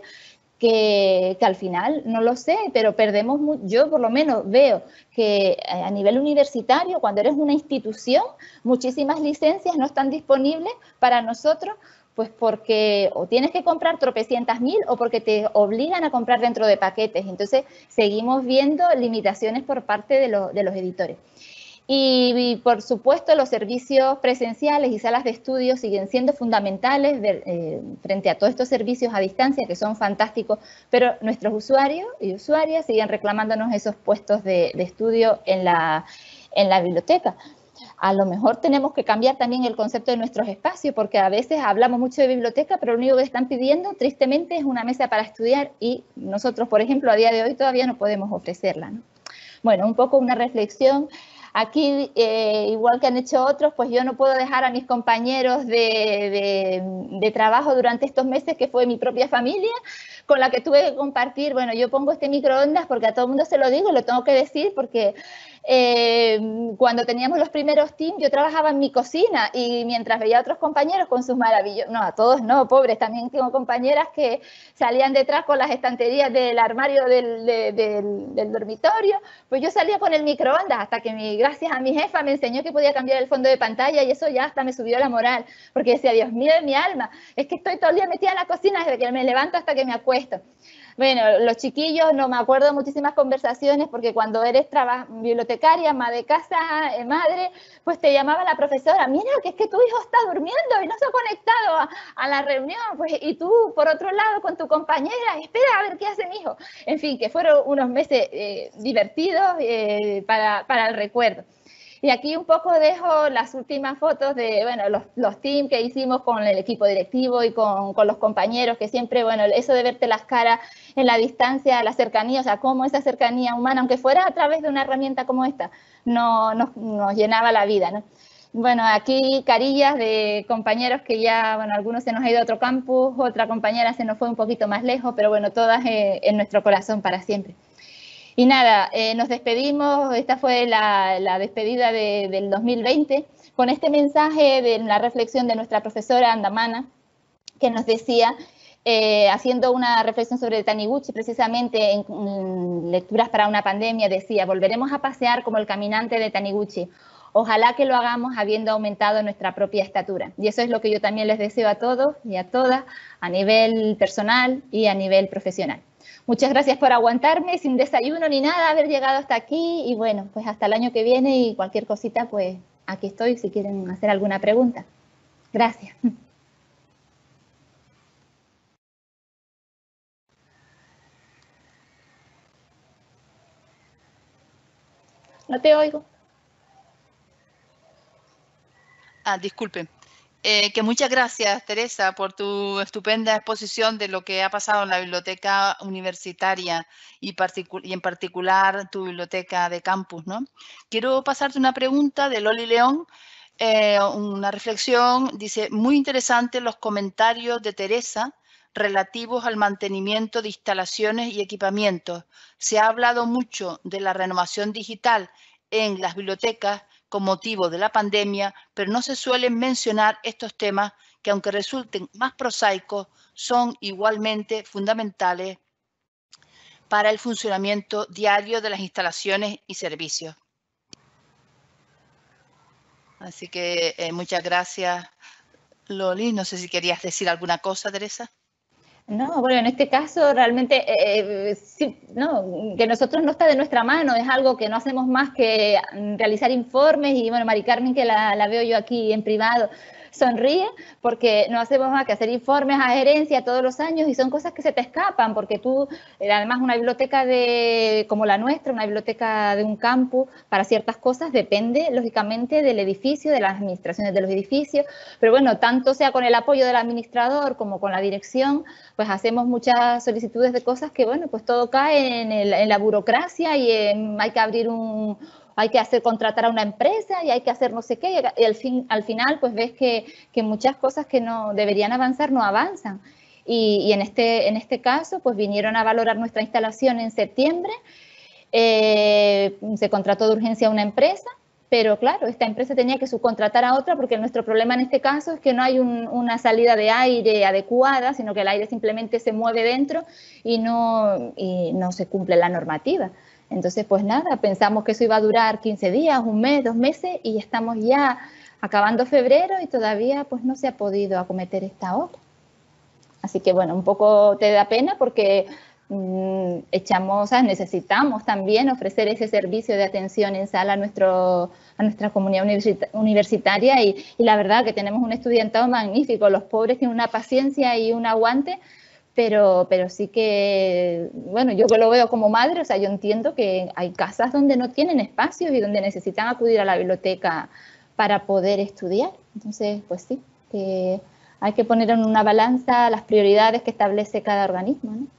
Que, que al final, no lo sé, pero perdemos, yo por lo menos veo que a nivel universitario, cuando eres una institución, muchísimas licencias no están disponibles para nosotros Pues porque o tienes que comprar tropecientas mil o porque te obligan a comprar dentro de paquetes. Entonces, seguimos viendo limitaciones por parte de, lo, de los editores. Y, y, por supuesto, los servicios presenciales y salas de estudio siguen siendo fundamentales de, eh, frente a todos estos servicios a distancia que son fantásticos, pero nuestros usuarios y usuarias siguen reclamándonos esos puestos de, de estudio en la, en la biblioteca. A lo mejor tenemos que cambiar también el concepto de nuestros espacios, porque a veces hablamos mucho de biblioteca, pero lo único que están pidiendo, tristemente, es una mesa para estudiar y nosotros, por ejemplo, a día de hoy todavía no podemos ofrecerla, ¿no? Bueno, un poco una reflexión. Aquí, eh, igual que han hecho otros, pues yo no puedo dejar a mis compañeros de, de, de trabajo durante estos meses, que fue mi propia familia, con la que tuve que compartir. Bueno, yo pongo este microondas porque a todo el mundo se lo digo, lo tengo que decir, porque eh, cuando teníamos los primeros teams, yo trabajaba en mi cocina y mientras veía a otros compañeros con sus maravillos, no, a todos no, pobres, también tengo compañeras que salían detrás con las estanterías del armario del, de, del, del dormitorio, pues yo salía con el microondas hasta que mi, gracias a mi jefa me enseñó que podía cambiar el fondo de pantalla y eso ya hasta me subió la moral, porque decía, Dios mío de mi alma, es que estoy todo el día metida en la cocina desde que me levanto hasta que me acuesto. Bueno, los chiquillos, no me acuerdo de muchísimas conversaciones porque cuando eres bibliotecaria, ama de casa, eh, madre, pues te llamaba la profesora, mira, que es que tu hijo está durmiendo y no se ha conectado a, a la reunión, pues, y tú, por otro lado, con tu compañera, espera a ver qué hace mi hijo. En fin, que fueron unos meses eh, divertidos eh, para, para el recuerdo. Y aquí un poco dejo las últimas fotos de, bueno, los, los teams que hicimos con el equipo directivo y con, con los compañeros, que siempre, bueno, eso de verte las caras en la distancia, la cercanía, o sea, cómo esa cercanía humana, aunque fuera a través de una herramienta como esta, no, nos, nos llenaba la vida, ¿no? Bueno, aquí carillas de compañeros que ya, bueno, algunos se nos ha ido a otro campus, otra compañera se nos fue un poquito más lejos, pero bueno, todas eh, en nuestro corazón para siempre. Y nada, eh, nos despedimos, esta fue la, la despedida de, del dos mil veinte, con este mensaje de la reflexión de nuestra profesora Andamana, que nos decía, eh, haciendo una reflexión sobre Taniguchi, precisamente en, en Lecturas para una pandemia, decía, volveremos a pasear como el caminante de Taniguchi. Ojalá que lo hagamos habiendo aumentado nuestra propia estatura. Y eso es lo que yo también les deseo a todos y a todas, a nivel personal y a nivel profesional. Muchas gracias por aguantarme sin desayuno ni nada, haber llegado hasta aquí y bueno, pues hasta el año que viene y cualquier cosita, pues aquí estoy si quieren hacer alguna pregunta. Gracias. No te oigo. Ah, disculpe. Eh, que muchas gracias, Teresa, por tu estupenda exposición de lo que ha pasado en la biblioteca universitaria y, y en particular tu biblioteca de campus, ¿no? Quiero pasarte una pregunta de Loli León, eh, una reflexión. Dice, muy interesante los comentarios de Teresa relativos al mantenimiento de instalaciones y equipamientos. Se ha hablado mucho de la renovación digital en las bibliotecas con motivo de la pandemia, pero no se suelen mencionar estos temas que, aunque resulten más prosaicos, son igualmente fundamentales para el funcionamiento diario de las instalaciones y servicios. Así que eh, muchas gracias, Loli. No sé si querías decir alguna cosa, Teresa. No, bueno, en este caso realmente eh, sí, no, que nosotros no está de nuestra mano, es algo que no hacemos más que realizar informes y bueno, Mari Carmen, que la, la veo yo aquí en privado, sonríe porque no hacemos más que hacer informes a gerencia todos los años y son cosas que se te escapan porque tú, además una biblioteca de, como la nuestra, una biblioteca de un campus, para ciertas cosas depende lógicamente del edificio, de las administraciones de los edificios, pero bueno, tanto sea con el apoyo del administrador como con la dirección, pues hacemos muchas solicitudes de cosas que bueno, pues todo cae en, el, en la burocracia y en, hay que abrir un... hay que hacer contratar a una empresa y hay que hacer no sé qué, y al, fin, al final pues ves que, que muchas cosas que no deberían avanzar no avanzan. Y, y en, este, en este caso pues vinieron a valorar nuestra instalación en septiembre, eh, se contrató de urgencia a una empresa, pero claro, esta empresa tenía que subcontratar a otra porque nuestro problema en este caso es que no hay un, una salida de aire adecuada, sino que el aire simplemente se mueve dentro y no, y no se cumple la normativa. Entonces, pues nada, pensamos que eso iba a durar quince días, un mes, dos meses y estamos ya acabando febrero y todavía pues no se ha podido acometer esta obra. Así que bueno, un poco te da pena porque mmm, echamos, o sea, necesitamos también ofrecer ese servicio de atención en sala a, nuestro, a nuestra comunidad universitaria y, y la verdad que tenemos un estudiantado magnífico, los pobres tienen una paciencia y un aguante, pero, pero sí que, bueno, yo que lo veo como madre, o sea, yo entiendo que hay casas donde no tienen espacios y donde necesitan acudir a la biblioteca para poder estudiar. Entonces, pues sí, que hay que poner en una balanza las prioridades que establece cada organismo, ¿no?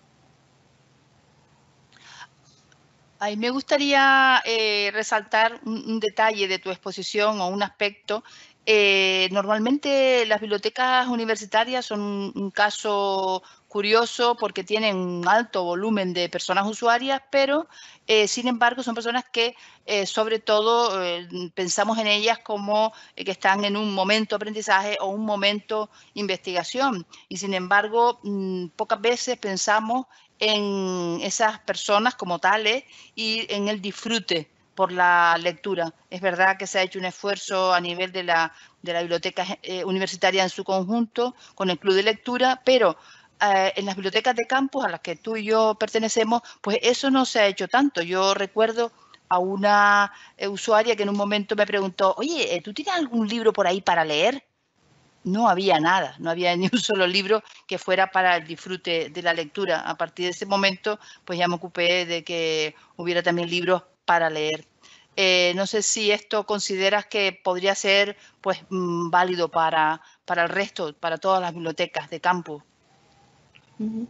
Ahí me gustaría eh, resaltar un, un detalle de tu exposición o un aspecto. Eh, normalmente las bibliotecas universitarias son un, un caso curioso porque tienen un alto volumen de personas usuarias, pero eh, sin embargo son personas que eh, sobre todo eh, pensamos en ellas como eh, que están en un momento aprendizaje o un momento investigación y sin embargo mmm, pocas veces pensamos en esas personas como tales y en el disfrute por la lectura. Es verdad que se ha hecho un esfuerzo a nivel de la, de la biblioteca eh, universitaria en su conjunto, con el club de lectura, pero eh, en las bibliotecas de campus a las que tú y yo pertenecemos, pues eso no se ha hecho tanto. Yo recuerdo a una eh, usuaria que en un momento me preguntó, oye, ¿tú tienes algún libro por ahí para leer? No había nada, no había ni un solo libro que fuera para el disfrute de la lectura. A partir de ese momento, pues ya me ocupé de que hubiera también libros para leer. Eh, no sé si esto consideras que podría ser pues mmm, válido para, para el resto, para todas las bibliotecas de campus. Uh-huh.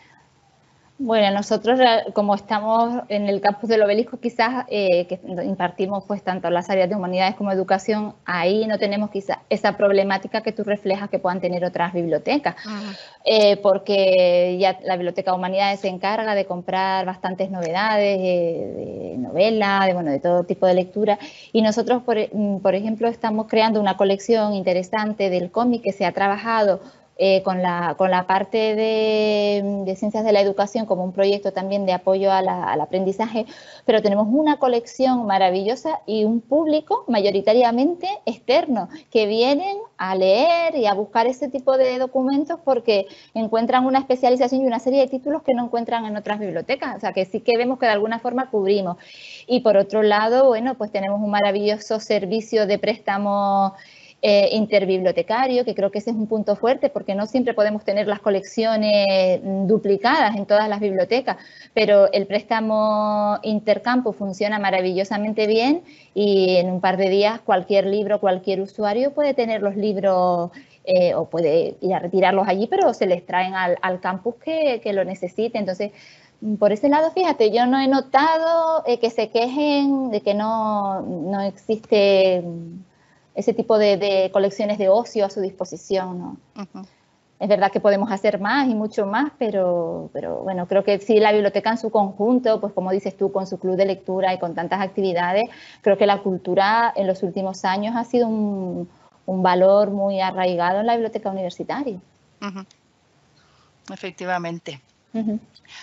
Bueno, nosotros como estamos en el campus del Obelisco, quizás eh, que impartimos pues tanto las áreas de humanidades como educación, ahí no tenemos quizás esa problemática que tú reflejas que puedan tener otras bibliotecas, uh-huh. eh, porque ya la Biblioteca de Humanidades se encarga de comprar bastantes novedades, de, de novela, de, bueno, de todo tipo de lectura, y nosotros, por, por ejemplo, estamos creando una colección interesante del cómic que se ha trabajado Eh, con, la, con la parte de, de ciencias de la educación como un proyecto también de apoyo a la, al aprendizaje, pero tenemos una colección maravillosa y un público mayoritariamente externo que vienen a leer y a buscar ese tipo de documentos porque encuentran una especialización y una serie de títulos que no encuentran en otras bibliotecas, o sea que sí que vemos que de alguna forma cubrimos. Y por otro lado, bueno, pues tenemos un maravilloso servicio de préstamo Eh, interbibliotecario, que creo que ese es un punto fuerte porque no siempre podemos tener las colecciones duplicadas en todas las bibliotecas, pero el préstamo intercampus funciona maravillosamente bien y en un par de días cualquier libro, cualquier usuario puede tener los libros eh, o puede ir a retirarlos allí, pero se les traen al, al campus que, que lo necesite. Entonces, por ese lado, fíjate, yo no he notado eh, que se quejen de que no, no existe ese tipo de, de colecciones de ocio a su disposición, ¿no? Uh-huh. Es verdad que podemos hacer más y mucho más, pero, pero bueno, creo que sí la biblioteca en su conjunto, pues como dices tú, con su club de lectura y con tantas actividades, creo que la cultura en los últimos años ha sido un, un valor muy arraigado en la biblioteca universitaria. Uh-huh. Efectivamente. Uh-huh.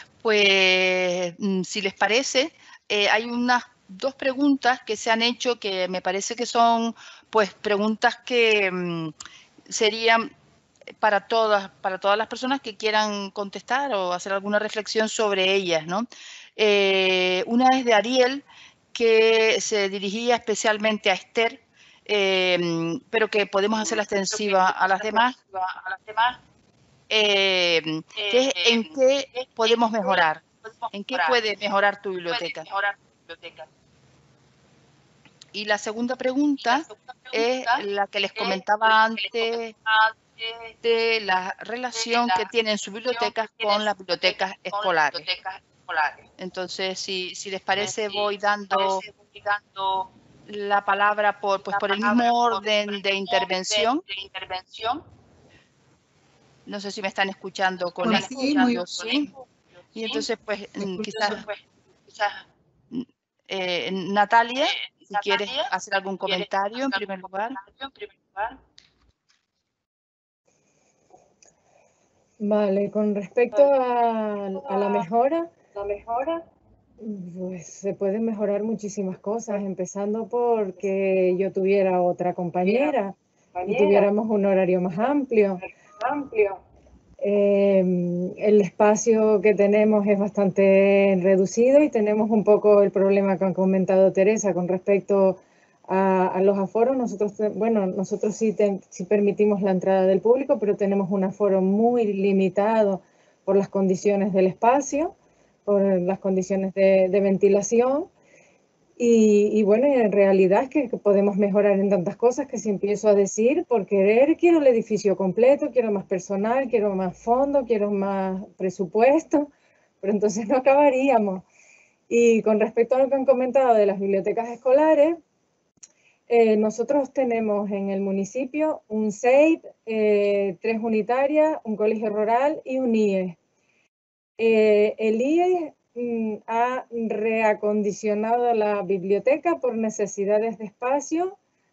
Pues, si les parece, eh, hay unas dos preguntas que se han hecho que me parece que son pues preguntas que mmm, serían para todas, para todas las personas que quieran contestar o hacer alguna reflexión sobre ellas, ¿no? Eh, una es de Ariel, que se dirigía especialmente a Esther, eh, pero que podemos hacerla extensiva a las demás. A las demás. Eh, que es en qué podemos mejorar, en qué puede mejorar tu biblioteca. Y la segunda pregunta es la que les comentaba antes de la relación que tienen sus bibliotecas con las bibliotecas escolares. Entonces, si, si les parece, voy dando la palabra por, pues, por el mismo orden de intervención. No sé si me están escuchando con pues sí, muy sí. Y entonces, pues, quizás, pues, quizás eh, Natalia, si quieres hacer algún comentario en primer lugar. Vale, con respecto a, a la mejora, la mejora, Pues se pueden mejorar muchísimas cosas, empezando porque yo tuviera otra compañera y tuviéramos un horario más amplio. Eh, el espacio que tenemos es bastante reducido y tenemos un poco el problema que ha comentado Teresa con respecto a, a los aforos. Nosotros, bueno, nosotros sí, te, sí permitimos la entrada del público, pero tenemos un aforo muy limitado por las condiciones del espacio, por las condiciones de, de ventilación. Y, y bueno, en realidad es que podemos mejorar en tantas cosas que si empiezo a decir, por querer, quiero el edificio completo, quiero más personal, quiero más fondo, quiero más presupuesto, pero entonces no acabaríamos. Y con respecto a lo que han comentado de las bibliotecas escolares, eh, nosotros tenemos en el municipio un S E I P, eh, tres unitarias, un colegio rural y un I E. Eh, el I E ha reacondicionado la biblioteca por necesidades de espacio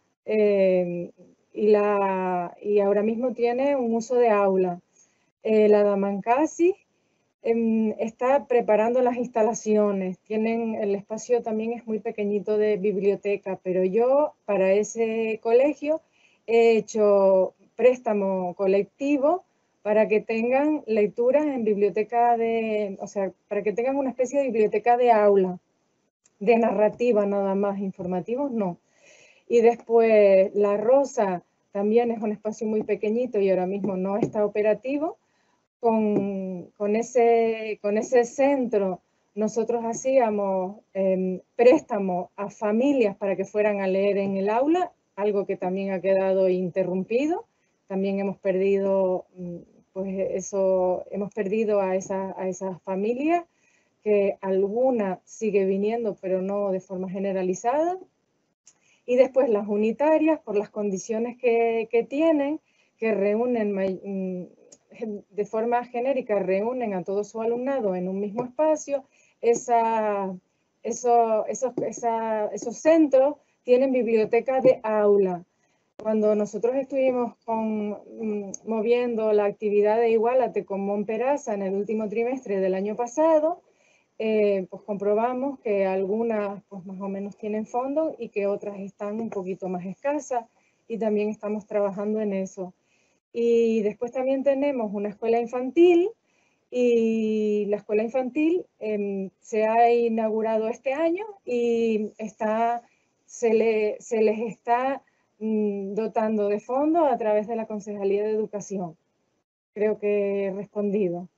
eh, y, la, y ahora mismo tiene un uso de aula. Eh, la Damancasi eh, está preparando las instalaciones, tienen, el espacio también es muy pequeñito de biblioteca, pero yo para ese colegio he hecho préstamo colectivo para que tengan lecturas en biblioteca de, o sea, para que tengan una especie de biblioteca de aula, de narrativa nada más, informativos no. Y después La Rosa también es un espacio muy pequeñito y ahora mismo no está operativo. Con, con, ese, con ese centro nosotros hacíamos eh, préstamos a familias para que fueran a leer en el aula, algo que también ha quedado interrumpido. También hemos perdido... pues eso, hemos perdido a, esa, a esas familias, que alguna sigue viniendo, pero no de forma generalizada. Y después las unitarias, por las condiciones que, que tienen, que reúnen de forma genérica, reúnen a todo su alumnado en un mismo espacio. Esa, eso, esos, esa, esos centros tienen biblioteca de aula. Cuando nosotros estuvimos con, mm, moviendo la actividad de Igualate con Montperaza en el último trimestre del año pasado, eh, pues comprobamos que algunas pues más o menos tienen fondos y que otras están un poquito más escasas, y también estamos trabajando en eso. Y después también tenemos una escuela infantil, y la escuela infantil eh, se ha inaugurado este año y está, se, le, se les está dotando de fondos a través de la Concejalía de Educación. Creo que he respondido.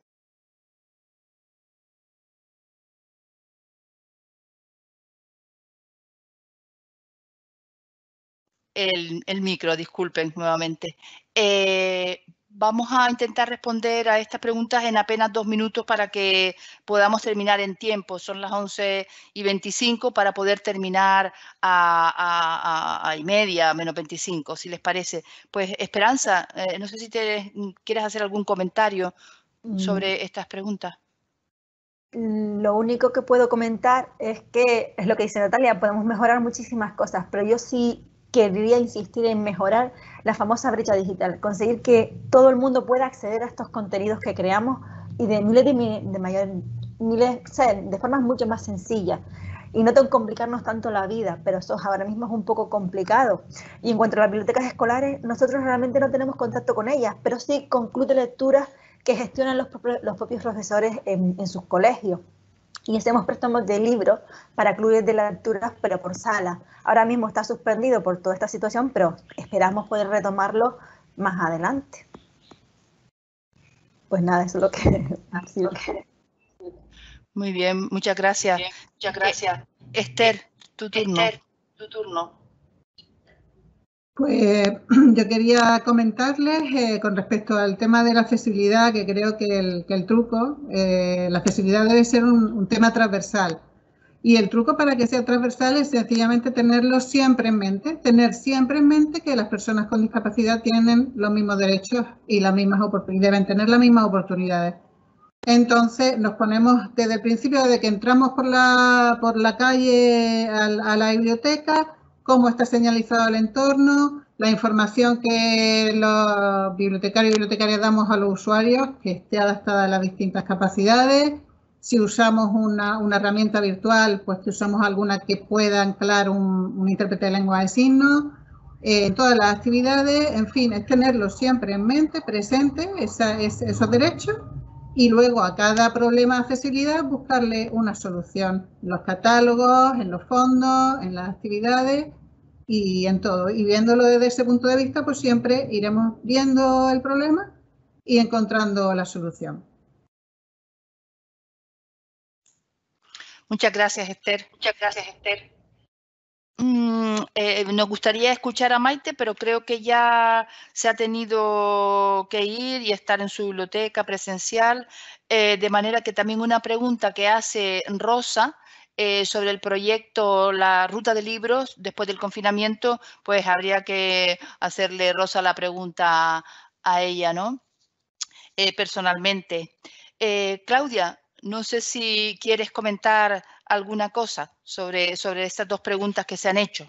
El, el micro, disculpen nuevamente. Eh, vamos a intentar responder a estas preguntas en apenas dos minutos para que podamos terminar en tiempo. Son las once y veinticinco para poder terminar a, a, a, a y media, menos veinticinco, si les parece. Pues Esperanza, eh, no sé si te quieres hacer algún comentario sobre mm. estas preguntas. Lo único que puedo comentar es que, es lo que dice Natalia, podemos mejorar muchísimas cosas, pero yo sí querría insistir en mejorar la famosa brecha digital, conseguir que todo el mundo pueda acceder a estos contenidos que creamos y de miles de, de mayor, miles, o sea, de formas mucho más sencillas, y no tengo que complicarnos tanto la vida, pero eso ahora mismo es un poco complicado. Y en cuanto a las bibliotecas escolares, nosotros realmente no tenemos contacto con ellas, pero sí con clubes de lectura que gestionan los, los propios profesores en, en sus colegios. Y hacemos préstamos de libros para clubes de lectura, pero por sala. Ahora mismo está suspendido por toda esta situación, pero esperamos poder retomarlo más adelante. Pues nada, eso es lo que... Así lo que... Muy bien, muchas gracias. Bien, muchas gracias. Eh, Esther, tu turno. Esther, tu turno. Pues yo quería comentarles eh, con respecto al tema de la accesibilidad, que creo que el, que el truco, eh, la accesibilidad debe ser un, un tema transversal. Y el truco para que sea transversal es sencillamente tenerlo siempre en mente, tener siempre en mente que las personas con discapacidad tienen los mismos derechos y las mismas oportunidades, deben tener las mismas oportunidades. Entonces nos ponemos desde el principio, desde que entramos por la, por la calle a, a la biblioteca, cómo está señalizado el entorno, la información que los bibliotecarios y bibliotecarias damos a los usuarios, que esté adaptada a las distintas capacidades, Si usamos una, una herramienta virtual, pues que usamos alguna que pueda anclar un, un intérprete de lengua de signos, eh, en todas las actividades, en fin, es tenerlo siempre en mente, presente, esa, es, esos derechos, y luego a cada problema de accesibilidad buscarle una solución, en los catálogos, en los fondos, en las actividades y en todo. Y viéndolo desde ese punto de vista, pues siempre iremos viendo el problema y encontrando la solución. Muchas gracias, Esther. Muchas gracias, Esther. Mm, eh, nos gustaría escuchar a Maite, pero creo que ya se ha tenido que ir y estar en su biblioteca presencial, eh, de manera que también una pregunta que hace Rosa eh, sobre el proyecto La Ruta de Libros después del confinamiento, pues habría que hacerle, Rosa, la pregunta a ella, ¿no? Eh, personalmente. Eh, Claudia, no sé si quieres comentar alguna cosa sobre, sobre estas dos preguntas que se han hecho.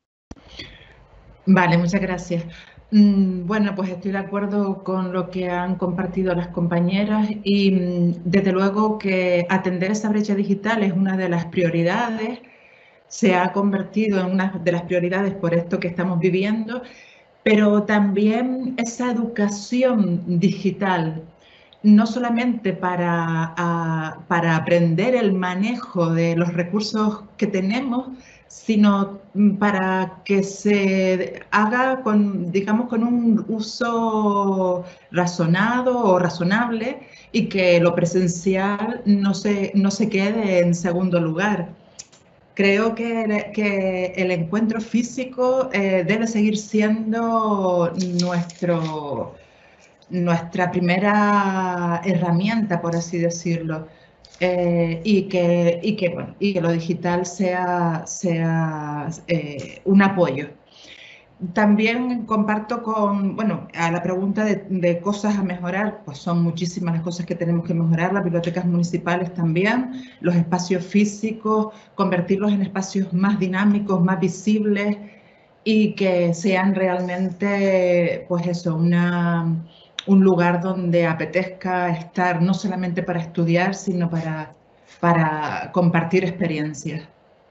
Vale, muchas gracias. Bueno, pues estoy de acuerdo con lo que han compartido las compañeras y desde luego que atender esa brecha digital es una de las prioridades, se ha convertido en una de las prioridades por esto que estamos viviendo, pero también esa educación digital, no solamente para, a, para aprender el manejo de los recursos que tenemos, sino para que se haga con, digamos, con un uso razonado o razonable y que lo presencial no se, no se quede en segundo lugar. Creo que, que el encuentro físico eh, debe seguir siendo nuestro, nuestra primera herramienta, por así decirlo. Eh, y, que, y, que, bueno, y que lo digital sea, sea eh, un apoyo. También comparto con, bueno, a la pregunta de, de cosas a mejorar, pues son muchísimas las cosas que tenemos que mejorar, las bibliotecas municipales también, los espacios físicos, convertirlos en espacios más dinámicos, más visibles y que sean realmente, pues eso, una... un lugar donde apetezca estar no solamente para estudiar, sino para, para compartir experiencias.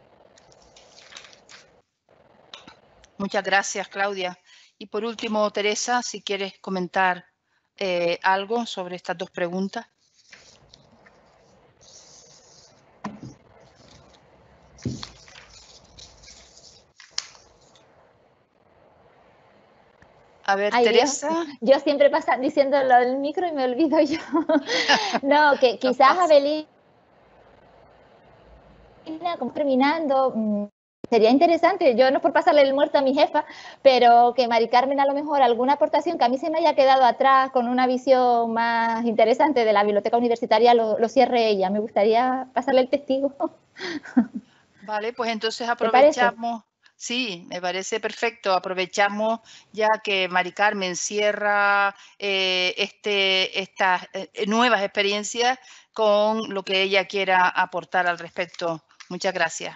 Muchas gracias, Claudia. Y por último, Teresa, si quieres comentar eh, algo sobre estas dos preguntas. A ver, Ay, Teresa. Dios, yo siempre pasa diciendo lo del micro y me olvido yo. No, que quizás Abelina, como terminando, sería interesante, yo no por pasarle el muerto a mi jefa, pero que Mari Carmen a lo mejor alguna aportación que a mí se me haya quedado atrás con una visión más interesante de la biblioteca universitaria lo, lo cierre ella. Me gustaría pasarle el testigo. Vale, pues entonces aprovechamos. Sí, me parece perfecto. Aprovechamos ya que Mari Carmen cierra eh, este, estas eh, nuevas experiencias con lo que ella quiera aportar al respecto. Muchas gracias.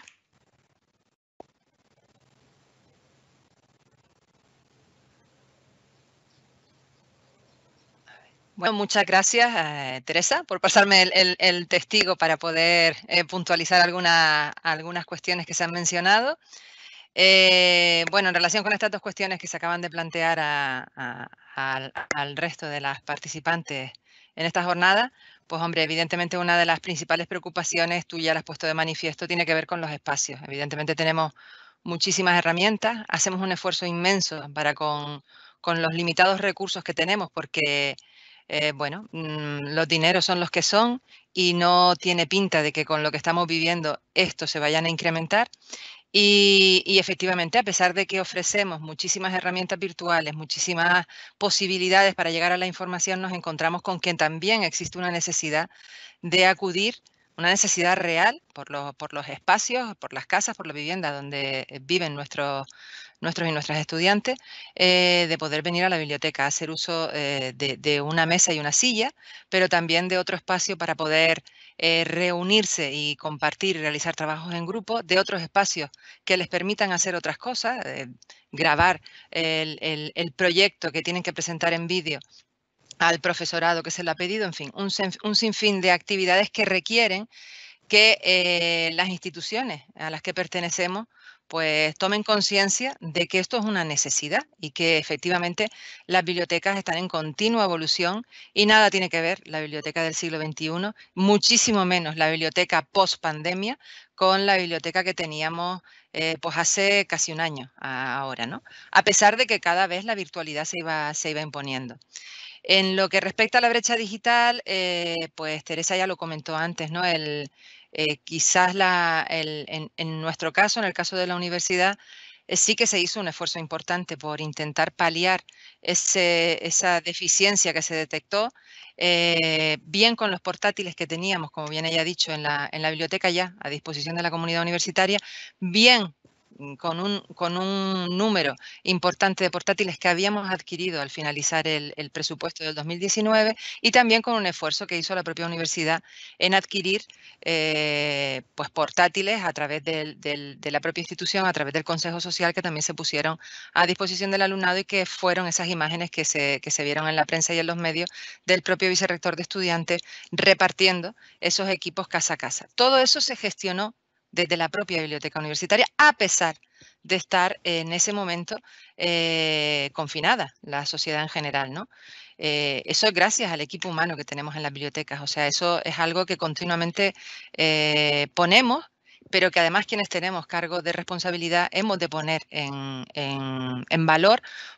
Bueno, muchas gracias, eh, Teresa, por pasarme el, el, el testigo para poder eh, puntualizar alguna, algunas cuestiones que se han mencionado. Eh, bueno, en relación con estas dos cuestiones que se acaban de plantear a, a, a, al resto de las participantes en esta jornada, pues hombre, evidentemente una de las principales preocupaciones, tú ya las has puesto de manifiesto, tiene que ver con los espacios. Evidentemente tenemos muchísimas herramientas, hacemos un esfuerzo inmenso para con, con los limitados recursos que tenemos, porque eh, bueno, mmm, los dineros son los que son y no tiene pinta de que con lo que estamos viviendo estos se vayan a incrementar. Y, y efectivamente, a pesar de que ofrecemos muchísimas herramientas virtuales, muchísimas posibilidades para llegar a la información, nos encontramos con que también existe una necesidad de acudir, una necesidad real por los, por los espacios, por las casas, por la vivienda donde viven nuestros, nuestros y nuestras estudiantes, eh, de poder venir a la biblioteca, a hacer uso eh, de, de una mesa y una silla, pero también de otro espacio para poder Eh, reunirse y compartir y realizar trabajos en grupo, de otros espacios que les permitan hacer otras cosas, eh, grabar el, el, el proyecto que tienen que presentar en vídeo al profesorado que se le ha pedido, en fin, un, un sinfín de actividades que requieren que eh, las instituciones a las que pertenecemos pues tomen conciencia de que esto es una necesidad y que efectivamente las bibliotecas están en continua evolución y nada tiene que ver la biblioteca del siglo veintiuno, muchísimo menos la biblioteca post pandemia, con la biblioteca que teníamos eh, pues hace casi un año ahora, ¿no? A pesar de que cada vez la virtualidad se iba, se iba imponiendo. En lo que respecta a la brecha digital, eh, pues Teresa ya lo comentó antes, ¿no? El, eh, quizás la, el, en, en nuestro caso, en el caso de la universidad, eh, sí que se hizo un esfuerzo importante por intentar paliar ese, esa deficiencia que se detectó, eh, bien con los portátiles que teníamos, como bien ella ha dicho, en la, en la biblioteca ya a disposición de la comunidad universitaria, bien Con un, con un número importante de portátiles que habíamos adquirido al finalizar el, el presupuesto del dos mil diecinueve y también con un esfuerzo que hizo la propia universidad en adquirir eh, pues portátiles a través del, del, de la propia institución, a través del Consejo Social, que también se pusieron a disposición del alumnado y que fueron esas imágenes que se, que se vieron en la prensa y en los medios del propio vicerrector de estudiantes repartiendo esos equipos casa a casa. Todo eso se gestionó desde la propia biblioteca universitaria, a pesar de estar en ese momento eh, confinada la sociedad en general, ¿no? Eh, eso es gracias al equipo humano que tenemos en las bibliotecas, o sea, eso es algo que continuamente eh, ponemos, pero que además quienes tenemos cargos de responsabilidad hemos de poner en, en, en valor,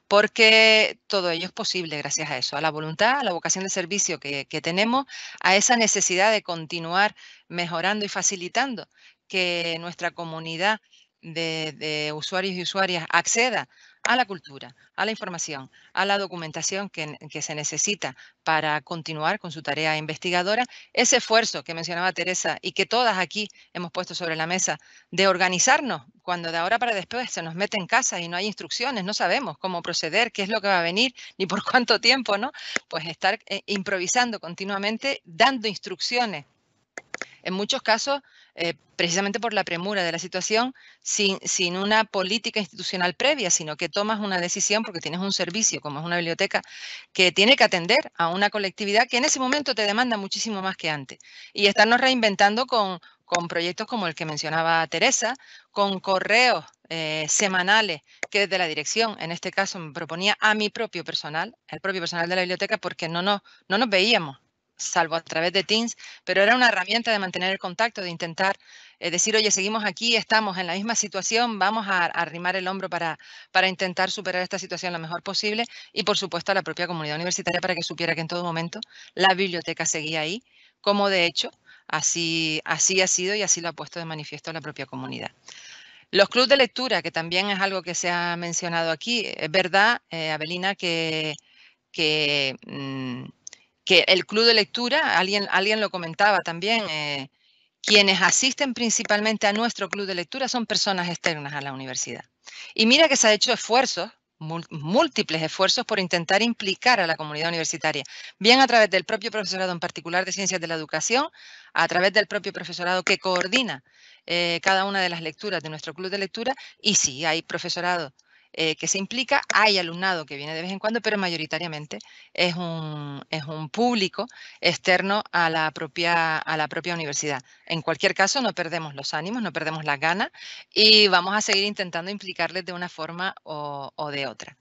porque todo ello es posible gracias a eso, a la voluntad, a la vocación de servicio que, que tenemos, a esa necesidad de continuar mejorando y facilitando que nuestra comunidad de, de usuarios y usuarias acceda a la cultura, a la información, a la documentación que, que se necesita para continuar con su tarea investigadora. Ese esfuerzo que mencionaba Teresa y que todas aquí hemos puesto sobre la mesa de organizarnos cuando de ahora para después se nos mete en casa y no hay instrucciones, no sabemos cómo proceder, qué es lo que va a venir, ni por cuánto tiempo, ¿no? Pues estar eh, improvisando continuamente, dando instrucciones. En muchos casos, eh, precisamente por la premura de la situación, sin, sin una política institucional previa, sino que tomas una decisión porque tienes un servicio, como es una biblioteca, que tiene que atender a una colectividad que en ese momento te demanda muchísimo más que antes. Y estarnos reinventando con, con proyectos como el que mencionaba Teresa, con correos eh, semanales que desde la dirección, en este caso, me proponía a mi propio personal, al propio personal de la biblioteca, porque no, no, no nos veíamos, salvo a través de Teams, pero era una herramienta de mantener el contacto, de intentar eh, decir, oye, seguimos aquí, estamos en la misma situación, vamos a, a arrimar el hombro para, para intentar superar esta situación lo mejor posible, y por supuesto a la propia comunidad universitaria para que supiera que en todo momento la biblioteca seguía ahí, como de hecho así, así ha sido y así lo ha puesto de manifiesto la propia comunidad. Los clubes de lectura, que también es algo que se ha mencionado aquí, es verdad, eh, Abelina, que, que mmm, que el club de lectura, alguien, alguien lo comentaba también, eh, quienes asisten principalmente a nuestro club de lectura son personas externas a la universidad. Y mira que se ha hecho esfuerzos, múltiples esfuerzos por intentar implicar a la comunidad universitaria, bien a través del propio profesorado en particular de Ciencias de la Educación, a través del propio profesorado que coordina eh, cada una de las lecturas de nuestro club de lectura, y sí, hay profesorado Eh, que se implica, hay alumnado que viene de vez en cuando, pero mayoritariamente es un, es un público externo a la, propia, a la propia universidad. En cualquier caso, no perdemos los ánimos, no perdemos las ganas y vamos a seguir intentando implicarles de una forma o, o de otra.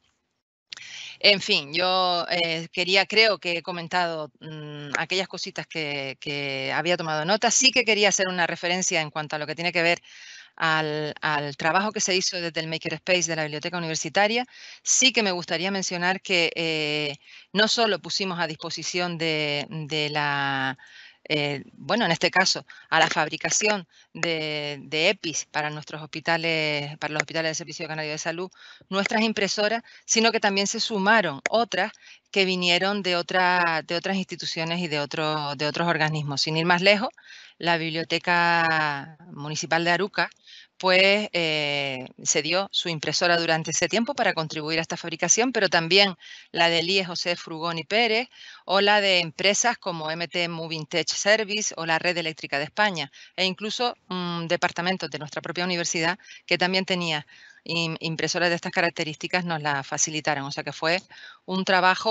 En fin, yo eh, quería, creo que he comentado mmm, aquellas cositas que, que había tomado nota. Sí que quería hacer una referencia en cuanto a lo que tiene que ver Al, al trabajo que se hizo desde el Makerspace de la Biblioteca Universitaria. Sí que me gustaría mencionar que eh, no solo pusimos a disposición de, de la, eh, bueno, en este caso, a la fabricación de, de EPIs para nuestros hospitales, para los hospitales del Servicio Canario de Salud, nuestras impresoras, sino que también se sumaron otras que vinieron de, otra, de otras instituciones y de, otro, de otros organismos. Sin ir más lejos, la Biblioteca Municipal de Aruca pues eh, se dio su impresora durante ese tiempo para contribuir a esta fabricación, pero también la del I E José Frugón y Pérez, o la de empresas como M T Moving Tech Service o la Red Eléctrica de España, e incluso um, departamentos de nuestra propia universidad que también tenía impresoras de estas características nos la facilitaron. O sea que fue un trabajo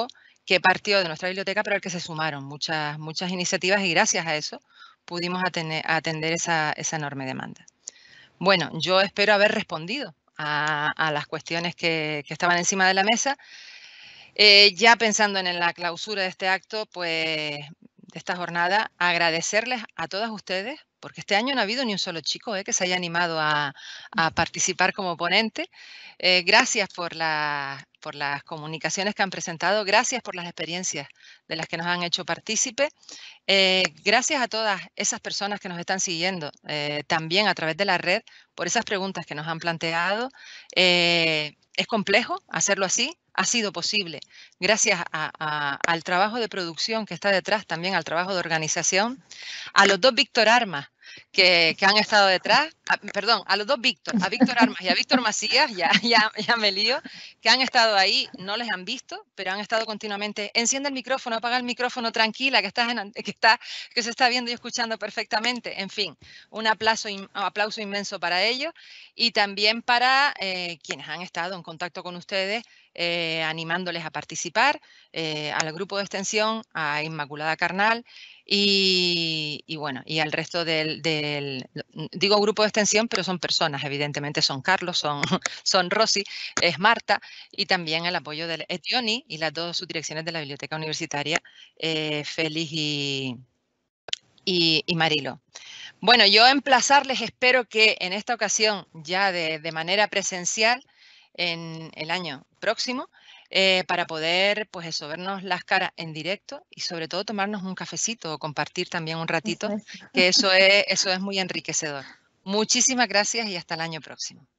que partió de nuestra biblioteca, pero al que se sumaron muchas, muchas iniciativas y gracias a eso pudimos atender, atender esa, esa enorme demanda. Bueno, yo espero haber respondido a, a las cuestiones que, que estaban encima de la mesa. Eh, ya pensando en la clausura de este acto, pues de esta jornada, agradecerles a todas ustedes, porque este año no ha habido ni un solo chico eh, que se haya animado a, a participar como ponente. Eh, gracias por, la, por las comunicaciones que han presentado, gracias por las experiencias de las que nos han hecho partícipe. Eh, gracias a todas esas personas que nos están siguiendo, eh, también a través de la red, por esas preguntas que nos han planteado. Eh, es complejo hacerlo así, ha sido posible gracias a, a, al trabajo de producción que está detrás, también al trabajo de organización, a los dos Víctor Armas que, que han estado detrás, a, perdón, a los dos Víctor, a Víctor Armas y a Víctor Macías, ya, ya, ya me lío, que han estado ahí, no les han visto, pero han estado continuamente, enciende el micrófono, apaga el micrófono, tranquila, que, estás en, que, está, que se está viendo y escuchando perfectamente. En fin, un aplauso, un aplauso inmenso para ellos y también para eh, quienes han estado en contacto con ustedes, Eh, animándoles a participar, eh, al grupo de extensión, a Inmaculada Carnal y, y bueno, y al resto del, del, digo grupo de extensión, pero son personas, evidentemente son Carlos, son, son Rosy, es Marta y también el apoyo del Etioni y las dos subdirecciones de la Biblioteca Universitaria, eh, Félix y, y, y Marilo. Bueno, yo emplazarles, espero que en esta ocasión ya de, de manera presencial, en el año próximo, eh, para poder, pues eso, vernos las caras en directo y sobre todo tomarnos un cafecito o compartir también un ratito, Eso es. que eso es, eso es muy enriquecedor. Muchísimas gracias y hasta el año próximo.